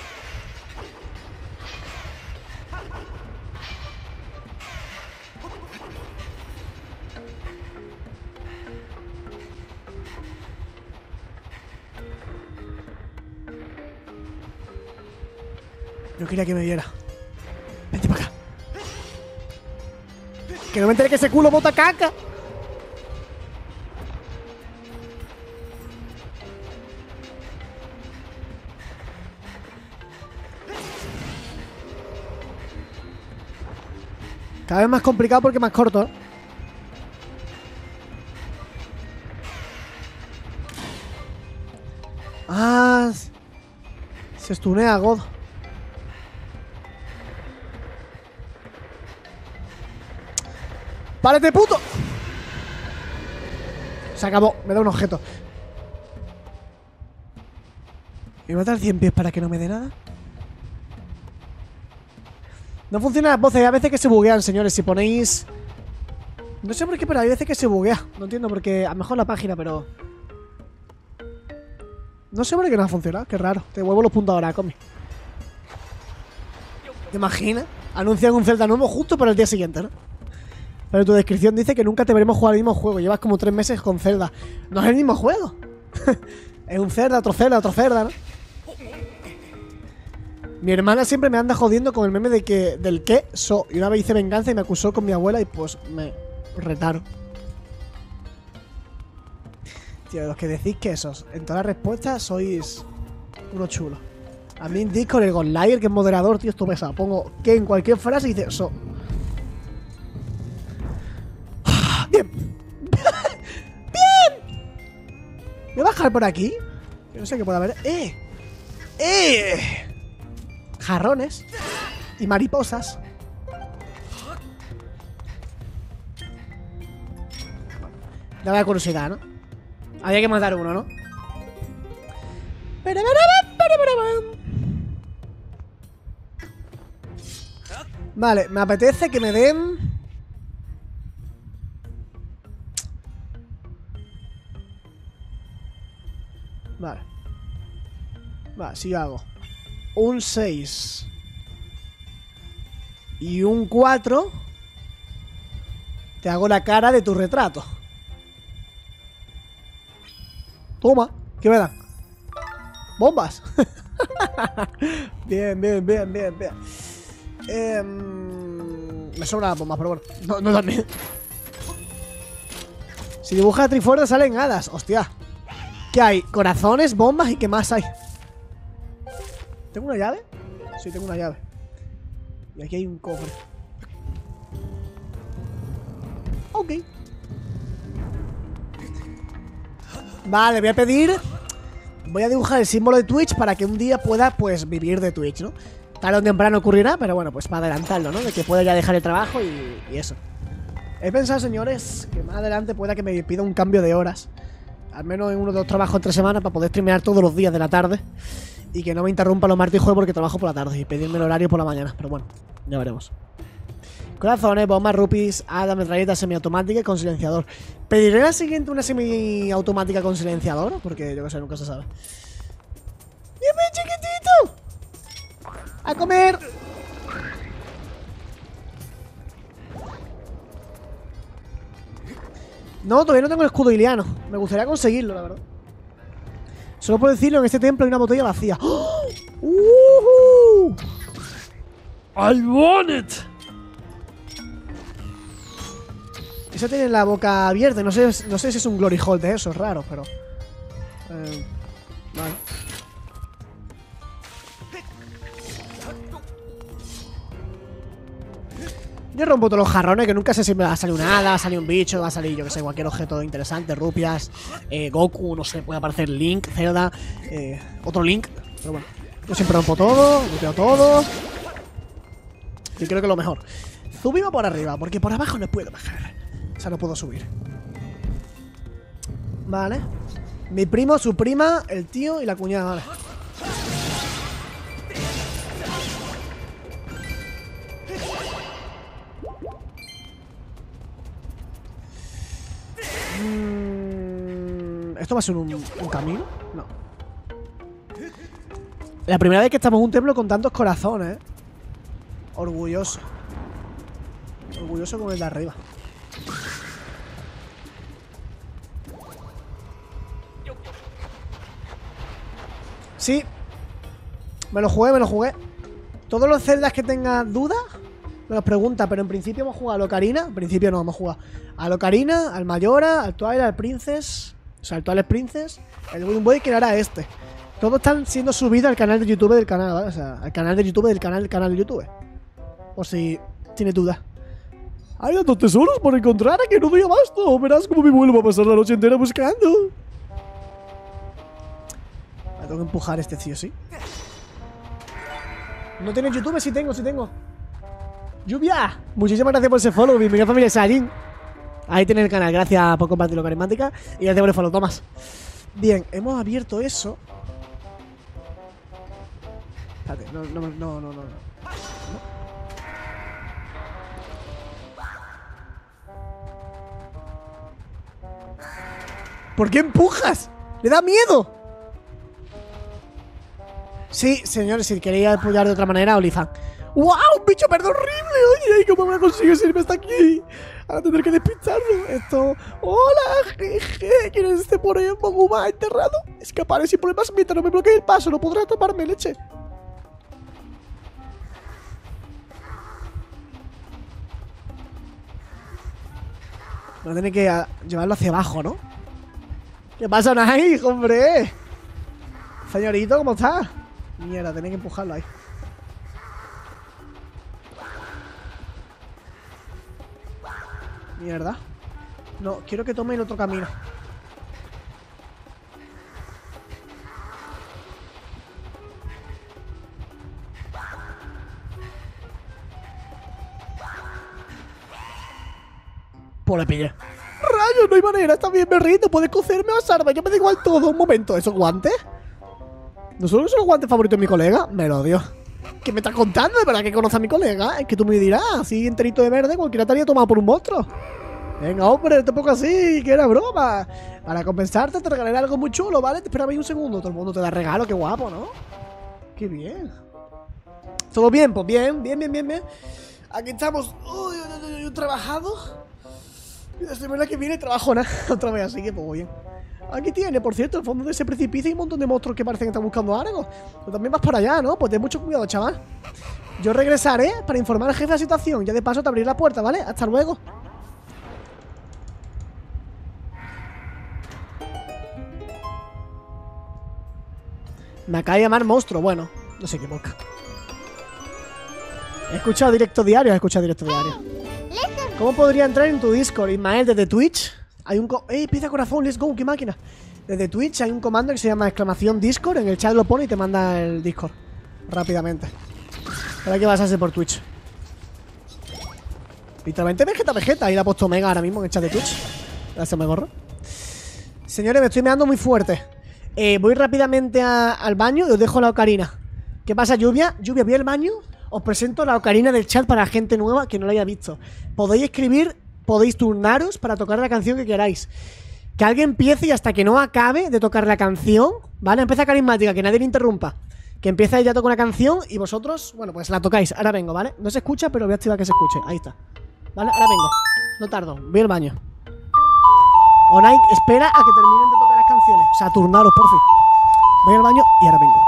No quería que me viera. Vente para acá. Que no me entere que ese culo bota caca. Cada vez más complicado porque más corto, ¿eh? Ah, se estunea God. ¡Párate, puto! Se acabó, me da un objeto. ¿Me mata al cien pies para que no me dé nada? No funcionan las voces, hay veces que se buguean, señores. Si ponéis... No sé por qué, pero hay veces que se buguea. No entiendo por qué. A lo mejor la página, pero... No sé por qué no ha funcionado, qué raro. Te devuelvo los puntos ahora, Comi. ¿Te imaginas? Anuncian un Zelda nuevo justo para el día siguiente, ¿no? Pero tu descripción dice que nunca te veremos jugar al mismo juego. Llevas como tres meses con Zelda. No es el mismo juego. Es un Zelda, otro Zelda, otro Zelda, ¿no? Mi hermana siempre me anda jodiendo con el meme de que del queso. Y una vez hice venganza y me acusó con mi abuela y pues me retaron. Tío, los que decís quesos en todas las respuestas sois unos chulos. A mí en Discord el Godlayer, que es moderador, tío, esto pesado. Pongo que en cualquier frase y dice so. Bien. Bien. ¿Me voy a bajar por aquí? Que no sé qué puede haber. ¡Eh! ¡Eh! Jarrones y mariposas. Daba curiosidad, ¿no? Había que matar uno, ¿no? Vale, me apetece que me den... Vale. Vale, si yo hago un seis y un cuatro, te hago la cara de tu retrato. Toma, ¿qué me dan? Bombas. Bien, bien, bien, bien, bien. Eh, me sobran las bombas, pero bueno. No, no también. Si dibujas Trifuerza salen hadas. Hostia. ¿Qué hay? Corazones, bombas y ¿qué más hay? ¿Tengo una llave? Sí, tengo una llave. Y aquí hay un cofre. Ok. Vale, voy a pedir... Voy a dibujar el símbolo de Twitch para que un día pueda, pues, vivir de Twitch, ¿no? Tarde o temprano ocurrirá, pero bueno, pues para adelantarlo, ¿no? De que pueda ya dejar el trabajo y, y eso. He pensado, señores, que más adelante pueda que me pida un cambio de horas. Al menos en uno de los trabajos entre semanas para poder streamear todos los días de la tarde. Y que no me interrumpa los martes y jueves porque trabajo por la tarde. Y pedirme el horario por la mañana. Pero bueno, ya veremos. Corazones, bombas, rupees, hada, metralleta semiautomática y con silenciador. ¿Pediré la siguiente una semiautomática con silenciador? Porque yo que sé, nunca se sabe. ¡Dime, chiquitito! ¡A comer! No, todavía no tengo el escudo iliano. Me gustaría conseguirlo, la verdad. Solo puedo decirlo, en este templo hay una botella vacía. ¡Oh! ¡Uh! I want it. Esa tiene la boca abierta. No sé, no sé si es un glory hole de eso, es raro, pero... Eh, vale. Yo rompo todos los jarrones, que nunca sé si me va a salir una hada, va a salir un bicho, va a salir, yo que sé, cualquier objeto interesante, rupias, eh, Goku, no sé, puede aparecer Link, Zelda, eh, otro Link, pero bueno. Yo siempre rompo todo, luteo todo. Y creo que lo mejor. Subimos por arriba, porque por abajo no puedo bajar. O sea, no puedo subir. Vale. Mi primo, su prima, el tío y la cuñada, vale. ¿Esto va a ser un, un camino? No. La primera vez que estamos en un templo con tantos corazones, ¿eh? Orgulloso. Orgulloso con el de arriba. Sí. Me lo jugué, me lo jugué. Todos los celdas que tengan dudas me los pregunta, pero en principio vamos a jugar a Locarina. En principio no vamos a jugar a Locarina, al Mayora, al Twilight, al Princess. O sea, el Twilight Princess, el Wind Boy, que era este. Todos están siendo subidos al canal de YouTube del canal, ¿vale? O sea, al canal de YouTube del canal del canal de YouTube. Por si tiene duda. Hay tantos tesoros por encontrar que no doy abasto. Verás cómo me vuelvo a pasar la noche entera buscando. Me tengo que empujar este sí o sí. ¿No tienes YouTube? Sí tengo, sí tengo. ¡Lluvia! Muchísimas gracias por ese follow, mi amiga familia Sajin. Ahí tienes el canal, gracias por compartirlo, carismática. Y gracias por el follow, Tomás. Bien, hemos abierto eso. Espérate, no, no, no, no, no, no. ¿Por qué empujas? ¡Le da miedo! Sí, señores, si queréis apoyar de otra manera, OnlyFans. ¡Wow! ¡Un bicho verde horrible! Oye, ¿cómo me consigo irme hasta aquí? Ahora tendré que despistarlo. Esto... ¡Hola, jeje! ¿Quién es este por ahí en Moguma enterrado? Escaparé sin problemas mientras no me bloquee el paso. No podrá tomarme leche. Voy a tener que a, llevarlo hacia abajo, ¿no? ¿Qué pasa, Nai, hombre? Señorito, ¿cómo está? Mierda, tenía que empujarlo ahí. Mierda. No, quiero que tome el otro camino. Pues le pillé. ¡Rayos! No hay manera, está bien, me rindo. Puedes cocerme o asarme, yo me da igual todo. Un momento, ¿esos guantes? ¿No son los guantes favoritos de mi colega? Me lo dio. ¿Qué me estás contando? ¿De verdad que conoces a mi colega? Es que tú me dirás, así enterito de verde, cualquiera te habría tomado por un monstruo. Venga, hombre, tampoco así, que era broma. Para compensarte te regalaré algo muy chulo, ¿vale? Te espérame un segundo, todo el mundo te da regalo, qué guapo, ¿no? Qué bien. ¿Todo bien? Pues bien, bien, bien, bien, bien. Aquí estamos. Uy, uy, uy, uy, trabajado. Y la semana que viene trabajo nada, otra vez, así que pues bien. Aquí tiene, por cierto, al fondo de ese precipicio hay un montón de monstruos que parecen que están buscando algo. Tú también vas para allá, ¿no? Pues ten mucho cuidado, chaval. Yo regresaré para informar al jefe de la situación. Ya de paso te abriré la puerta, ¿vale? Hasta luego. Me acaba de llamar monstruo. Bueno, no se equivoca. He escuchado directo diario, he escuchado directo diario. ¿Cómo podría entrar en tu Discord, Ismael, desde Twitch? Hay un... ¡Ey, pieza corazón! ¡Let's go! ¡Qué máquina! Desde Twitch hay un comando que se llama exclamación Discord. En el chat lo pone y te manda el Discord rápidamente. Para que vas a hacer por Twitch. Literalmente Vegeta Vegeta. Y le ha puesto Mega ahora mismo en el chat de Twitch. Gracias, me gorro. Señores, me estoy meando muy fuerte. Eh, voy rápidamente a, al baño y os dejo la ocarina. ¿Qué pasa, Lluvia? Lluvia, voy al baño. Os presento la ocarina del chat para gente nueva que no la haya visto. Podéis escribir, podéis turnaros para tocar la canción que queráis. Que alguien empiece y hasta que no acabe de tocar la canción, ¿vale? Empieza carismática, que nadie le interrumpa. Que empieza ella a tocar una canción y vosotros, bueno, pues la tocáis. Ahora vengo, ¿vale? No se escucha, pero voy a activar que se escuche. Ahí está. ¿Vale? Ahora vengo. No tardo. Voy al baño. Onai, espera a que terminen de tocar las canciones. O sea, turnaros, por fin. Voy al baño y ahora vengo.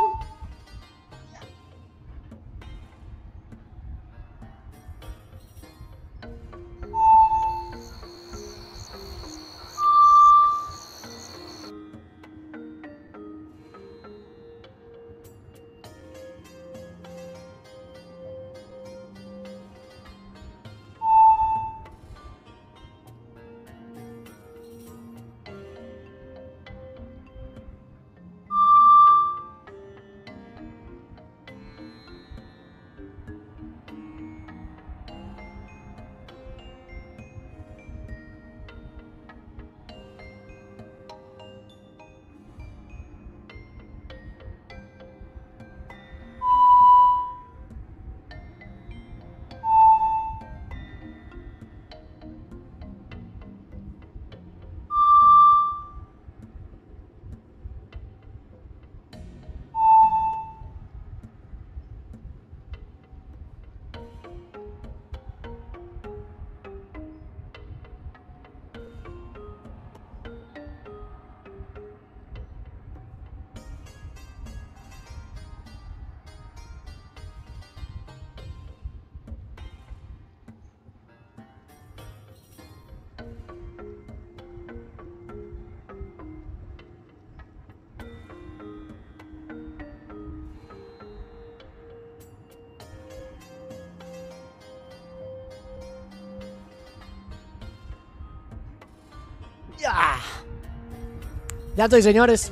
Ya. Ya estoy, señores.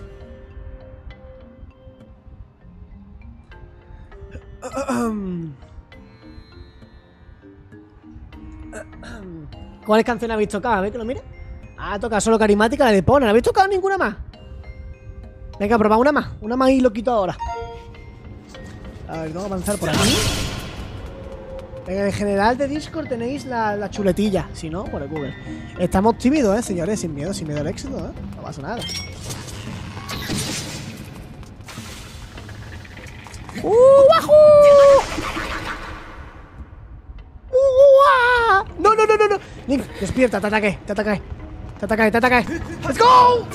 ¿Cuáles canciones habéis tocado? A ver que lo mire. Ah, toca solo carismática, la de Pona. ¿No habéis tocado ninguna más? Venga, probad una más. Una más y lo quito ahora. A ver, vamos a avanzar por aquí. En general de Discord tenéis la, la chuletilla. Si no, por el Google. Estamos tímidos, eh, señores. Sin miedo, sin miedo al éxito, eh. No pasa nada. ¡Uh, bajo! ¡Uh, no, no, no, no, no! Link, despierta, te ataqué, te ataqué. Te ataqué, te ataqué. ¡Let's go!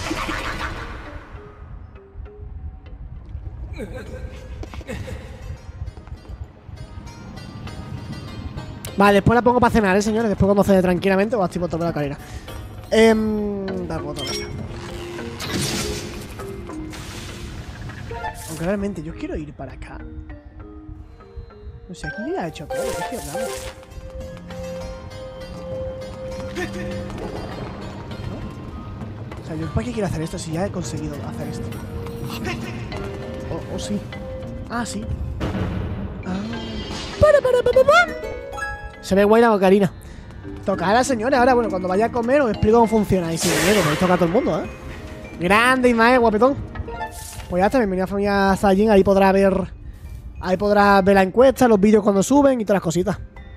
Vale, después la pongo para cenar, eh, señores. Después cuando cene tranquilamente os activo toda la carrera. Eh, Dar botón. Aunque realmente yo quiero ir para acá. No sé, aquí ya he hecho todo. ¿Qué estoy hablando? ¿No? O sea, yo para qué quiero hacer esto si ya he conseguido hacer esto. O, o sí. Ah, sí. Ah. Para, para, para, para. Se ve guay la bocarina. Tocar a la señora. Ahora, bueno, cuando vaya a comer os explico cómo funciona. Y si me podéis tocar a todo el mundo, ¿eh? Grande y más, guapetón. Pues ya está, bienvenida a familia Zajin. Ahí podrá ver. Ahí podrá ver la encuesta, los vídeos cuando suben y todas las cositas.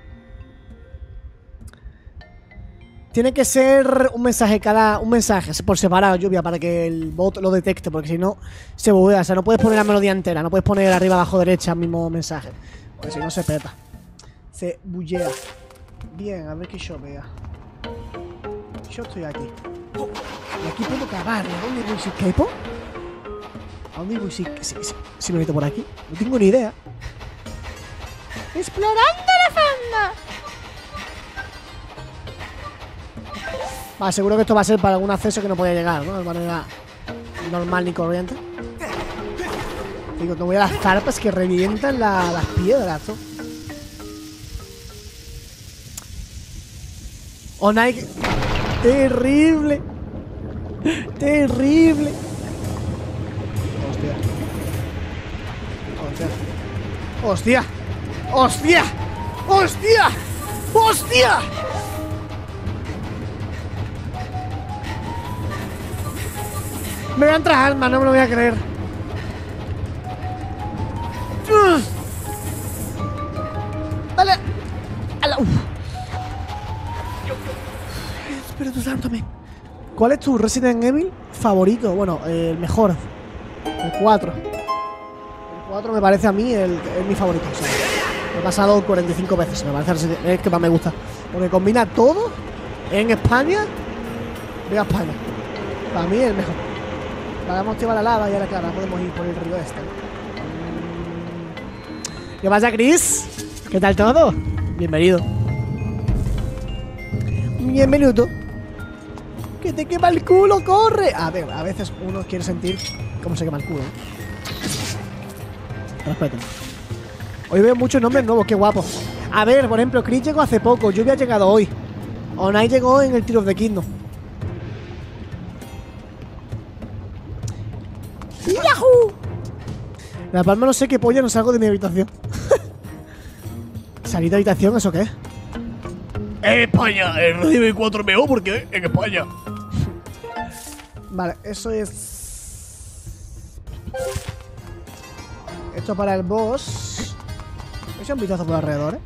Tiene que ser un mensaje cada. Un mensaje por separado, lluvia, para que el bot lo detecte. Porque si no, se buguea. O sea, no puedes poner la melodía entera. No puedes poner arriba, abajo, derecha el mismo mensaje. Porque si no se peta. Se bullea. Bien, a ver que yo vea. Yo estoy aquí. Y aquí puedo cavar. ¿A dónde voy si escapo? ¿A dónde voy si, si, si, si me meto por aquí? No tengo ni idea. ¡Explorando la fonda! Va, seguro que esto va a ser para algún acceso que no puede llegar, ¿no? De manera normal ni corriente. Digo, no voy a las zarpas que revientan la, las piedras, ¿no? Onai, terrible. Terrible. Hostia. Hostia. Hostia. Hostia. Hostia. Me voy a entrar alma, no me lo voy a creer. Dale. A la... Uf. Espíritu Santo, me. ¿Cuál es tu Resident Evil favorito? Bueno, eh, el mejor. El cuatro. El cuatro me parece a mí el, el mi favorito. O sea, lo he pasado cuarenta y cinco veces. Me parece el, el que más me gusta. Porque combina todo en España. Viva España. Para mí es el mejor. Vamos a activar la lava y ahora claro, podemos ir por el río este. ¿Qué pasa, Chris? ¿Qué tal todo? Bienvenido. Bienvenido. ¡Que te quema el culo! ¡Corre! A ver, a veces uno quiere sentir cómo se quema el culo. Respeto. Hoy veo muchos nombres nuevos, qué guapo. A ver, por ejemplo, Chris llegó hace poco. Lluvia ha llegado hoy. Onai llegó en el Tears of the Kingdom. ¡Yahoo! La palma no sé qué polla, no salgo de mi habitación. ¿Salir de habitación? ¿Eso qué es? En España, el Resident Evil cuatro es mejor porque en España. Vale, eso es... Esto para el boss. Echa un vistazo por alrededor, ¿eh?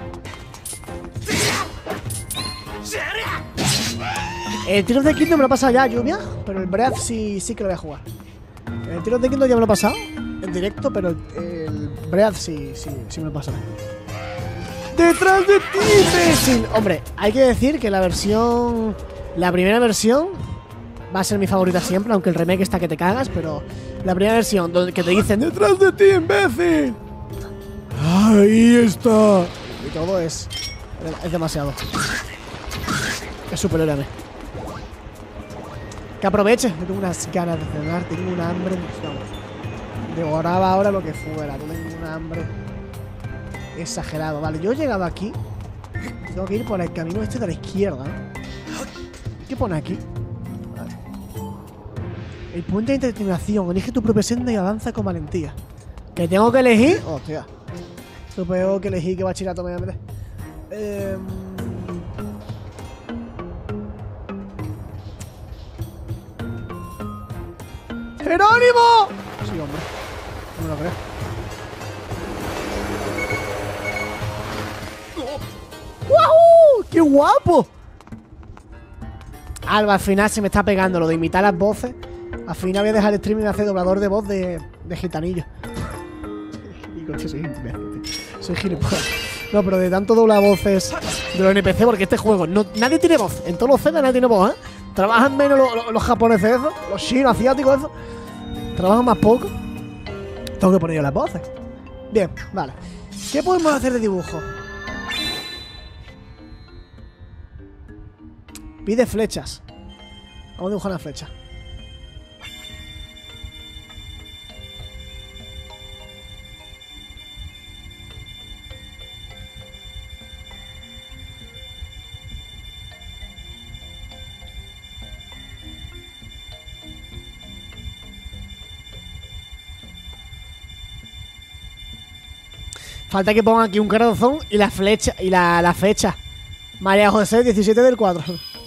El Tears of the Kingdom me lo he pasado ya, Lluvia. Pero el Breath sí, sí que lo voy a jugar. El Tears of the Kingdom ya me lo he pasado en directo, pero el, el Breath sí, sí, sí me lo he pasado. ¡Detrás de ti, imbécil! Hombre, hay que decir que la versión... La primera versión va a ser mi favorita siempre, aunque el remake está que te cagas, pero... La primera versión, donde que te dicen ¡detrás de ti, imbécil! ¡Ahí está! Y todo es... Es demasiado. Es superior a mí. Que aproveche, que tengo unas ganas de cenar, tengo un hambre... Vamos, devoraba ahora lo que fuera, tengo un hambre... Exagerado, vale, yo he llegado aquí. Tengo que ir por el camino este de la izquierda, ¿no? ¿Qué pone aquí? Vale. El puente de determinación. Elige tu propia senda y avanza con valentía. ¿Que tengo que elegir? Hostia. Supongo que elegí qué bachillerato me voy a meter. Eh... ¡Jerónimo! Sí, hombre. No me lo creo. ¡Wahoo! ¡Qué guapo! Alba, al final se me está pegando lo de imitar las voces. Al final voy a dejar el streaming de hacer doblador de voz de, de gitanillo. Y coche, soy imbécil. Soy gilipollas. No, pero de tanto doblar voces de los N P C, porque este juego no, nadie tiene voz. En todos los Zelda nadie tiene voz, ¿eh? Trabajan menos los, los, los japoneses esos, los chinos, asiáticos esos. Trabajan más poco. Tengo que poner yo las voces. Bien, vale. ¿Qué podemos hacer de dibujo? Pide flechas. Vamos a dibujar una flecha. Falta que pongan aquí un corazón y la flecha y la, la fecha. María José, diecisiete del cuatro.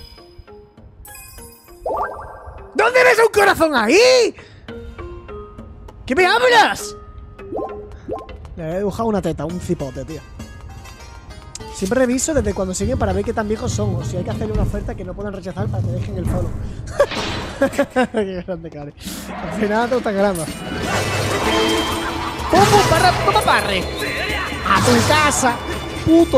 ¿Dónde ves un corazón ahí? ¿Qué me hablas? Le he dibujado una teta, un cipote, tío. Siempre reviso desde cuando siguen para ver qué tan viejos son. O si hay que hacerle una oferta que no puedan rechazar para que dejen el follow. Qué grande, Cari. Al final te está grande. ¿Cómo? Parra, toma parre. A tu casa, puto.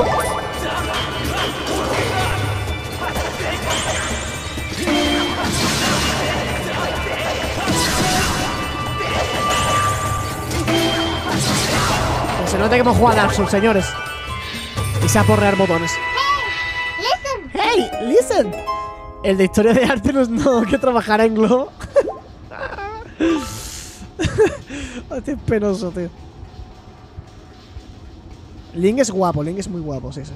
Que se note que hemos jugado a Dark Souls, señores. Y se a porrear botones. Hey, ¡Hey! ¡Listen! El de historia de arte no, no que trabajará en Globo. Este es penoso, tío. Link es guapo, Link es muy guapo, sí, sí.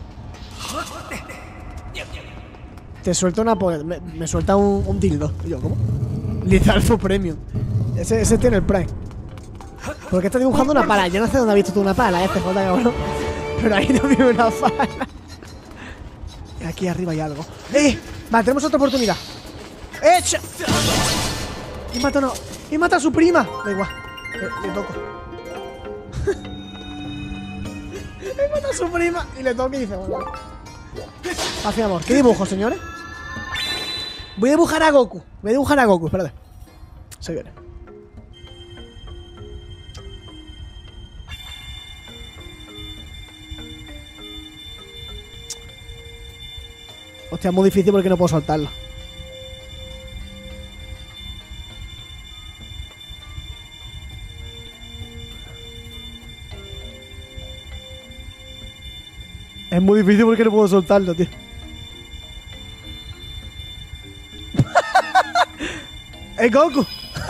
Te suelta una polla. Me, me suelta un, un dildo. Y yo, ¿cómo? Lizalfo Premium. Ese, ese tiene el Prime. ¿Por qué estás dibujando una pala? Yo no sé dónde has visto tú una pala, este jota, cabrón. Pero ahí no vive una pala. Aquí arriba hay algo. ¡Eh! Vale, tenemos otra oportunidad. ¡Echa! Y mata no. Y mata a su prima. Da igual. Le, le toco. Y mata a su prima. Y le toco y dice, bueno. Hacia amor. ¿Qué dibujo, señores? Voy a dibujar a Goku. Voy a dibujar a Goku, espérate. Se viene. Hostia, es muy difícil porque no puedo soltarlo. Es muy difícil porque no puedo soltarlo, tío. ¡Es Goku!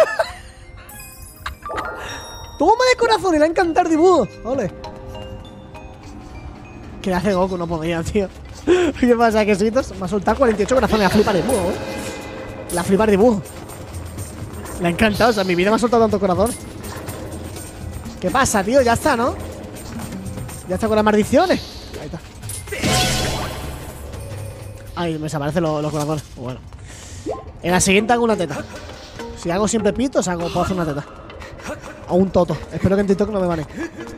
Toma de corazón y le va a encantar dibujo. Ole. ¿Qué hace Goku? No podía, tío. ¿Qué pasa, quesitos? Me ha soltado cuarenta y ocho corazones. La flipa dibujo, ¿eh? La flipa dibujo. Le ha encantado. O sea, en mi vida me ha soltado tanto corazón. ¿Qué pasa, tío? Ya está, ¿no? Ya está con las maldiciones. Ahí está. Ay, me desaparecen los, los corazones. Bueno. En la siguiente hago una teta. Si hago siempre pitos, hago, puedo hacer una teta. O un toto. Espero que en TikTok no me vale.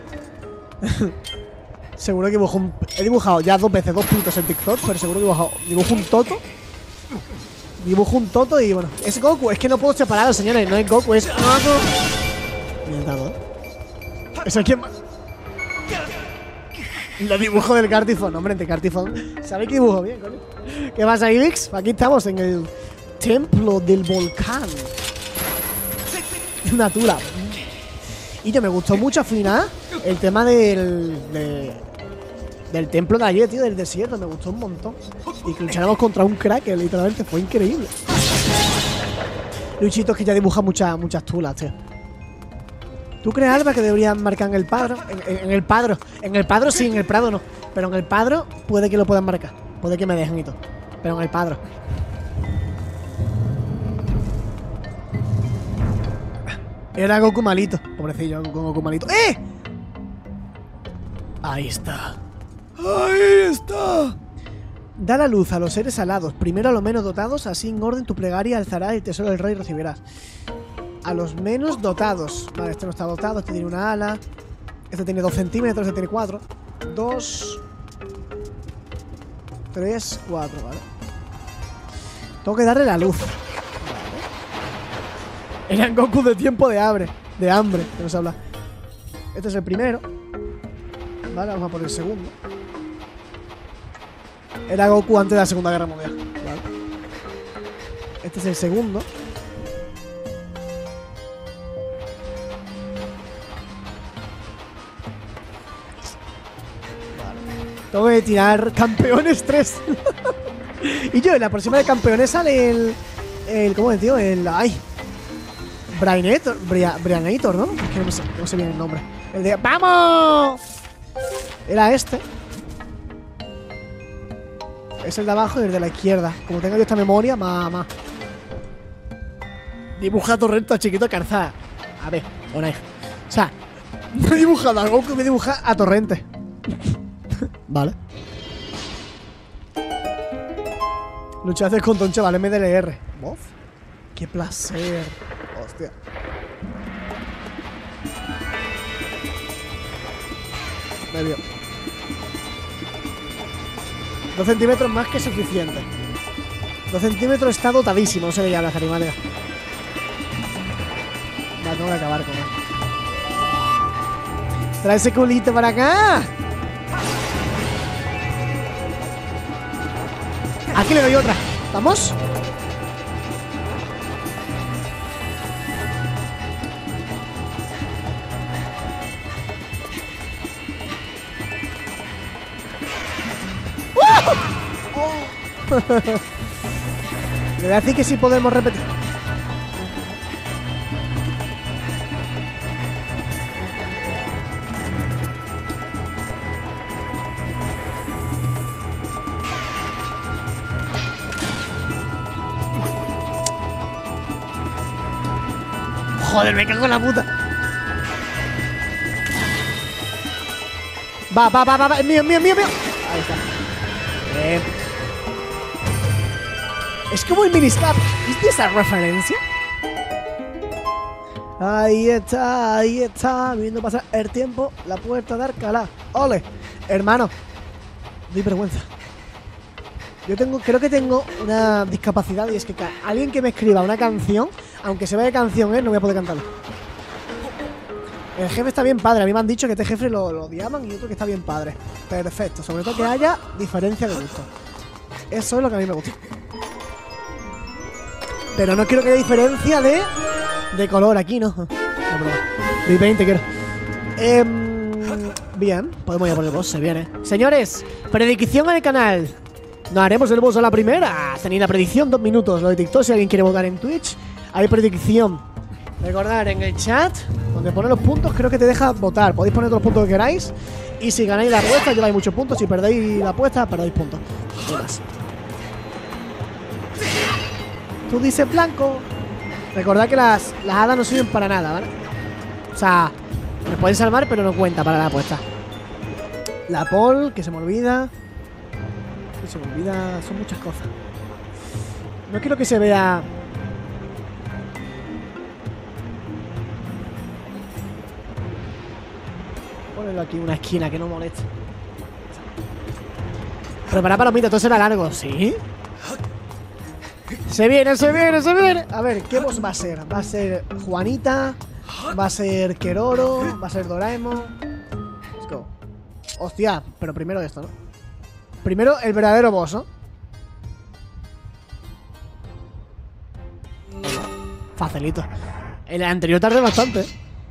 Seguro que dibujo un... He dibujado ya dos veces dos pitos en TikTok, pero seguro que he dibujado... Dibujo un toto. Dibujo un toto y bueno. Es Goku. Es que no puedo separarlo, señores. No es Goku, es Goku. Bien dado, ¿eh? ¿Eso es quién más? Lo dibujo del Cartifón. Hombre, de Cartifón. ¿Sabéis que dibujo bien, coño? ¿Qué pasa, Ibix? Aquí estamos en el templo del volcán. Una tula. Y yo me gustó mucho al final el tema del de, del templo de ayer, tío, del desierto. Me gustó un montón. Y que lucháramos contra un crack, que literalmente fue increíble. Luchito es que ya dibuja muchas muchas tulas, tío. ¿Tú crees, Alba, que deberían marcar en el padro? En, en, en el padro. En el padro sí, en el prado no. Pero en el padro puede que lo puedan marcar. Puede que me dejen y todo. Pero en el padro. Era Goku malito. Pobrecillo, Goku, Goku malito. ¡Eh! Ahí está. Ahí está. Da la luz a los seres alados. Primero a los menos dotados. Así en orden tu plegaria alzará el tesoro del rey y recibirás. A los menos dotados. Vale, este no está dotado. Este tiene una ala. Este tiene dos centímetros. Este tiene cuatro. Dos. Tres, cuatro, ¿vale? Tengo que darle la luz. Vale. Eran Goku de tiempo de hambre. De hambre, que no se habla. Este es el primero. Vale, vamos a por el segundo. Era Goku antes de la Segunda Guerra Mundial. Vale. Este es el segundo. Tengo que tirar campeones tres. Y yo, en la próxima de campeones sale el... el ¿cómo es, tío? El... ¡Ay! Brianator, Bria, Brianator, ¿no? Es que no, me sé, no sé bien el nombre. El de... ¡Vamos! Era este. Es el de abajo y el de la izquierda. Como tengo yo esta memoria, más... más. Dibuja Torrento a Chiquito Carzá. A ver, una hija. O sea, no he dibujado a Goku, me dibuja a Torrente. Vale. Luchaste contra un chaval M D L R. ¿Voz? ¡Qué placer! Hostia. Me vio. Dos centímetros más que suficiente. Dos centímetros está dotadísimo. No se veía la animática. La tengo que acabar con él. Trae ese culito para acá. Aquí le doy otra. ¿Vamos? ¡Uh! Oh. Le voy a decir que sí podemos repetir. Joder, me cago en la puta. Va, va, va, va, va. Mío, mío, mío, mío. Ahí está. Bien. Es como el Minislap. ¿Viste esa referencia? Ahí está, ahí está. Viendo pasar el tiempo. La puerta de Alcalá. Ole. Hermano. Doy vergüenza. Yo tengo, creo que tengo una discapacidad y es que alguien que me escriba una canción, aunque se vea de canción, ¿eh? No voy a poder cantarla. El jefe está bien padre. A mí me han dicho que este jefe lo, lo odiaban y otro que está bien padre. Perfecto. Sobre todo que haya diferencia de gusto. Eso es lo que a mí me gusta. Pero no quiero que haya diferencia de, de color aquí, ¿no? No, perdón. De veinte quiero. Eh, bien, podemos ir a por el boss, se viene. Señores, predicción en el canal. Nos haremos el boss a la primera. Tenéis la predicción, dos minutos. Lo de TikTok, si alguien quiere votar en Twitch. Hay predicción. Recordad, en el chat, donde pone los puntos, creo que te deja votar. Podéis poner todos los puntos que queráis. Y si ganáis la apuesta, lleváis muchos puntos. Si perdéis la apuesta, perdéis puntos. Tú dices blanco. Recordad que las, las hadas no sirven para nada, ¿vale? O sea, me pueden salvar, pero no cuenta para la apuesta. La pole, que se me olvida. Que se me olvida. Son muchas cosas. No quiero que se vea. Ponelo aquí una esquina que no moleste. Prepara palomita, todo será largo, ¿sí? Se viene, se viene, se viene. A ver, ¿qué boss va a ser? Va a ser Juanita. Va a ser Keroro. Va a ser Doraemon. Let's go. Hostia, pero primero esto, ¿no? Primero el verdadero boss, ¿no? Facilito. El anterior tardé bastante.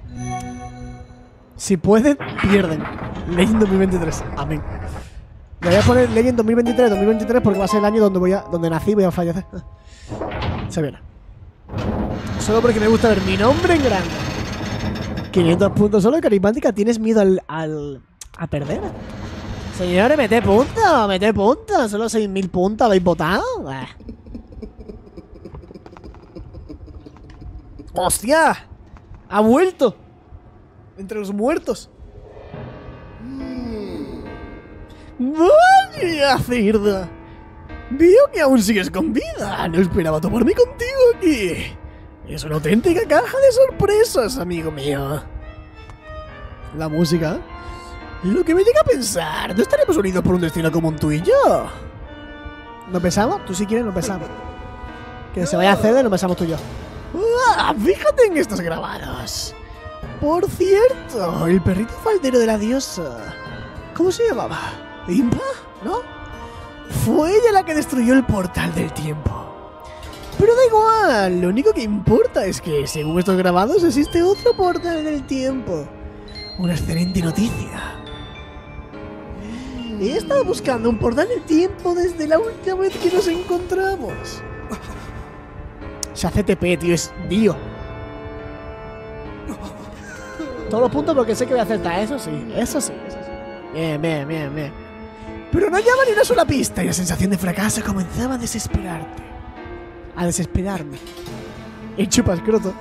Si pueden, pierden. Legend dos mil veintitrés. Amén. Le voy a poner Legend dos mil veintitrés, dos mil veintitrés porque va a ser el año donde voy a, donde nací y voy a fallecer. Se viene. Solo porque me gusta ver mi nombre en grande. quinientos puntos solo de carismática. ¿Tienes miedo al, al a perder? Señores, mete puntos, mete puntos. Solo seis mil puntos, ¿habéis votado? Bah. ¡Hostia! ¡Ha vuelto! Entre los muertos. ¡Vaya, cerda! Veo que aún sigues con vida. No esperaba toparme contigo aquí. Es una auténtica caja de sorpresas, amigo mío. La música. Lo que me llega a pensar, ¿no estaremos unidos por un destino común tú y yo? ¿Nos besamos? Tú si quieres nos besamos. Que se vaya a hacer, nos besamos tú y yo. ¡Ah! Fíjate en estos grabados. Por cierto, el perrito faldero de la diosa. ¿Cómo se llamaba? ¿Impa? ¿No? Fue ella la que destruyó el portal del tiempo. Pero da igual, lo único que importa es que, según estos grabados, existe otro portal del tiempo. Una excelente noticia. He estado buscando un portal del tiempo desde la última vez que nos encontramos. Se hace T P, tío, es Dio. Todos los puntos porque sé que voy a acertar, eso sí, eso sí, eso sí. Bien, bien, bien, bien. Pero no hallaba ni una sola pista y la sensación de fracaso comenzaba a desesperarte. A desesperarme. Y chupascroto.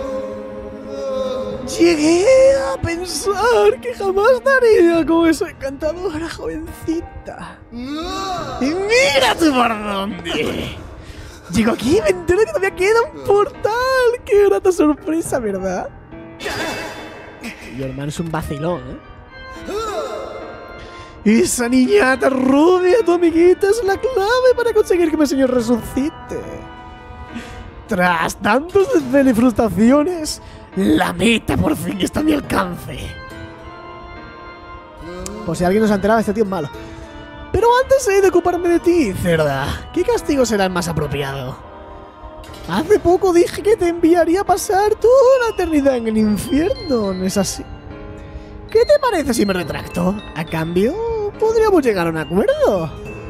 Llegué a pensar que jamás daría con esa encantadora jovencita. Y mira tú por dónde. Llego aquí y me entero que todavía queda un portal. Qué grata sorpresa, ¿verdad? Y hermano es un vacilón, ¿eh? Esa niñata rubia, tu amiguita, es la clave para conseguir que mi señor resucite. Tras tantos desvelos y frustraciones, la meta por fin está a mi alcance. Por si alguien no se ha enterado, este tío es malo. Pero antes he de ocuparme de ti, cerda. ¿Qué castigo será el más apropiado? Hace poco dije que te enviaría a pasar toda la eternidad en el infierno, ¿no es así? ¿Qué te parece si me retracto? A cambio, podríamos llegar a un acuerdo.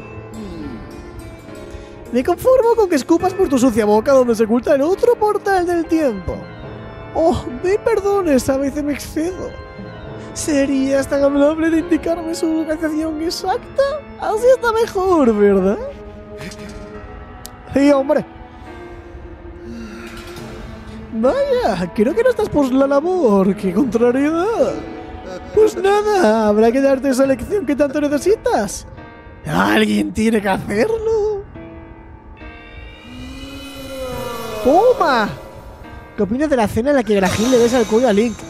Me conformo con que escupas por tu sucia boca donde se oculta el otro portal del tiempo. Oh, me perdones, a veces me excedo. ¿Serías tan amable de indicarme su localización exacta? Así está mejor, ¿verdad? Sí, hombre. Vaya, creo que no estás por la labor. ¡Qué contrariedad! Pues nada, habrá que darte esa lección que tanto necesitas. Alguien tiene que hacerlo. ¡Toma! ¿Qué opinas de la escena en la que Graham le besa el cuello a Link?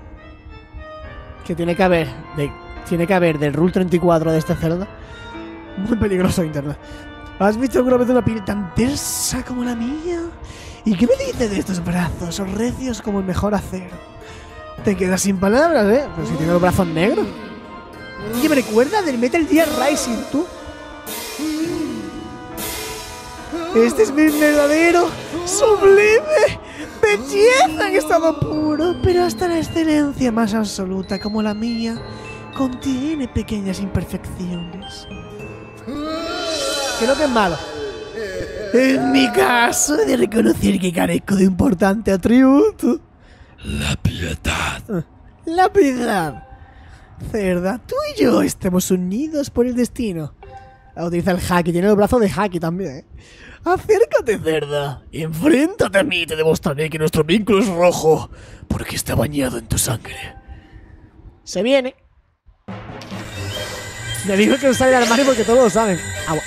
Que tiene que haber de, tiene que haber del Rule treinta y cuatro de este cerdo. Muy peligroso internet. ¿Has visto alguna vez una piel tan tersa como la mía? ¿Y qué me dices de estos brazos recios como el mejor acero? Te quedas sin palabras, ¿eh? Pero si tienes los brazos negros. ¿Qué me recuerda del Metal Gear Rising, tú? Este es mi verdadero, sublime belleza en estado puro, pero hasta la excelencia más absoluta como la mía contiene pequeñas imperfecciones. ¿Qué es lo que es malo? En mi caso, he de reconocer que carezco de importante atributo. La piedad. La piedad. Cerda, tú y yo estemos unidos por el destino. A utilizar el haki, tiene el brazo de haki también, ¿eh? Acércate, cerda. Enfréntate a mí y te demostraré que nuestro vínculo es rojo, porque está bañado en tu sangre. Se viene. Me dijo que no sale del armario porque todos lo saben. Agua.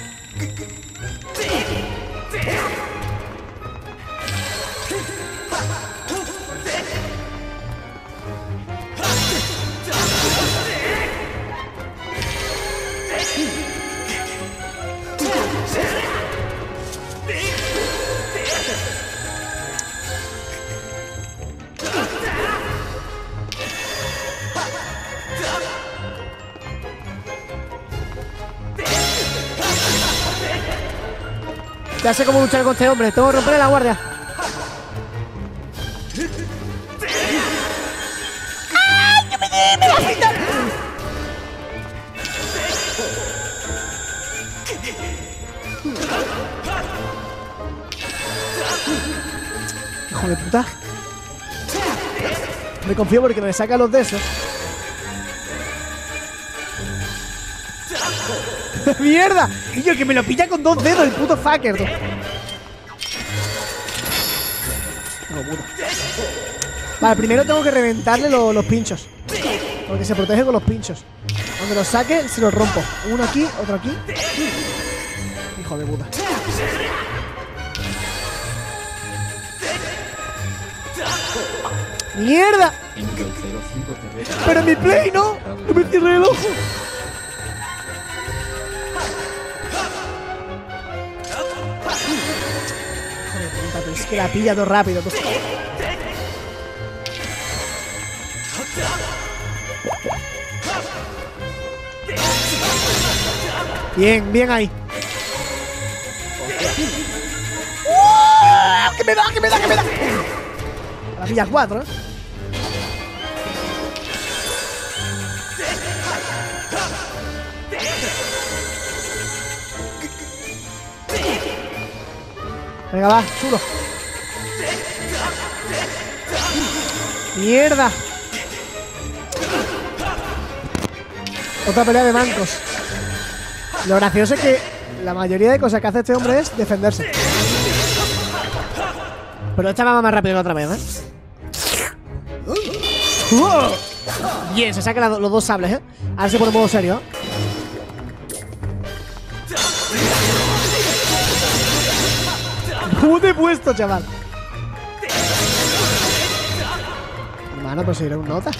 Ya sé cómo luchar con este hombre. Tengo que romperle la guardia. ¡Ay! ¡Que me, me va a quitar! Hijo de puta. Me confío porque me saca los de esos. ¡Mierda! Y yo que me lo pilla con dos dedos el puto fucker. No, puta. Vale, primero tengo que reventarle lo, los pinchos. Porque se protege con los pinchos. Cuando los saque, se los rompo. Uno aquí, otro aquí. Hijo de puta. ¡Mierda! Pero en mi play no. No me cierre el ojo. Es que la pilla todo rápido. Pues. Bien, bien ahí. ¡Uh! ¡Que me da, que me da, que me da! La pilla cuatro, ¿eh? Venga, va, chulo. Mierda. Otra pelea de bancos. Lo gracioso es que la mayoría de cosas que hace este hombre es defenderse. Pero esta va más rápido que la otra vez, ¿eh? ¡Oh! Bien, se sacan los dos sables, ¿eh? Ahora se pone en modo serio, ¿eh? ¿Cómo te he puesto, chaval? Hermano, pues iré un nota.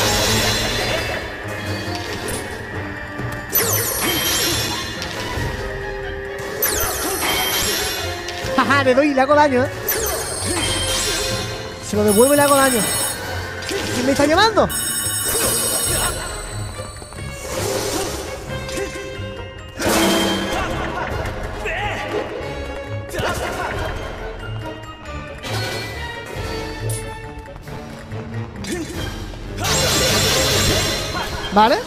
Jaja, le doy y le hago daño, ¿eh? Se lo devuelvo y le hago daño. ¿Quién me está llamando? ¿Vale?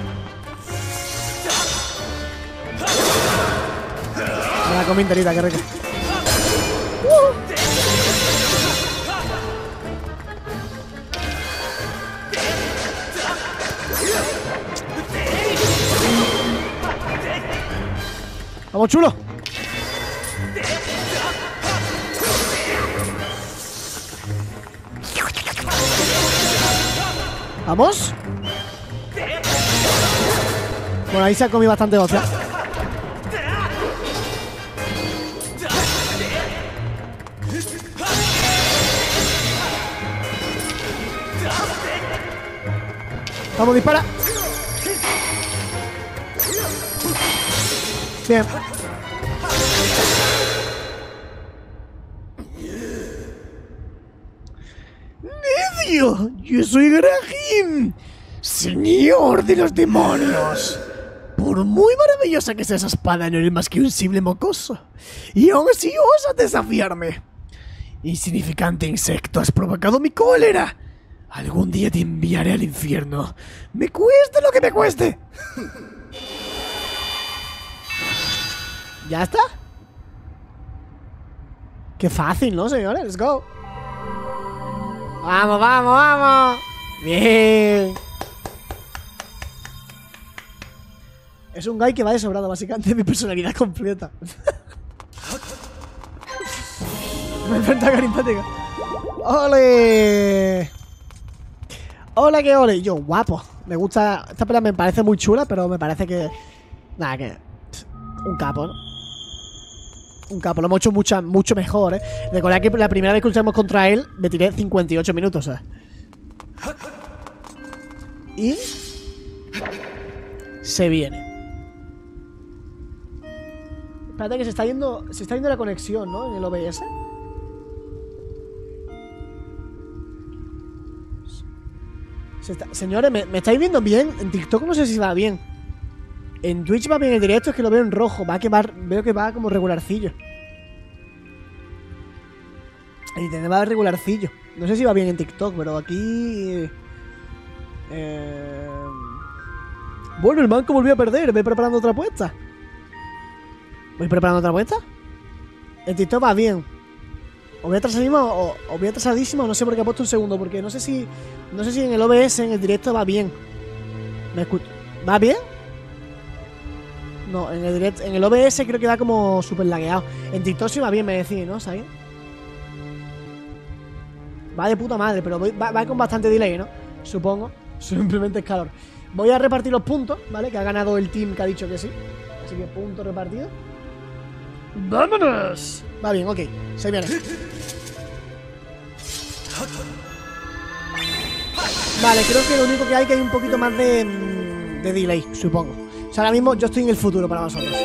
Me la comí enterita, qué rico. Uh. ¡Vamos, chulo! ¿Vamos? Bueno, ahí se ha comido bastante hostia. Vamos, dispara. Bien. ¡Necio! ¡Yo soy Grahim! ¡Señor de los demonios! Por muy maravillosa que sea esa espada, no eres más que un simple mocoso. Y aún así osas desafiarme. Insignificante insecto, has provocado mi cólera. Algún día te enviaré al infierno. Me cueste lo que me cueste. ¿Ya está? Qué fácil, ¿no, señores? Let's go. Vamos, vamos, vamos. Bien. Es un guy que va de sobrado, básicamente, de mi personalidad completa. Me encanta carismática. ¡Ole! ¡Hola, que ole! Yo, guapo. Me gusta. Esta pelea me parece muy chula, pero me parece que. Nada, que. Un capo, ¿no? Un capo. Lo hemos hecho mucho, mucho mejor, ¿eh? Recordad que la primera vez que luchamos contra él, me tiré cincuenta y ocho minutos, ¿eh? Y. Se viene. Espérate que se está yendo. Se está yendo la conexión, ¿no? En el O B S. Se está... Señores, ¿me, ¿me estáis viendo bien? En TikTok no sé si va bien. En Twitch va bien el directo, es que lo veo en rojo. Va que va, veo que va como regularcillo. En internet va regularcillo. No sé si va bien en TikTok, pero aquí... Eh... Bueno, el manco volvió a perder. Voy preparando otra apuesta. ¿Voy preparando otra apuesta? En TikTok va bien. O voy atrasadísimo o, o voy atrasadísimo. No sé por qué he puesto un segundo. Porque no sé si... No sé si en el O B S, en el directo, va bien. ¿Me escucho? ¿Va bien? No, en el direct, en el O B S creo que va como súper lagueado. En TikTok sí va bien, me decís, ¿no? ¿Sabes? Va de puta madre, pero voy, va, va con bastante delay, ¿no? Supongo. Simplemente es calor. Voy a repartir los puntos, ¿vale? Que ha ganado el team que ha dicho que sí. Así que punto repartido. ¡Vámonos! Va bien, ok. Se viene. Vale, creo que lo único que hay que hay un poquito más de, de delay, supongo. O sea, ahora mismo yo estoy en el futuro para vosotros.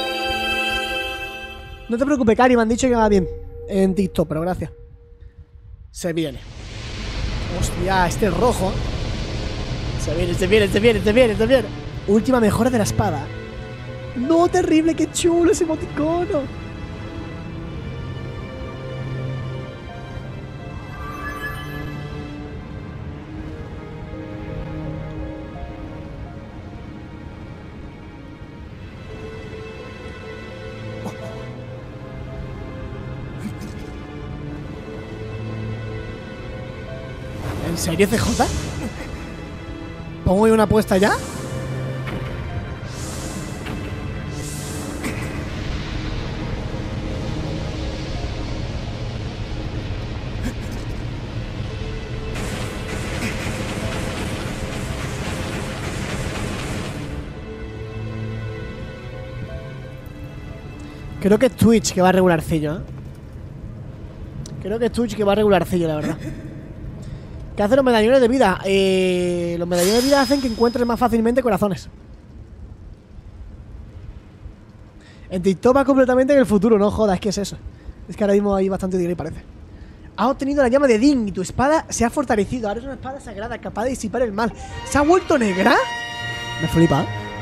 No te preocupes, Cari, me han dicho que va bien en TikTok, pero gracias. Se viene. Hostia, este es rojo. Se viene, se viene, se viene, se viene, se viene. Última mejora de la espada. No, terrible, qué chulo ese emoticono. ¿En serio, C J? ¿Pongo yo una apuesta ya? Creo que es Twitch que va regularcillo, ¿eh? Creo que es Twitch que va regularcillo, la verdad. ¿Qué hacen los medallones de vida? Eh, los medallones de vida hacen que encuentres más fácilmente corazones. En TikTok va completamente en el futuro, no jodas, ¿qué es eso? Es que ahora mismo hay bastante delay, parece. Has obtenido la llama de Din y tu espada se ha fortalecido. Ahora es una espada sagrada capaz de disipar el mal. ¿Se ha vuelto negra? Me flipa.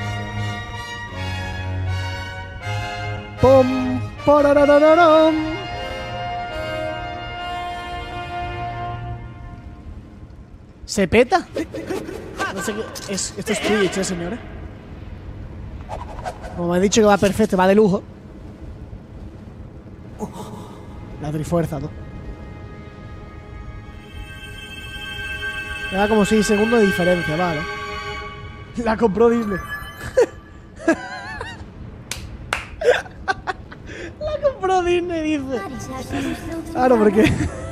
Pom, pararararam. ¿Se peta? No sé qué. Es, esto es Twitch, eh, señores. Como me he dicho que va perfecto, va de lujo. La trifuerza, tú. Me da como seis segundos de diferencia, vale. La compró Disney. La compró Disney, dice. Claro, porque...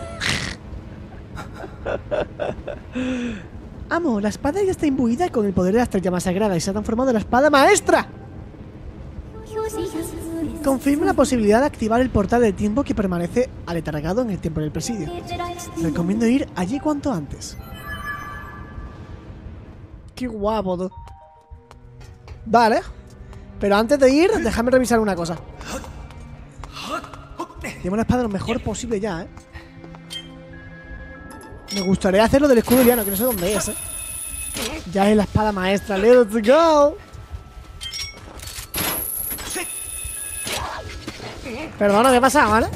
Amo, la espada ya está imbuida con el poder de la estrella más sagrada y se ha transformado en la espada maestra. Confirma la posibilidad de activar el portal del tiempo que permanece aletargado en el templo del presidio. Recomiendo ir allí cuanto antes. Qué guapo, tú. Vale. Pero antes de ir, déjame revisar una cosa. Tenemos la espada lo mejor posible ya, ¿eh? Me gustaría hacerlo del escudo liano, que no sé dónde es, ¿eh? Ya es la espada maestra. ¡Let's go! Perdona, ¿qué pasa, vale?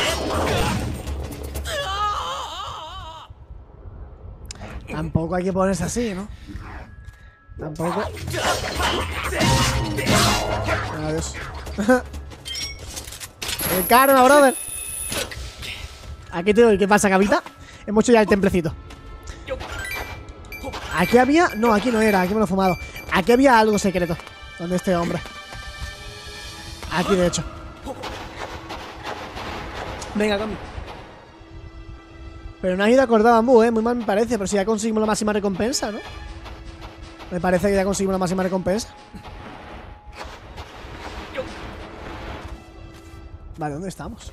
Tampoco hay que ponerse así, ¿no? Tampoco. Adiós. El karma, brother. Aquí te doy. ¿Qué pasa, Capita? Hemos hecho ya el templecito. Aquí había... No, aquí no era. Aquí me lo he fumado. Aquí había algo secreto. ¿Dónde este hombre? Aquí, de hecho. Venga, Cami. Pero no has ido acordado, Bambú, ¿eh? Muy mal me parece. Pero si ya conseguimos la máxima recompensa, ¿no? Me parece que ya conseguimos la máxima recompensa. Vale, ¿dónde estamos?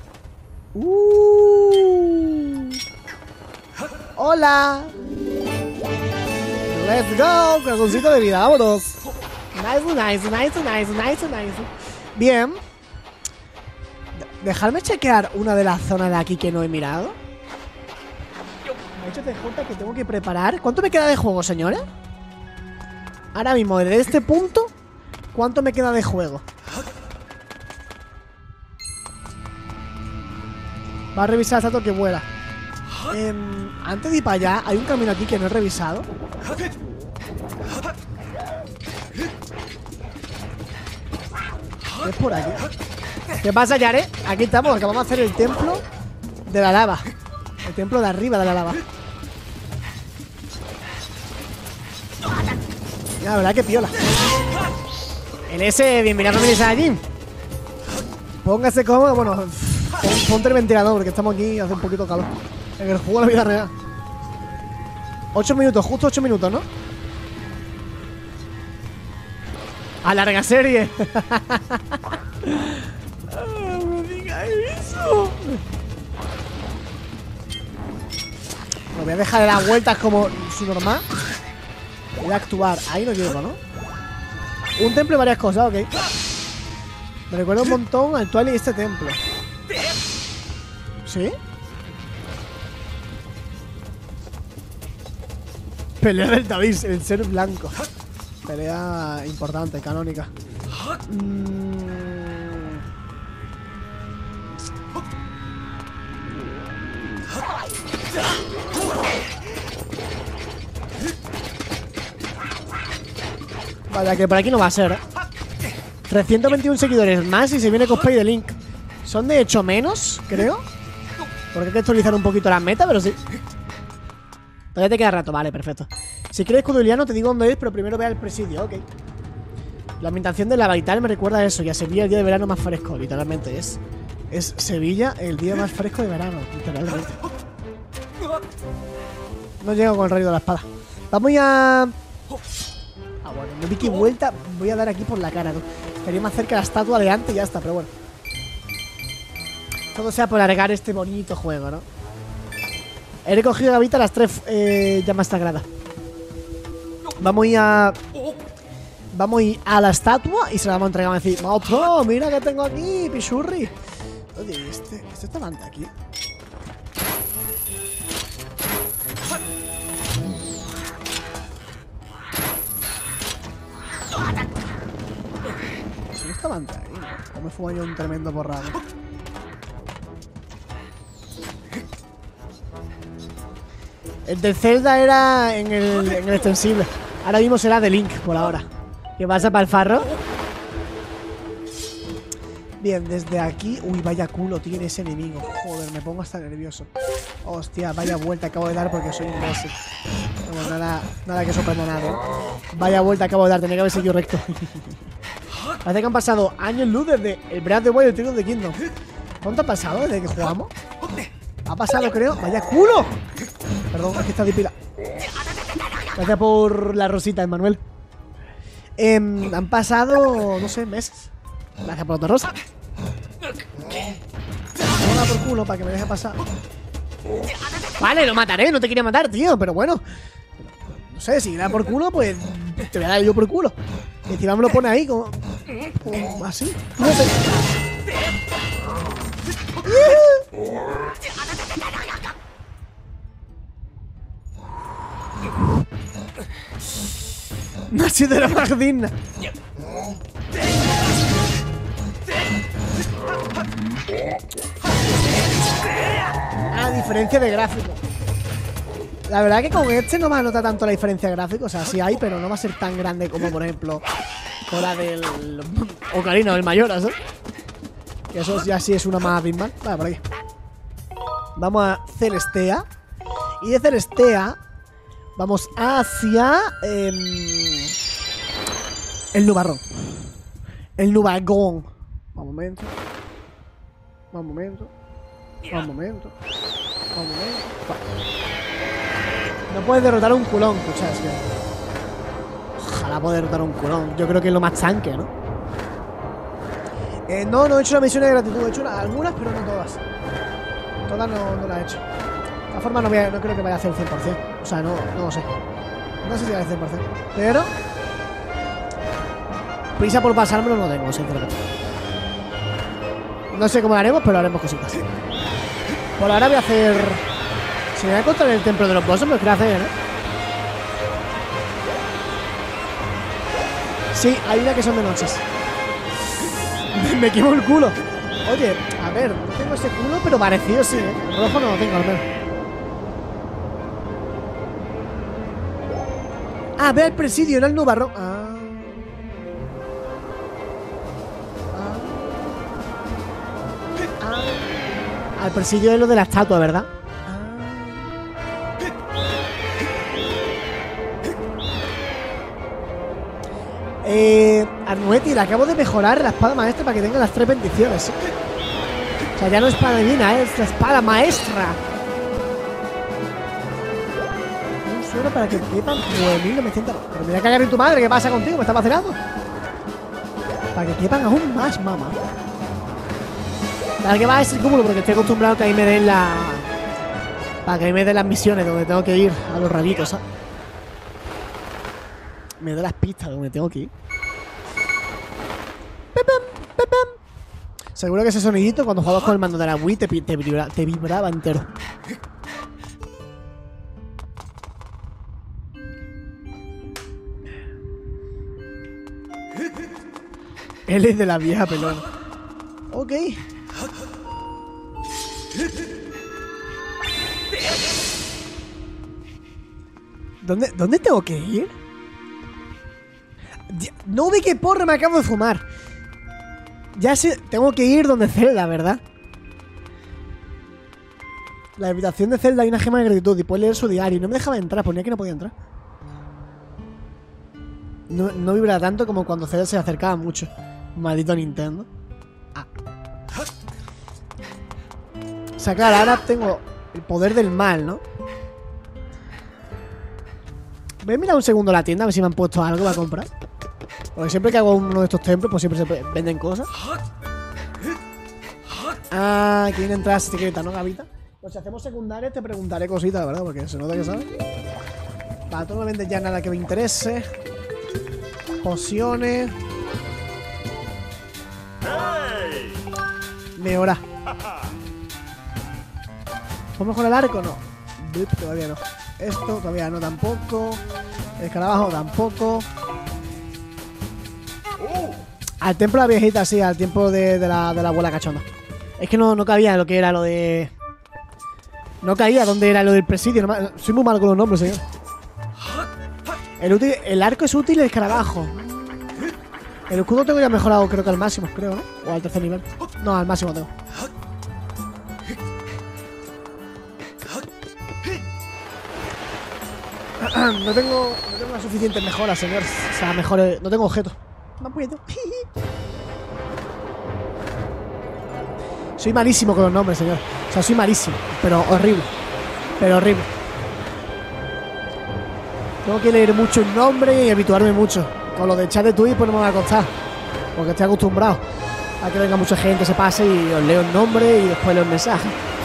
Uh. ¡Hola! ¡Let's go! Corazoncito de vida, vámonos. Nice, nice, nice, nice, nice, nice. Bien. Dejadme chequear una de las zonas de aquí que no he mirado. Me ha dicho T J que tengo que preparar. ¿Cuánto me queda de juego, señora? Ahora mismo, desde este punto, ¿cuánto me queda de juego? Va a revisar el salto que vuela. Eh, antes de ir para allá, hay un camino aquí que no he revisado. Es por aquí. ¿Qué pasa, Yare? Aquí estamos, acabamos de hacer el templo de la lava. El templo de arriba de la lava. La verdad que piola. El S, bienvenido a Family Saiyajin. Póngase cómodo, bueno, pon, ponte el ventilador porque estamos aquí y hace un poquito calor. En el juego de la vida real. Ocho minutos, justo ocho minutos, ¿no? A larga serie. No me digas eso. Me voy a dejar de dar vueltas como su normal. Voy a actuar. Ahí no llego, ¿no? Un templo y varias cosas, ok. Me recuerda un montón al Twilight y este templo. ¿Sí? Pelea del David, el ser blanco. Pelea importante, canónica. Mm. Vaya, que por aquí no va a ser, ¿eh? trescientos veintiuno seguidores más y se viene cosplay de Link. Son de hecho menos, creo. Porque hay que actualizar un poquito la meta, pero sí. Todavía te queda rato, vale, perfecto. Si quieres escudo liano te digo dónde es, pero primero ve al presidio, ok. La ambientación de la Vital me recuerda a eso, y a Sevilla el día de verano más fresco, literalmente es. Es Sevilla el día más fresco de verano, literalmente. No llego con el rayo de la espada. Vamos a... Ah, bueno, me di que vuelta voy a dar aquí por la cara, ¿no? Estaría más cerca de la estatua de antes y ya está, pero bueno. Todo sea por alargar este bonito juego, ¿no? He recogido ahorita las tres eh, llamas sagradas. Vamos a ir a... Vamos a ir a la estatua y se la vamos a entregar. Vamos a decir, ¡Mato! ¡Mira que tengo aquí, pichurri! Oye, este... ¿Este está manta aquí? Sí, está manta ahí, ¿no? O me fue yo un tremendo porrado. El de Zelda era en el, en el extensible. Ahora mismo será de Link por ahora. ¿Qué pasa para el farro? Bien, desde aquí... Uy, vaya culo tiene ese enemigo. Joder, me pongo hasta nervioso. Hostia, vaya vuelta acabo de dar porque soy un imbécil. No, nada, nada que sorprenda nada, ¿eh? Vaya vuelta acabo de dar, tenía que haber seguido recto. Parece que han pasado años luz desde el Breath of the Wild y el Tears of the Kingdom. ¿Cuánto ha pasado desde que jugamos? Ha pasado, creo. ¡Vaya culo! Perdón, es que está de pila. Gracias por la rosita, Emmanuel. Eh, han pasado, no sé, meses. Gracias por otra rosa. Hola por culo para que me deje pasar. Vale, lo mataré, no te quería matar, tío, pero bueno. No sé, si da por culo, pues te voy a dar yo por culo. Y encima me lo pone ahí como... O así. No sé. No ha sido la más digna. A diferencia de gráfico. La verdad que con este no me nota tanto la diferencia de gráfico. O sea, sí hay, pero no va a ser tan grande como, por ejemplo, con la del Ocarina, el Mayoras, ¿eh? Que eso ya sí es una más abismal. Vale, por aquí. Vamos a Celestea. Y de Celestea vamos hacia eh, el Nubarrón. El Nubargón. Un momento. Un momento. Un momento. Un momento. Vale. No puedes derrotar a un culón, escucha, es que... Ojalá pueda derrotar a un culón. Yo creo que es lo más tanque, ¿no? Eh, no, no he hecho las misiones de gratitud. He hecho una, algunas, pero no todas. Todas no, no las he hecho. De todas formas, no, voy a, no creo que vaya a hacer el cien por cien. O sea, no, no lo sé. No sé si va a hacer el cien por cien. Pero... prisa por pasármelo no tengo, sinceramente. No sé cómo lo haremos, pero haremos cositas. Por ahora voy a hacer... Si me voy a encontrar en el templo de los bosses, me lo quiero hacer, ¿eh? Sí, hay una que son de noches. Me quemo el culo. Oye, a ver, no tengo ese culo, pero parecido sí, ¿eh? El rojo no lo tengo, al menos. Ah, ve al presidio, era el Nubarrón. Ah. Ah. Ah. Al presidio es lo de la estatua, ¿verdad? Eh, Arnueti, le acabo de mejorar la espada maestra para que tenga las tres bendiciones, ¿eh? O sea, ya no es espada divina, ¿eh? Es la espada maestra. Un suero para que quepan nueve mil novecientos. Pero me voy a cagar en tu madre, ¿qué pasa contigo? ¿Me estás vacilando? Para que quepan aún más, mamá. Para que va a ese cúmulo, porque estoy acostumbrado a que ahí me den la... Para que ahí me den las misiones donde tengo que ir a los raritos, ¿sabes? Me doy las pistas donde tengo que ir. Pepem, pepem. Seguro que ese sonidito cuando jugabas con el mando de la Wii te, te, vibra, te vibraba entero. Él es de la vieja pelona. Ok. ¿Dónde, ¿Dónde tengo que ir? No ve qué porra me acabo de fumar. Ya sé, tengo que ir donde Zelda, ¿verdad? La habitación de Zelda hay una gema de gratitud y puedes leer su diario. No me dejaba entrar, ponía que no podía entrar. No, no vibra tanto como cuando Zelda se acercaba mucho. Maldito Nintendo. Ah. O sea, claro, ahora tengo el poder del mal, ¿no? Voy a mirar un segundo la tienda a ver si me han puesto algo para comprar. Porque siempre que hago uno de estos templos, pues siempre se venden cosas. Ah, aquí viene entrada secreta, ¿no, Gavita? Pues si hacemos secundarias te preguntaré cositas, ¿verdad? Porque se nota que sabes. Vale, tú no me vendes ya nada que me interese. Pociones. Mejora. ¿Puedo mejorar el arco? No. Todavía no. Esto todavía no tampoco. El escarabajo tampoco. Al templo de la viejita, sí, al tiempo de, de, la, de la abuela cachonda. Es que no, no cabía lo que era lo de... No caía donde era lo del presidio. No, soy muy malo con los nombres, señor. El, útil, el arco es útil, el escarabajo. El escudo tengo ya mejorado, creo que al máximo, creo, ¿no? O al tercer nivel. No, al máximo tengo. No tengo, no tengo las suficientes mejoras, señor. O sea, mejores. No tengo objetos. No puedo. Soy malísimo con los nombres, señor. O sea, soy malísimo. Pero horrible. Pero horrible. Tengo que leer mucho el nombre y habituarme mucho. Con lo de chat de Twitch, pues no me va a costar. Porque estoy acostumbrado a que venga mucha gente, se pase y os leo el nombre y después leo el mensaje.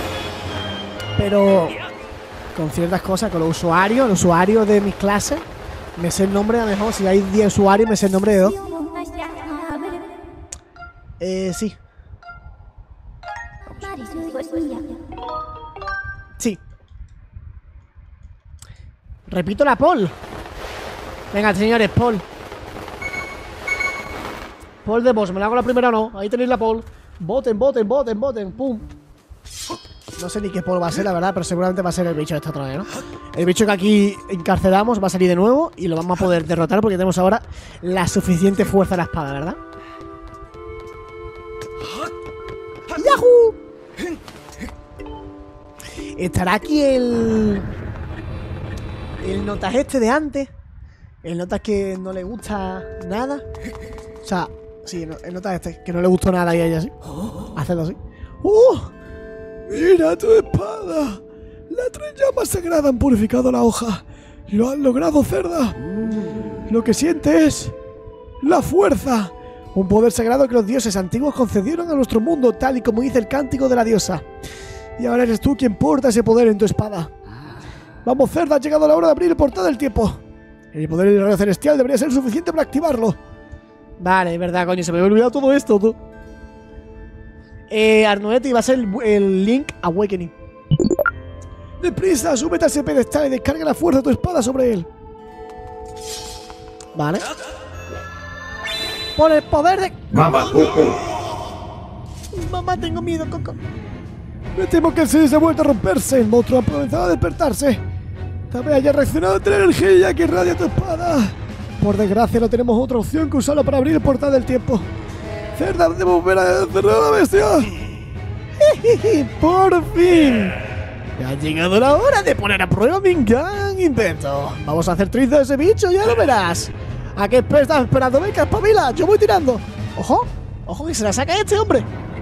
Pero con ciertas cosas, con los usuarios, los usuarios de mis clases, me sé el nombre, a lo mejor si hay diez usuarios, me sé el nombre de dos. Eh, sí. Sí. Repito la Paul. Venga, señores, Paul. Paul de boss. ¿Me la hago la primera o no? Ahí tenéis la Paul. Voten, voten, voten, voten. Pum. No sé ni qué Paul va a ser, la verdad, pero seguramente va a ser el bicho de esta otra vez, ¿no? El bicho que aquí encarcelamos va a salir de nuevo y lo vamos a poder derrotar porque tenemos ahora la suficiente fuerza de la espada, ¿verdad? ¡Yahoo! Estará aquí el... El notas este de antes. El notas que no le gusta nada. O sea, sí, el notas este, que no le gustó nada y a ella así. Hacerlo así. ¡Oh! ¡Mira tu espada! Las tres llamas sagradas han purificado la hoja. ¡Lo han logrado, cerda! Lo que siente es... la fuerza. Un poder sagrado que los dioses antiguos concedieron a nuestro mundo, tal y como dice el cántico de la diosa. Y ahora eres tú quien porta ese poder en tu espada. Vamos, cerda, ha llegado la hora de abrir el portal del tiempo. El poder del rayo celestial debería ser suficiente para activarlo. Vale, es verdad, coño, se me había olvidado todo esto, tú. Eh, Arnoetti va a ser el, el Link Awakening. Deprisa, súbete a ese pedestal y descarga la fuerza de tu espada sobre él. Vale. Por el poder de... Mamá Coco. Mamá, tengo miedo, Coco. Me temo que el sello se ha vuelto a romperse. El monstruo ha comenzado a despertarse. Tal vez haya reaccionado entre la energía que irradia tu espada. Por desgracia no tenemos otra opción que usarlo para abrir el portal del tiempo. Cerda, debemos volver a cerrar a la bestia. ¡Por fin! Ha llegado la hora de poner a prueba mi gran invento. Vamos a hacer trizas a ese bicho, ya lo verás. ¿A qué estás esperando? Venga, espabila, yo voy tirando. ¡Ojo! ¡Ojo que se la saca este hombre!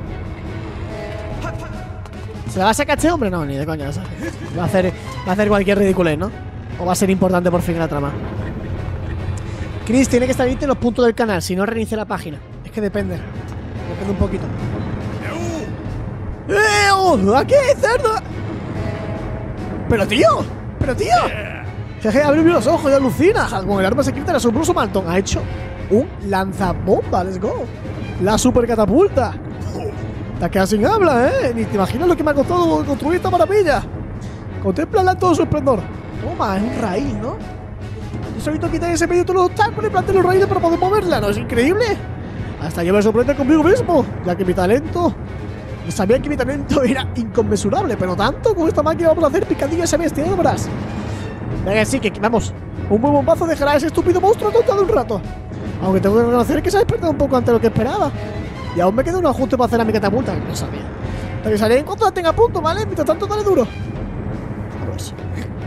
¿Se la va a sacar este hombre? No, ni de coña. Va a hacer, va a hacer cualquier ridiculez, ¿no? ¿O va a ser importante por fin la trama? Chris tiene que estar en los puntos del canal, si no reinicia la página. Es que depende. Depende un poquito. ¡Eh! Oh, ¡aquí, cerdo! ¡Pero tío! ¡Pero tío! Jeje, abre los ojos y alucina. Con el arma secreta el asombroso Malton ha hecho un lanzabomba. ¡Let's go! La super catapulta. Te has quedado sin habla, ¿eh? Ni te imaginas lo que me ha costado construir esta maravilla. Contémplala en todo su esplendor. Toma, es un raíz, ¿no? Yo solito quitar ese medio todos los obstáculos y plantear los raíces para poder moverla, ¿no? Es increíble. Hasta yo me sorprende conmigo mismo, ya que mi talento... Sabía que mi talento era inconmensurable, pero tanto con esta máquina vamos a hacer picadillas a bestia, ¿no verás? Venga, sí, que vamos. Un buen bombazo dejará a ese estúpido monstruo atontado un rato. Aunque tengo que reconocer que se ha despertado un poco antes de lo que esperaba. Y aún me queda un ajuste para hacer a mi catapulta, que no sabía. Te avisaré en cuanto la tenga a punto, ¿vale? Mientras tanto, dale duro. Vamos.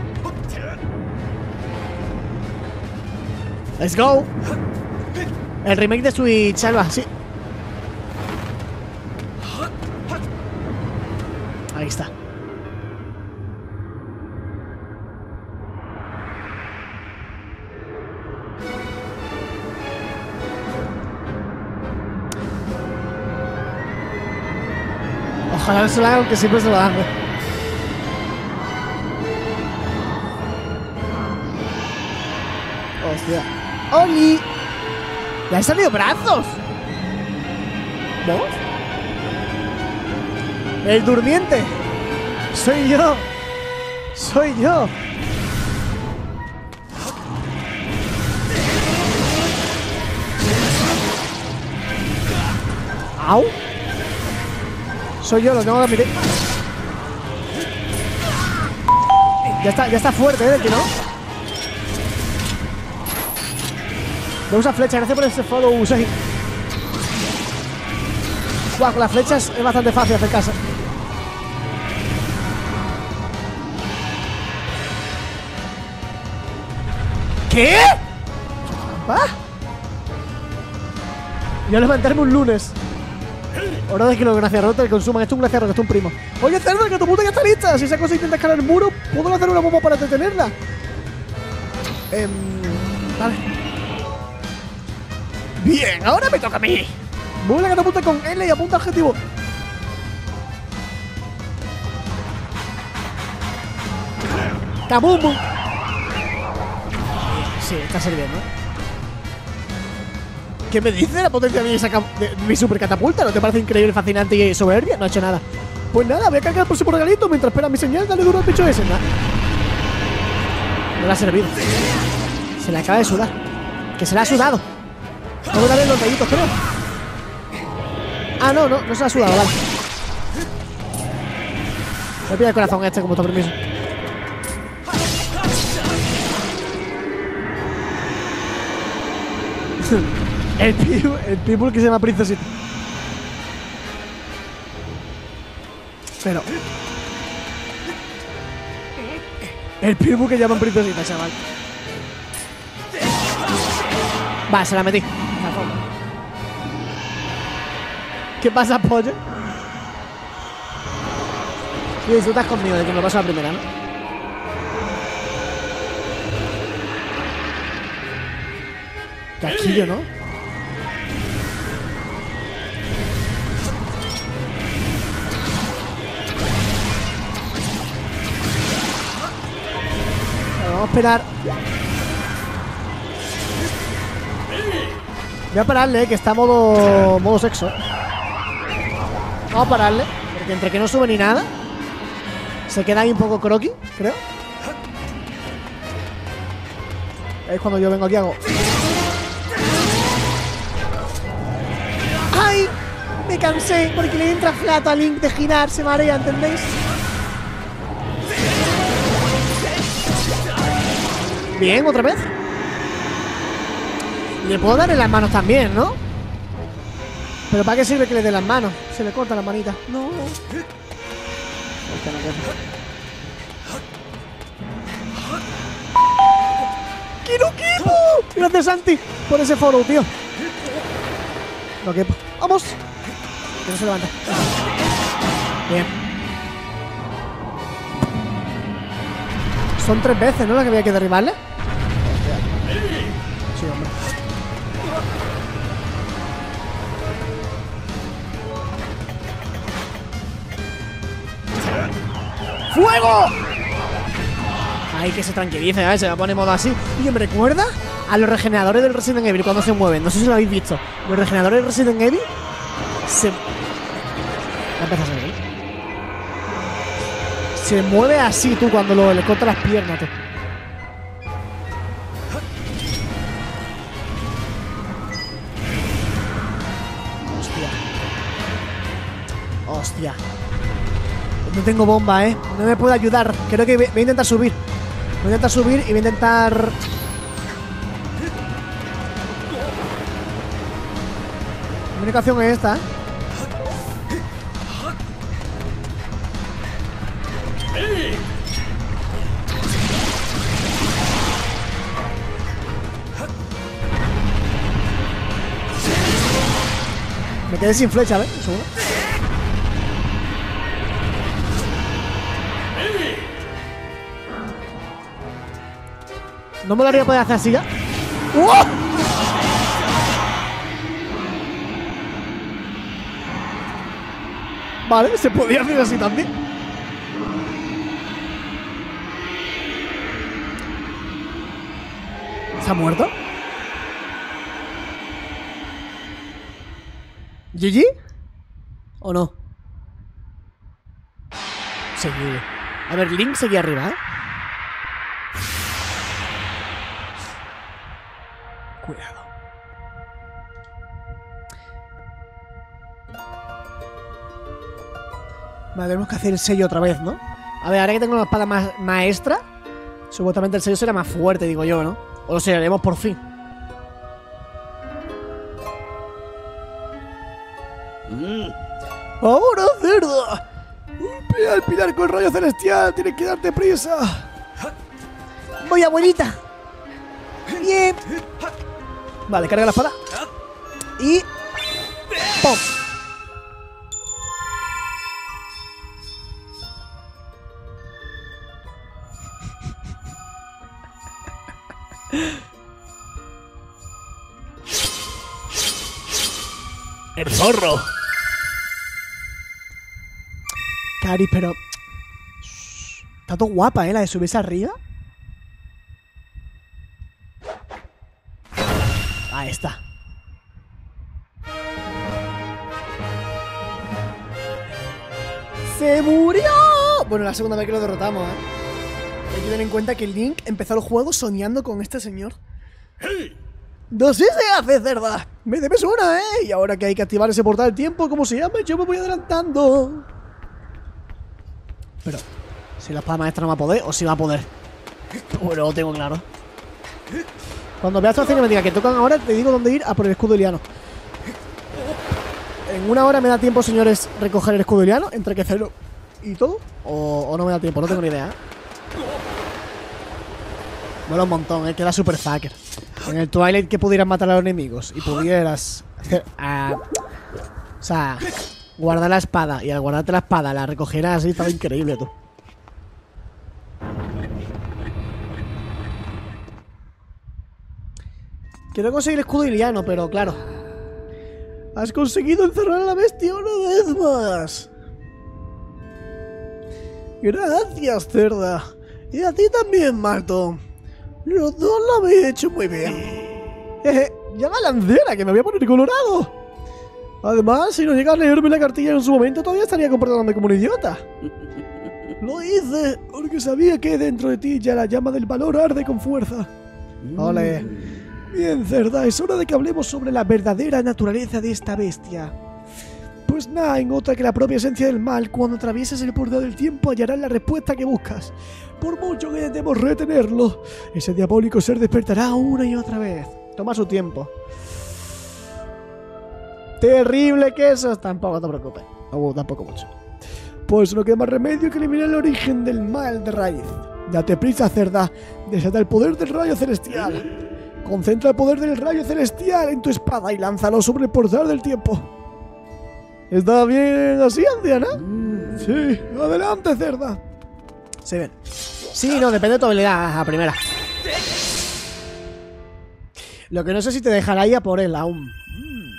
Let's go. El remake de Switch, Alba, sí. Ahí está. Ojalá no se lo haga, aunque siempre se lo haga. Hostia. ¡Oli! ¡Le han salido brazos! ¿Vos? ¡El durmiente! ¡Soy yo! ¡Soy yo! ¡Au! Soy yo, lo tengo que admitir. Ya está, ya está fuerte, ¿eh? Que no. Me usa flecha, gracias por ese follow, Usagi. Guau, con las flechas es bastante fácil hacer caso. ¿Qué? ¿Ah? Yo levantarme un lunes. Hora de que los glaciarrotes consuman. Esto es un glaciarrote, esto es un primo. Oye, cerdo, que tu puta ya está lista. Si esa cosa intenta escalar el muro, ¿puedo lanzar una bomba para detenerla? Eh, vale. Bien, ahora me toca a mí. Mueve la catapulta con L y apunta al objetivo. ¡Kabum! Sí, está sirviendo. ¿Qué me dice la potencia de mi, saca, de mi super catapulta? ¿No te parece increíble, fascinante y soberbia? No ha hecho nada. Pues nada, voy a cargar el próximo regalito mientras espera mi señal. Dale duro al pecho ese. Nada. No le ha servido. Se le acaba de sudar. Que se le ha sudado. No voy a darle los deditos, creo. Ah, no, no, no se le ha sudado, vale. Me pide el corazón este con vuestro permiso. El people, el people que se llama Princesita. Pero el people que llaman Princesita, chaval. Va, se la metí. ¿Qué pasa, pollo? Y disfrutas conmigo de que me paso la primera, ¿no? Casquillo, ¿no? Vamos a esperar. Voy a pararle, eh, que está modo modo sexo. Vamos a pararle, porque entre que no sube ni nada, se queda ahí un poco croquis, creo. Es cuando yo vengo aquí hago. ¡Ay! Me cansé porque le entra flato a Link de girar, se marea, ¿entendéis? Bien, otra vez. Le puedo dar en las manos también, ¿no? Pero ¿para qué sirve que le dé las manos? Se le corta la manita. No. Este no quepa. ¡Quiero quepo! Gracias, Santi, por ese foro, tío. No quepo. ¡Vamos! Que no se levanta. Bien. Son tres veces, ¿no? La que había que derribarle. Sí, hombre. ¡Fuego! Ay, que se tranquilice, ¿eh? Se va a poner modo así. Y me recuerda a los regeneradores del Resident Evil cuando se mueven. No sé si lo habéis visto. Los regeneradores del Resident Evil se... Ya empieza a salir. Se mueve así, tú, cuando lo, le corta las piernas, tú. Hostia. Hostia. No tengo bomba, eh. No me puede ayudar. Creo que voy a intentar subir. Voy a intentar subir y voy a intentar... La comunicación es esta, ¿eh? Me quedé sin flecha, ¿ves? Un segundo. No me lo haría poder hacer así ya. ¡Oh! Vale, se podía hacer así también. ¿Se ha muerto? ¿G G? ¿O no? Seguido. A ver, Link seguía arriba, ¿eh? Cuidado. Vale, tenemos que hacer el sello otra vez, ¿no? A ver, ahora que tengo una espada más maestra, supuestamente el sello será más fuerte, digo yo, ¿no? O lo sellaremos por fin. Mm. ¡Ahora, cerda! Pilla el pilar con el rayo celestial, tienes que darte prisa. Voy, abuelita. Bien. Vale, carga la espada. Y... ¡pum! ¡El zorro! Cari, pero... Está todo guapa, ¿eh? La de subirse arriba. Ahí está. ¡Se murió! Bueno, la segunda vez que lo derrotamos, ¿eh? Hay que tener en cuenta que Link empezó el juego soñando con este señor. No sé se hace, cerda. Me debes una, ¿eh? Y ahora que hay que activar ese portal del tiempo, ¿cómo se llama? Yo me voy adelantando. Pero, si la espada maestra no va a poder, o si va a poder. Bueno, lo tengo claro. Cuando veas todas las cinemáticas que tocan ahora, te digo dónde ir a por el escudo iliano. En una hora me da tiempo, señores, recoger el escudo iliano, entre que hacerlo y todo. O, o no me da tiempo, no tengo ni idea, ¿eh? Mola un montón, ¿eh? Queda super fucker. En el Twilight que pudieras matar a los enemigos y pudieras hacer, uh, o sea, guardar la espada, y al guardarte la espada la recogieras así, estaba increíble, tú. Quiero conseguir el escudo iliano, pero claro, has conseguido encerrar a la bestia una vez más. Gracias, cerda. Y a ti también, Malton. Los dos lo habéis hecho muy bien. Jeje, ya la lancera, que me voy a poner colorado. Además, si no llega a leerme la cartilla en su momento, todavía estaría comportándome como un idiota. Lo hice porque sabía que dentro de ti ya la llama del valor arde con fuerza. Ole. Bien, cerda, es hora de que hablemos sobre la verdadera naturaleza de esta bestia. Pues nada, en otra que la propia esencia del mal, cuando atravieses el portal del tiempo hallarás la respuesta que buscas. Por mucho que intentemos retenerlo, ese diabólico ser despertará una y otra vez. Toma su tiempo. Terrible quesos. Tampoco te preocupes. No, tampoco mucho. Pues no queda más remedio que eliminar el origen del mal de raíz. Date prisa, cerda. Desata el poder del rayo celestial. Concentra el poder del rayo celestial en tu espada y lánzalo sobre el portal del tiempo. ¿Está bien así, anciana? Sí, adelante, cerda. Se ven. Sí, no, depende de tu habilidad a primera. Lo que no sé si te dejará ir a por él aún. Mm.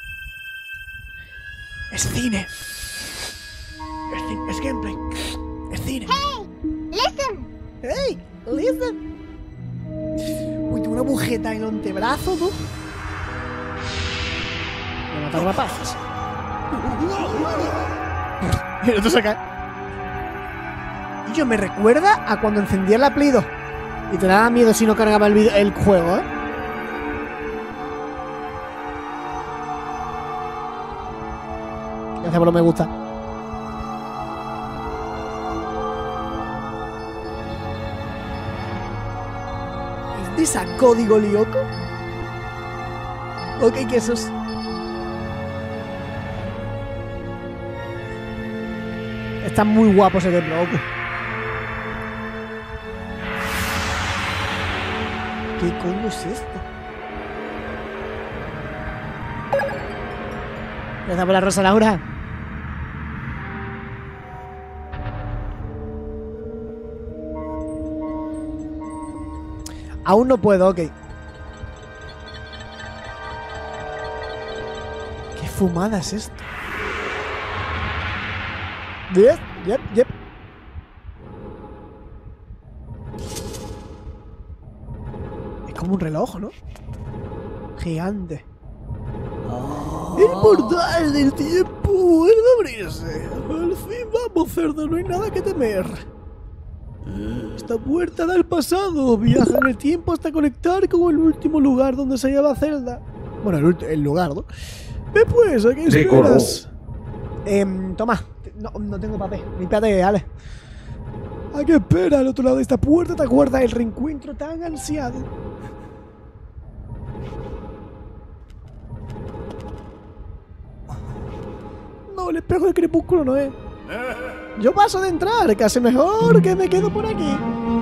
Es cine. Es, ci- es gameplay. Es cine. Listen. ¡Hey! ¡Listen! Uy, tengo una agujeta en el antebrazo, tú. Me mataron a pajas. Y el otro se cae. Y yo me recuerda a cuando encendía el Play dos y te daba miedo si no cargaba el, video, el juego, ¿eh? Gracias por lo me gusta. ¿Es de esa código Lyoko? Ok, quesos. Está muy guapo ese templo, Goku. ¿Qué coño es esto? Gracias por la rosa, Laura. Aún no puedo, ok. ¿Qué fumada es esto? Yep, yep, yep. Es como un reloj, ¿no? Gigante. El portal del tiempo vuelve a abrirse. Al fin vamos, cerdo, no hay nada que temer. Esta puerta da al pasado. Viaja en el tiempo hasta conectar con el último lugar donde se hallaba Zelda. Bueno, el, ulti- el lugar, ¿no? Ve pues, ¿a qué esperas? Eh, toma. No, no tengo papel. Límpiate, Ale. ¿A qué espera? Al otro lado de esta puerta te aguarda el reencuentro tan ansiado. No, el espejo del crepúsculo no es. Yo paso de entrar, casi mejor que me quedo por aquí.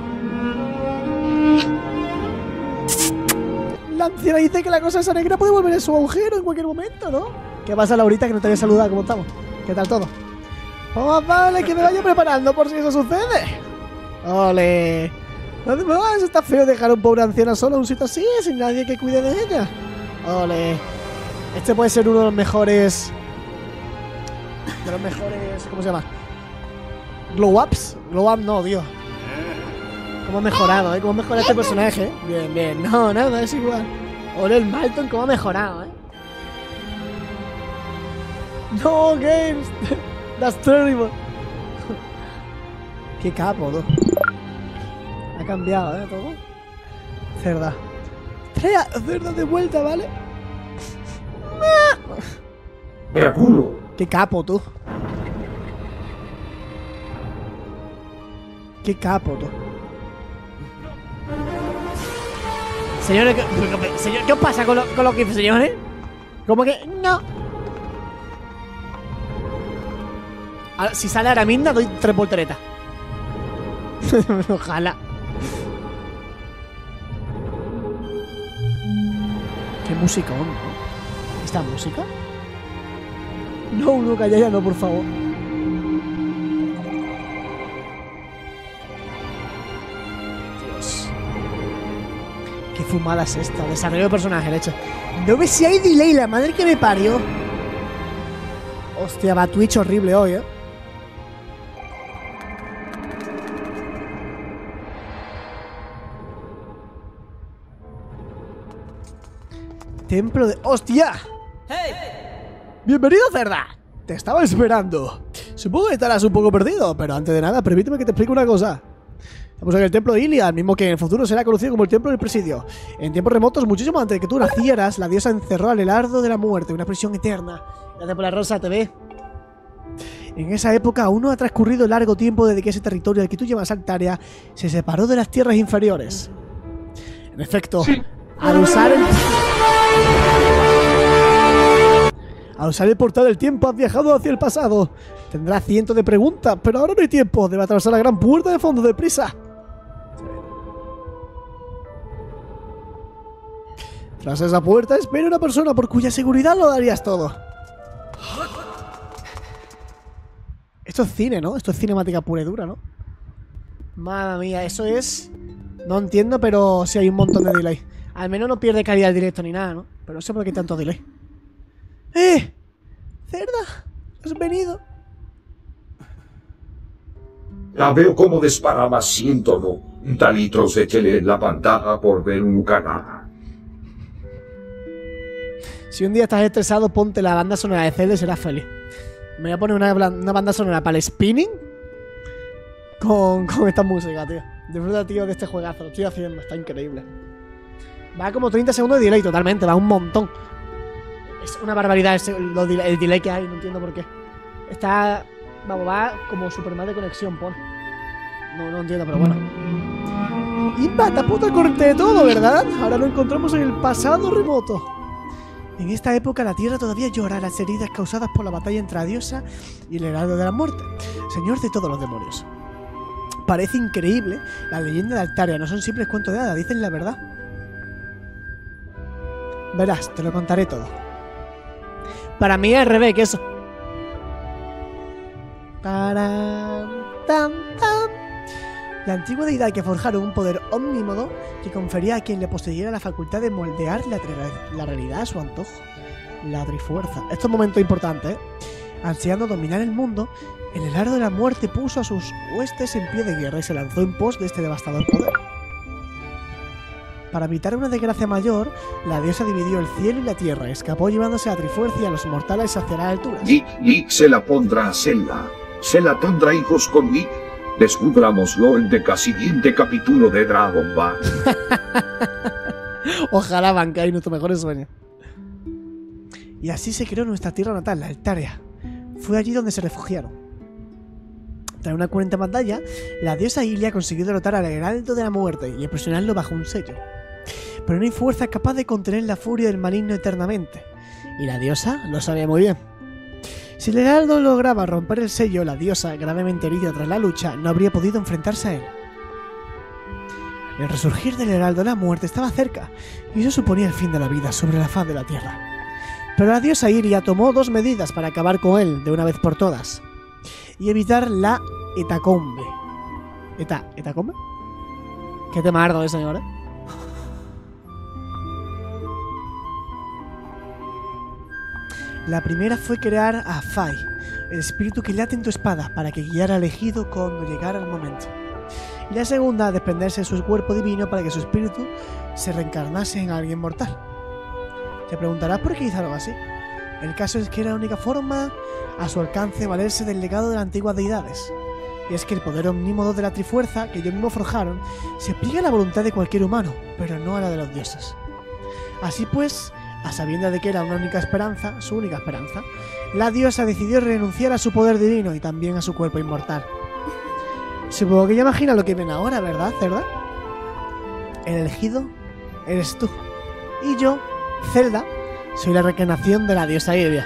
La anciana dice que la cosa esa negra puede volver a su agujero en cualquier momento, ¿no? ¿Qué pasa, Laurita, que no te había saludado? ¿Cómo estamos? ¿Qué tal todo? Oh, vale, que me vaya preparando por si eso sucede. Ole. Además, está feo dejar a un pobre anciana sola en un sitio así, sin nadie que cuide de ella. Ole. Este puede ser uno de los mejores... De los mejores... ¿Cómo se llama? Glow ups. Glow up no, Dios. Cómo ha mejorado, ¿eh? Cómo ha mejorado este personaje, ¿eh? Bien, bien. No, nada, es igual. Ole, el Malton, cómo ha mejorado, ¿eh? No, games. That's terrible. Qué capo, tú. Ha cambiado, ¿eh? Todo. Cerda. Trae a Cerda de vuelta, ¿vale? Me apuro. Qué capo, tú. Qué capo, tú. Señores, ¿qué, señor, ¿qué os pasa con lo, con lo que hice, señores? ¿Cómo que? No. Ahora, si sale Araminda, doy tres volteretas. Ojalá. Qué música, hombre. ¿Esta música? No, no, calla ya, no, por favor. Dios. Qué fumada es esta. Desarrollo de personaje, leche. No ves si hay delay, la madre que me parió. Hostia, va Twitch horrible hoy, eh. Templo de... ¡Hostia! ¡Hey! ¡Bienvenido, Cerda! Te estaba esperando. Supongo que estarás un poco perdido, pero antes de nada, permíteme que te explique una cosa. Estamos en el templo de Iliad, mismo que en el futuro será conocido como el templo del presidio. En tiempos remotos, muchísimo antes de que tú nacieras, la diosa encerró al Heraldo de la Muerte, una prisión eterna. Gracias por la rosa, T V. En esa época aún no ha transcurrido largo tiempo desde que ese territorio al que tú llamas Altaria se separó de las tierras inferiores. En efecto, sí. al usar el... Al usar el portal del tiempo has viajado hacia el pasado. Tendrás cientos de preguntas, pero ahora no hay tiempo. Debe atravesar la gran puerta de fondo deprisa. Tras esa puerta espera una persona por cuya seguridad lo darías todo. Esto es cine, ¿no? Esto es cinemática pura y dura, ¿no? Madre mía, eso es... No entiendo, pero sí hay un montón de delay. Al menos no pierde calidad el directo ni nada, ¿no? Pero no sé por qué hay tanto delay. ¡Eh! ¡Cerda! ¿Has venido? La veo como desparama siento no. Talitros échele en la pantalla por ver un canal. Si un día estás estresado, ponte la banda sonora de Zelda y serás feliz. Me voy a poner una, una banda sonora para el spinning con, con esta música, tío. Disfruta, tío, de este juegazo. Lo estoy haciendo, está increíble. Va como treinta segundos de delay totalmente, va un montón. Es una barbaridad ese, lo, el delay que hay, no entiendo por qué. Está... Vamos, va como super mal de conexión, pon. No, no entiendo, pero bueno. Y pata puta corte de todo, ¿verdad? Ahora lo encontramos en el pasado remoto. En esta época la tierra todavía llora las heridas causadas por la batalla entre la diosa y el heraldo de la muerte, señor de todos los demonios. Parece increíble, la leyenda de Altaria no son simples cuentos de hadas, dicen la verdad. Verás, te lo contaré todo. Para mí es al revés que eso. Taran, tan, tan. La antigua deidad que forjaron un poder omnímodo que confería a quien le poseyera la facultad de moldear la, la realidad a su antojo. La Trifuerza. Esto es un momento importante, ¿eh? Ansiando dominar el mundo, el heraldo de la muerte puso a sus huestes en pie de guerra y se lanzó en pos de este devastador poder. Para evitar una desgracia mayor, la diosa dividió el cielo y la tierra, escapó llevándose a Trifuerza y a los mortales hacia las alturas. Nick, Nick se la pondrá a Zelda. Se la tendrá hijos con Nick. Descubrámoslo en el siguiente capítulo de Dragon Ball. Ojalá, Bankai, nuestro mejor sueño. Y así se creó nuestra tierra natal, la Altaria. Fue allí donde se refugiaron. Tras una cruenta batalla, la diosa Ilia consiguió derrotar al heraldo de la muerte y impresionarlo bajo un sello. Pero no hay fuerza capaz de contener la furia del maligno eternamente. Y la diosa lo sabía muy bien. Si el heraldo lograba romper el sello, la diosa, gravemente herida tras la lucha, no habría podido enfrentarse a él. El resurgir del heraldo de la muerte estaba cerca, y eso suponía el fin de la vida sobre la faz de la tierra. Pero la diosa Iria tomó dos medidas para acabar con él de una vez por todas, y evitar la Etacombe. ¿Eta, ¿Etacombe? Qué tema ardo, eh, señor, ¿eh? La primera fue crear a Fai, el espíritu que late en tu espada, para que guiara al elegido cuando llegara el momento. Y la segunda, desprenderse de su cuerpo divino para que su espíritu se reencarnase en alguien mortal. Te preguntarás por qué hizo algo así. El caso es que era la única forma a su alcance valerse del legado de las antiguas deidades. Y es que el poder omnímodo de la Trifuerza, que ellos mismos forjaron, se pliega a la voluntad de cualquier humano, pero no a la de los dioses. Así pues, a sabiendas de que era una única esperanza, su única esperanza, la diosa decidió renunciar a su poder divino y también a su cuerpo inmortal. Supongo que ya imaginas lo que viene ahora, ¿verdad, Zelda? El elegido eres tú. Y yo, Zelda, soy la reencarnación de la diosa Hylia.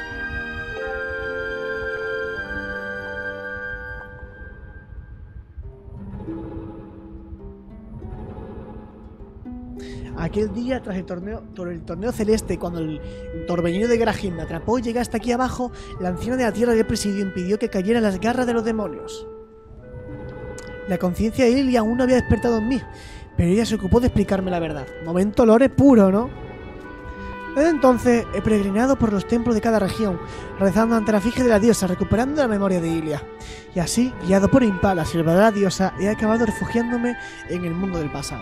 Aquel día, tras el torneo, tras el torneo celeste, cuando el torbellino de Grahim me atrapó y llegué hasta aquí abajo, la anciana de la tierra del presidio impidió que cayera en las garras de los demonios. La conciencia de Hylia aún no había despertado en mí, pero ella se ocupó de explicarme la verdad. Momento lore puro, ¿no? Desde entonces he peregrinado por los templos de cada región, rezando ante la efigie de la diosa, recuperando la memoria de Hylia. Y así, guiado por Impala, sierva de la diosa, he acabado refugiándome en el mundo del pasado.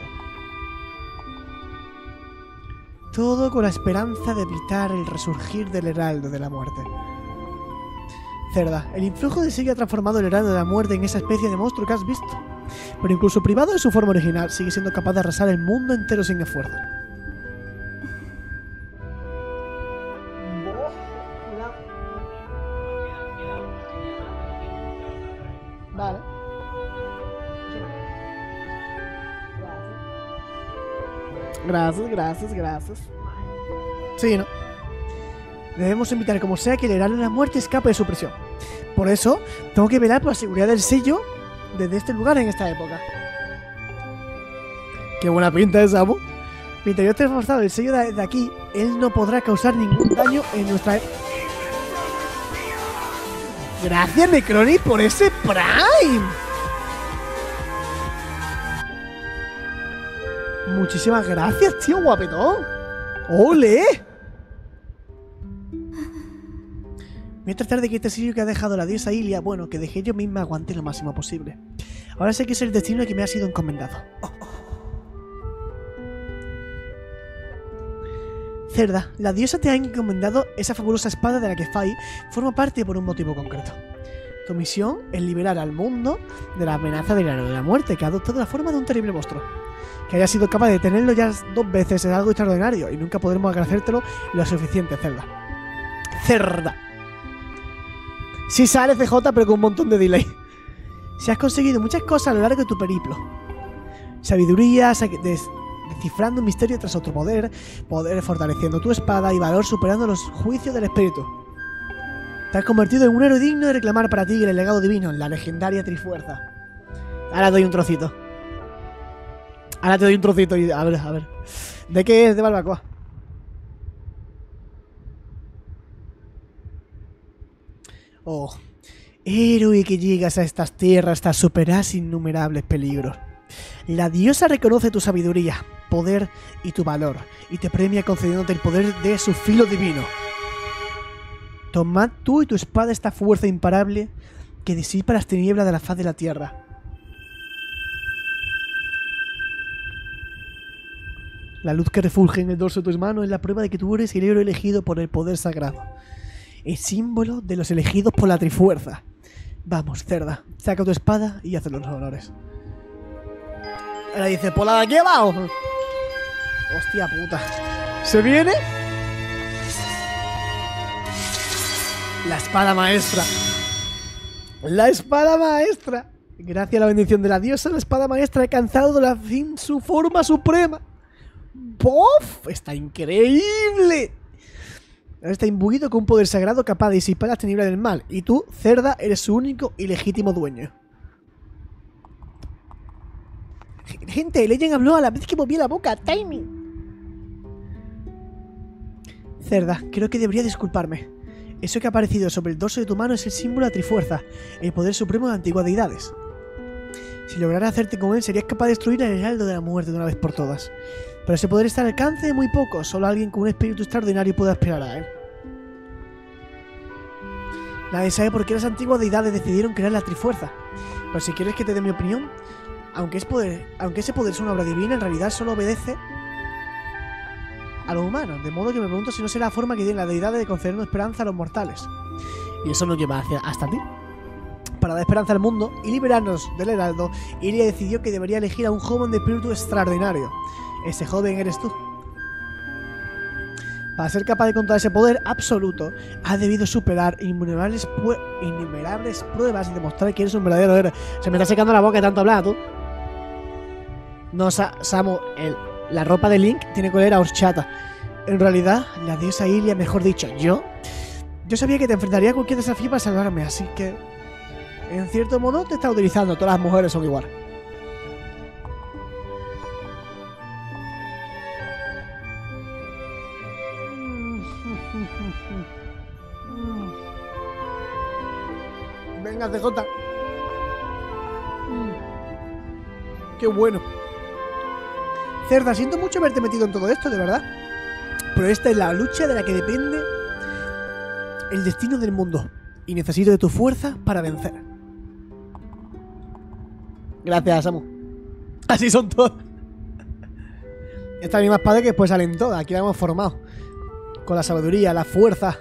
Todo con la esperanza de evitar el resurgir del Heraldo de la Muerte. Zelda, el influjo de Sigue ha transformado el Heraldo de la Muerte en esa especie de monstruo que has visto. Pero incluso privado de su forma original, sigue siendo capaz de arrasar el mundo entero sin esfuerzo. Vale. Gracias, gracias, gracias. Sí, ¿no? Debemos evitar como sea que el Heraldo de la Muerte escape de su prisión. Por eso, tengo que velar por la seguridad del sello desde este lugar en esta época. Qué buena pinta esa, ¿no? Mientras yo esté forzado el sello de aquí, él no podrá causar ningún daño en nuestra... Gracias, Necroni, por ese Prime. Muchísimas gracias, tío guapetón. ¡Ole! Voy a tratar de que este sello que ha dejado la diosa Hylia, bueno, que dejé yo misma, aguante lo máximo posible. Ahora sé que es el destino que me ha sido encomendado. Oh, oh. Zelda, la diosa te ha encomendado esa fabulosa espada de la que Fai forma parte por un motivo concreto. Tu misión es liberar al mundo de la amenaza del Heraldo de la Muerte, que ha adoptado la forma de un terrible monstruo. Que hayas sido capaz de detenerlo ya dos veces es algo extraordinario y nunca podremos agradecértelo lo suficiente, Zelda. Cerda. Sí sale C J, pero con un montón de delay. Si has conseguido muchas cosas a lo largo de tu periplo. Sabiduría, des descifrando un misterio tras otro poder, poder fortaleciendo tu espada y valor superando los juicios del espíritu. Te has convertido en un héroe digno de reclamar para ti el legado divino, la legendaria Trifuerza. Ahora doy un trocito. Ahora te doy un trocito y... A ver, a ver. ¿De qué es? De barbacoa. Oh. Héroe que llegas a estas tierras tras superar innumerables peligros. La diosa reconoce tu sabiduría, poder y tu valor, y te premia concediéndote el poder de su filo divino. Tomad tú y tu espada esta fuerza imparable que disipa las tinieblas de la faz de la tierra. La luz que refulge en el dorso de tus manos es la prueba de que tú eres el héroe elegido por el poder sagrado. El símbolo de los elegidos por la Trifuerza. Vamos, Zelda, saca tu espada y haz los honores. Ahora dice, ¿por la de aquí abajo? Hostia puta. ¿Se viene? La espada maestra. La espada maestra. Gracias a la bendición de la diosa, la espada maestra ha alcanzado la fin su forma suprema. ¡Bof! ¡Está increíble! Ahora está imbuido con un poder sagrado capaz de disipar las tinieblas del mal. Y tú, Zelda, eres su único y legítimo dueño. Gente, Legend habló a la vez que movía la boca. ¡Timing! Zelda, creo que debería disculparme. Eso que ha aparecido sobre el dorso de tu mano es el símbolo de la Trifuerza, el poder supremo de antiguas deidades. Si lograra hacerte con él, serías capaz de destruir el Heraldo de la Muerte de una vez por todas. Pero ese poder está al alcance de muy pocos. Solo alguien con un espíritu extraordinario puede aspirar a él. Nadie sabe por qué las antiguas deidades decidieron crear la Trifuerza. Pero si quieres que te dé mi opinión, aunque, es poder, aunque ese poder es una obra divina, en realidad solo obedece a los humanos. De modo que me pregunto si no será la forma que tiene la deidad de concedernos esperanza a los mortales. Y eso nos lleva hacia, hasta ti. para dar esperanza al mundo y liberarnos del Heraldo, Ilia decidió que debería elegir a un joven de espíritu extraordinario. Ese joven eres tú. Para ser capaz de controlar ese poder absoluto, has debido superar innumerables, innumerables pruebas y demostrar que eres un verdadero héroe. Se me está secando la boca de tanto hablar, tú. No, Sa Samu, el, la ropa de Link tiene que oler a horchata. En realidad, la diosa Ilia, mejor dicho, yo... Yo sabía que te enfrentaría a cualquier desafío para salvarme, así que... En cierto modo, te está utilizando. Todas las mujeres son igual. Venga, C J. Qué bueno. Cerda, siento mucho haberte metido en todo esto, de verdad. Pero esta es la lucha de la que depende el destino del mundo. Y necesito de tu fuerza para vencer. Gracias, Samu. Así son todos. Esta misma espada que después salen todas. Aquí la hemos formado. Con la sabiduría, la fuerza.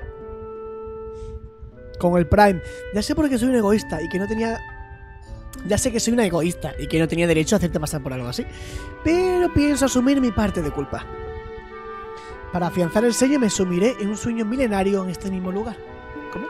Con el Prime. Ya sé por qué soy un egoísta y que no tenía... Ya sé que soy una egoísta y que no tenía derecho a hacerte pasar por algo así. Pero pienso asumir mi parte de culpa. Para afianzar el sello me sumiré en un sueño milenario en este mismo lugar. ¿Cómo?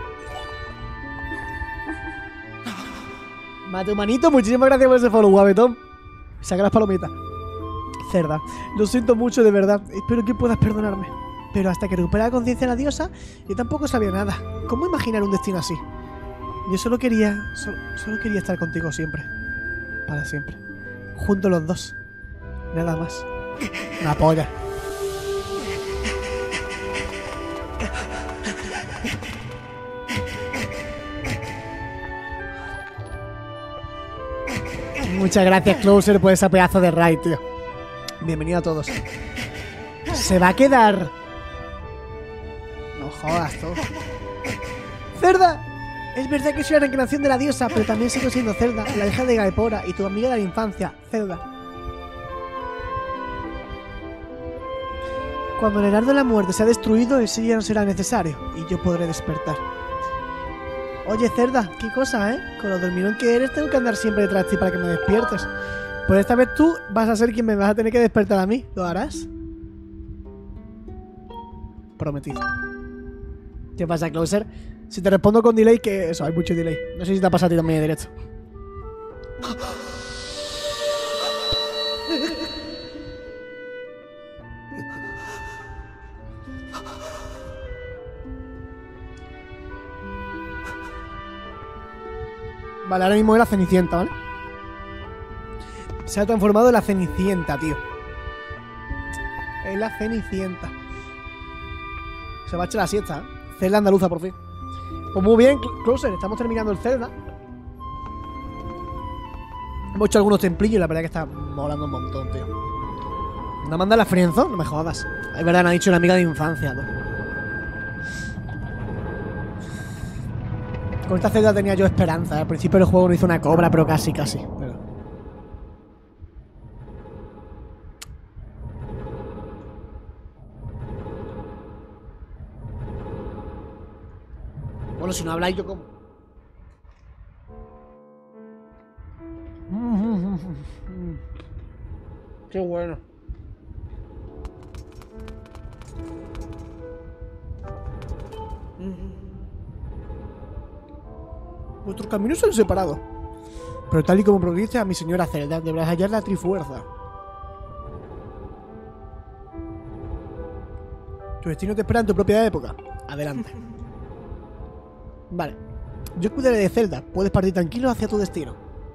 Mate humanito, muchísimas gracias por ese follow, guapetón. Saca las palomitas. Cerda, lo siento mucho de verdad. Espero que puedas perdonarme. Pero hasta que recupere la conciencia de la diosa, yo tampoco sabía nada. ¿Cómo imaginar un destino así? Yo solo quería... Solo, solo quería estar contigo siempre. Para siempre. Juntos los dos. Nada más. Una polla. Muchas gracias, Closer, por ese pedazo de raid, tío. Bienvenido a todos. Se va a quedar... No jodas, tú. ¡Cerda! Es verdad que soy la reencarnación de la diosa, pero también sigo siendo Zelda, la hija de Gaepora y tu amiga de la infancia, Zelda. Cuando el Heraldo de la Muerte se ha destruido, el sello ya no será necesario, y yo podré despertar. Oye, Cerda, qué cosa, ¿eh? Con lo dormilón que eres, tengo que andar siempre detrás de ti para que me despiertes. Pues esta vez tú vas a ser quien me vas a tener que despertar a mí. ¿Lo harás? Prometido. ¿Qué pasa, Closer? Si te respondo con delay, que eso, hay mucho delay. No sé si te ha pasado a ti también en directo. Vale, ahora mismo es la Cenicienta, ¿vale? Se ha transformado en la Cenicienta, tío. Es la Cenicienta. Se va a echar la siesta, ¿eh? Zelda andaluza, por fin. Pues muy bien, Closer, estamos terminando el Zelda. Hemos hecho algunos templillos y la verdad que está molando un montón, tío. ¿No manda la Frienzo? No me jodas. Es verdad, me ha dicho una amiga de infancia, ¿no? Con esta Zelda tenía yo esperanza. Al principio del juego no hizo una cobra, pero casi, casi. Pero... Bueno, si no habláis yo como... Qué bueno. Vuestros caminos se han separado. Pero tal y como progrese a mi señora Zelda, deberás hallar la Trifuerza. Tu destino te espera en tu propia época. Adelante. Vale. Yo cuidaré de Zelda. Puedes partir tranquilo hacia tu destino.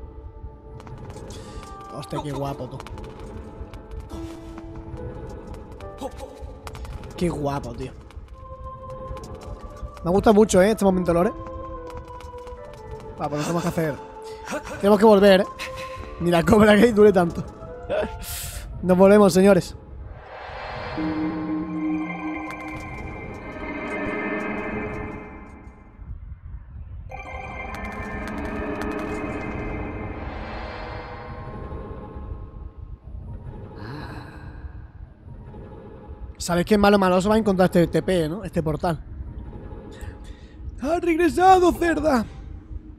Hostia, qué guapo, tú. Qué guapo, tío. Me gusta mucho, ¿eh? Este momento, Lore. Va, pues no tenemos que hacer. Tenemos que volver, ¿eh? Ni la Cobra Gate dure tanto. Nos volvemos, señores. Sabéis que malo maloso va a encontrar este T P, ¿no? Este portal. ¡Ha regresado, Cerda!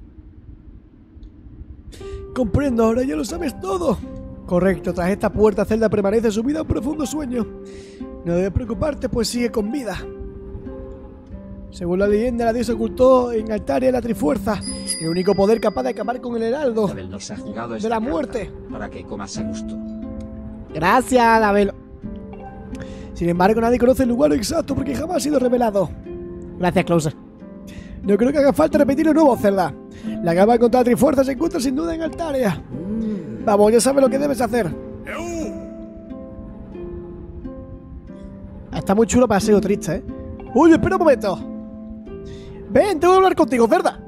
Comprendo, ahora ya lo sabes todo. Correcto, tras esta puerta Zelda permanece sumida en un profundo sueño. No debes preocuparte, pues sigue con vida. Según la leyenda, la diosa ocultó en Altaria la Trifuerza, el único poder capaz de acabar con el heraldo Dabel nos ha jugado de esta la carta muerte. para que comas a gusto. Gracias, Dabel. Sin embargo, nadie conoce el lugar exacto porque jamás ha sido revelado. Gracias, Closer. No creo que haga falta repetir de nuevo, Zelda. La gama contra la Trifuerza se encuentra sin duda en Altaria. Vamos, ya sabes lo que debes hacer. Está muy chulo para ser algo triste, ¿eh? Oye, espera un momento. Ven, tengo que hablar contigo, Zelda.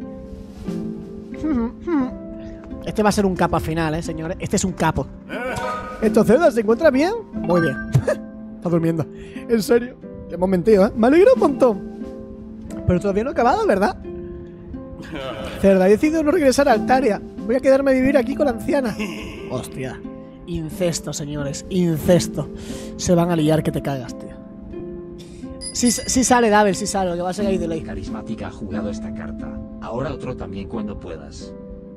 Este va a ser un capo al final, ¿eh, señores? Este es un capo. ¿Esto, Zelda, se encuentra bien? Muy bien. Está durmiendo. En serio. Le hemos mentido, ¿eh? Me alegra un montón. Pero todavía no he acabado, ¿verdad? Zelda, he decidido no regresar a Altaria. Voy a quedarme a vivir aquí con la anciana. Hostia. Incesto, señores. Incesto. Se van a liar que te cagas, tío. Sí, sí sale, Dabel, sí sale. Lo que va a ser ahí de ley. Carismática ha jugado esta carta. Ahora otro también cuando puedas.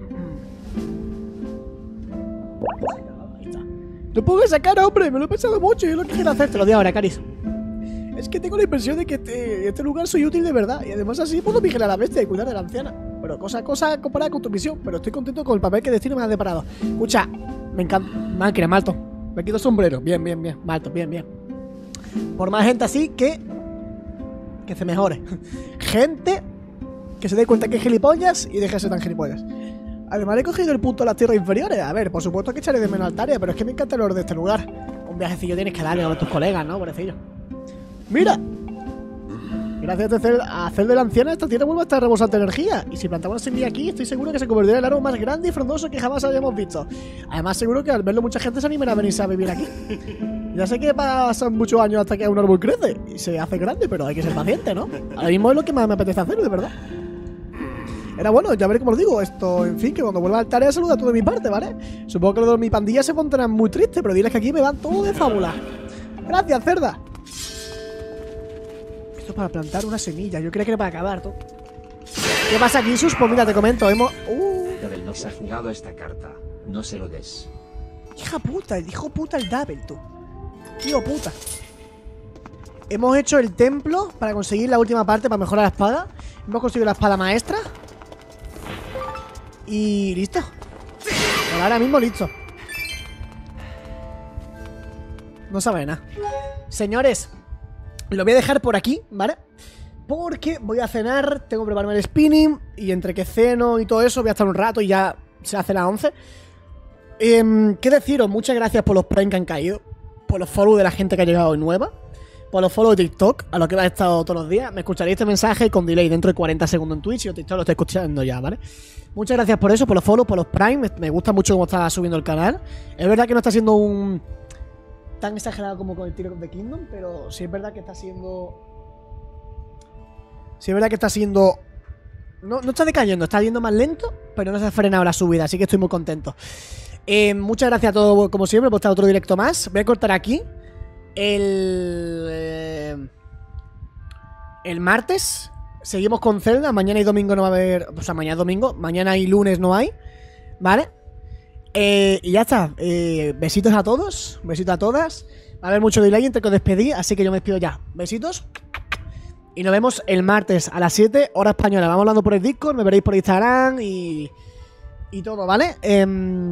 Ahí está. No puedo sacar, hombre. Me lo he pensado mucho y es lo que quiero hacer. Te lo digo ahora, Caris. Es que tengo la impresión de que este, este lugar soy útil de verdad. Y además así puedo vigilar a la bestia y cuidar de la anciana. Pero cosa a cosa comparada con tu misión. Pero estoy contento con el papel que Destino me ha deparado. Escucha, me encanta. Máquina, Malto. Me quito sombrero. Bien, bien, bien. Malto, bien, bien. Por más gente así que... Que se mejore. Gente que se dé cuenta que es gilipollas y deje de ser tan gilipollas. Además he cogido el punto de las tierras inferiores. A ver, por supuesto que echaré de menos Altaria, pero es que me encanta el orden de este lugar. Un viajecillo tienes que darle a tus colegas, ¿no? Pobrecillo. ¡Mira! Gracias a hacer, a hacer de la anciana esta tierra vuelve a estar rebosante de energía. Y si plantamos una semilla aquí, estoy seguro que se convertirá en el árbol más grande y frondoso que jamás hayamos visto. Además seguro que al verlo mucha gente se animará a venirse a vivir aquí. Ya sé que pasan muchos años hasta que un árbol crece y se hace grande, pero hay que ser paciente, ¿no? Ahora mismo es lo que más me apetece hacer, de verdad. Era bueno, ya veré cómo lo digo. Esto, en fin, que cuando vuelva a Altaria saluda a todo de mi parte, ¿vale? Supongo que los de mi pandilla se pondrán muy tristes, pero diles que aquí me van todo de fábula. Gracias, cerda. Esto es para plantar una semilla. Yo creía que era para acabar, tú. ¿Qué pasa aquí, Sus? Pues mira, te comento. Hemos... Uh, Dabel nos ha jugado esta carta. No se lo des. hija puta, el hijo puta el Dabel, tú. Tío puta. Hemos hecho el templo para conseguir la última parte para mejorar la espada. Hemos conseguido la espada maestra. Y listo. Por ahora mismo listo. No sabe nada. Señores, lo voy a dejar por aquí, ¿vale? Porque voy a cenar, tengo que prepararme el spinning. Y entre que ceno y todo eso voy a estar un rato y ya se hace las once. eh, ¿Qué deciros? Muchas gracias por los Prime que han caído, por los follow de la gente que ha llegado hoy nueva, por los follow de TikTok, a los que he estado todos los días. Me escucharéis este mensaje con delay dentro de cuarenta segundos en Twitch y en TikTok lo estoy escuchando ya, ¿vale? Muchas gracias por eso, por los follow, por los Prime. Me, me gusta mucho cómo está subiendo el canal. Es verdad que no está siendo un... tan exagerado como con el Tears of the Kingdom, pero sí es verdad que está siendo... Sí es verdad que está siendo... No, no está decayendo, está yendo más lento, pero no se ha frenado la subida, así que estoy muy contento. Eh, muchas gracias a todos, como siempre, por estar otro directo más. Voy a cortar aquí. El... Eh, el martes seguimos con Zelda. Mañana y domingo no va a haber... O sea, mañana y domingo. Mañana y lunes no hay. ¿Vale? Eh, y ya está. Eh, besitos a todos. Besitos a todas. Va a haber mucho delay entre que os despedí, así que yo me despido ya. Besitos. Y nos vemos el martes a las siete, hora española. Vamos hablando por el Discord, me veréis por Instagram y... Y todo, ¿vale? Eh,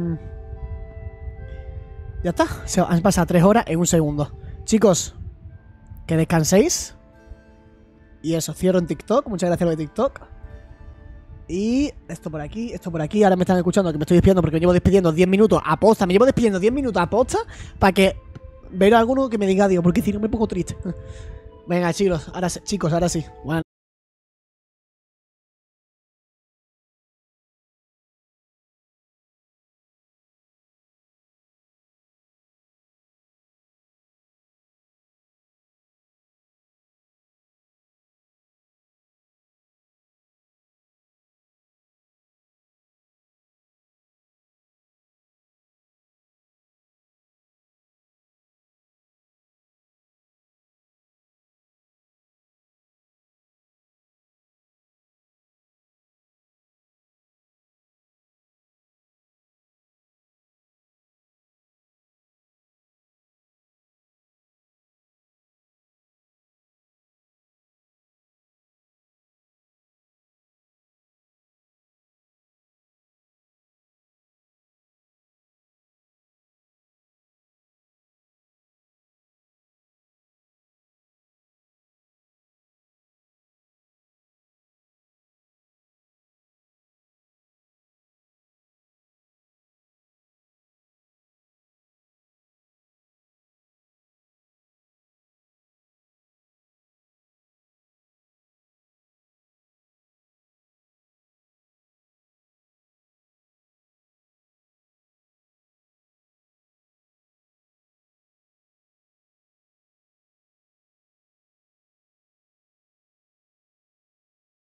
ya está. Se han pasado tres horas en un segundo. Chicos, que descanséis. Y eso, cierro en TikTok. Muchas gracias a los de TikTok. Y esto por aquí, esto por aquí. Ahora me están escuchando que me estoy despidiendo porque me llevo despidiendo diez minutos a posta. Me llevo despidiendo diez minutos a posta para que vea alguno que me diga adiós, porque si no me pongo triste. Venga, chicos, ahora, chicos, ahora sí. Bueno.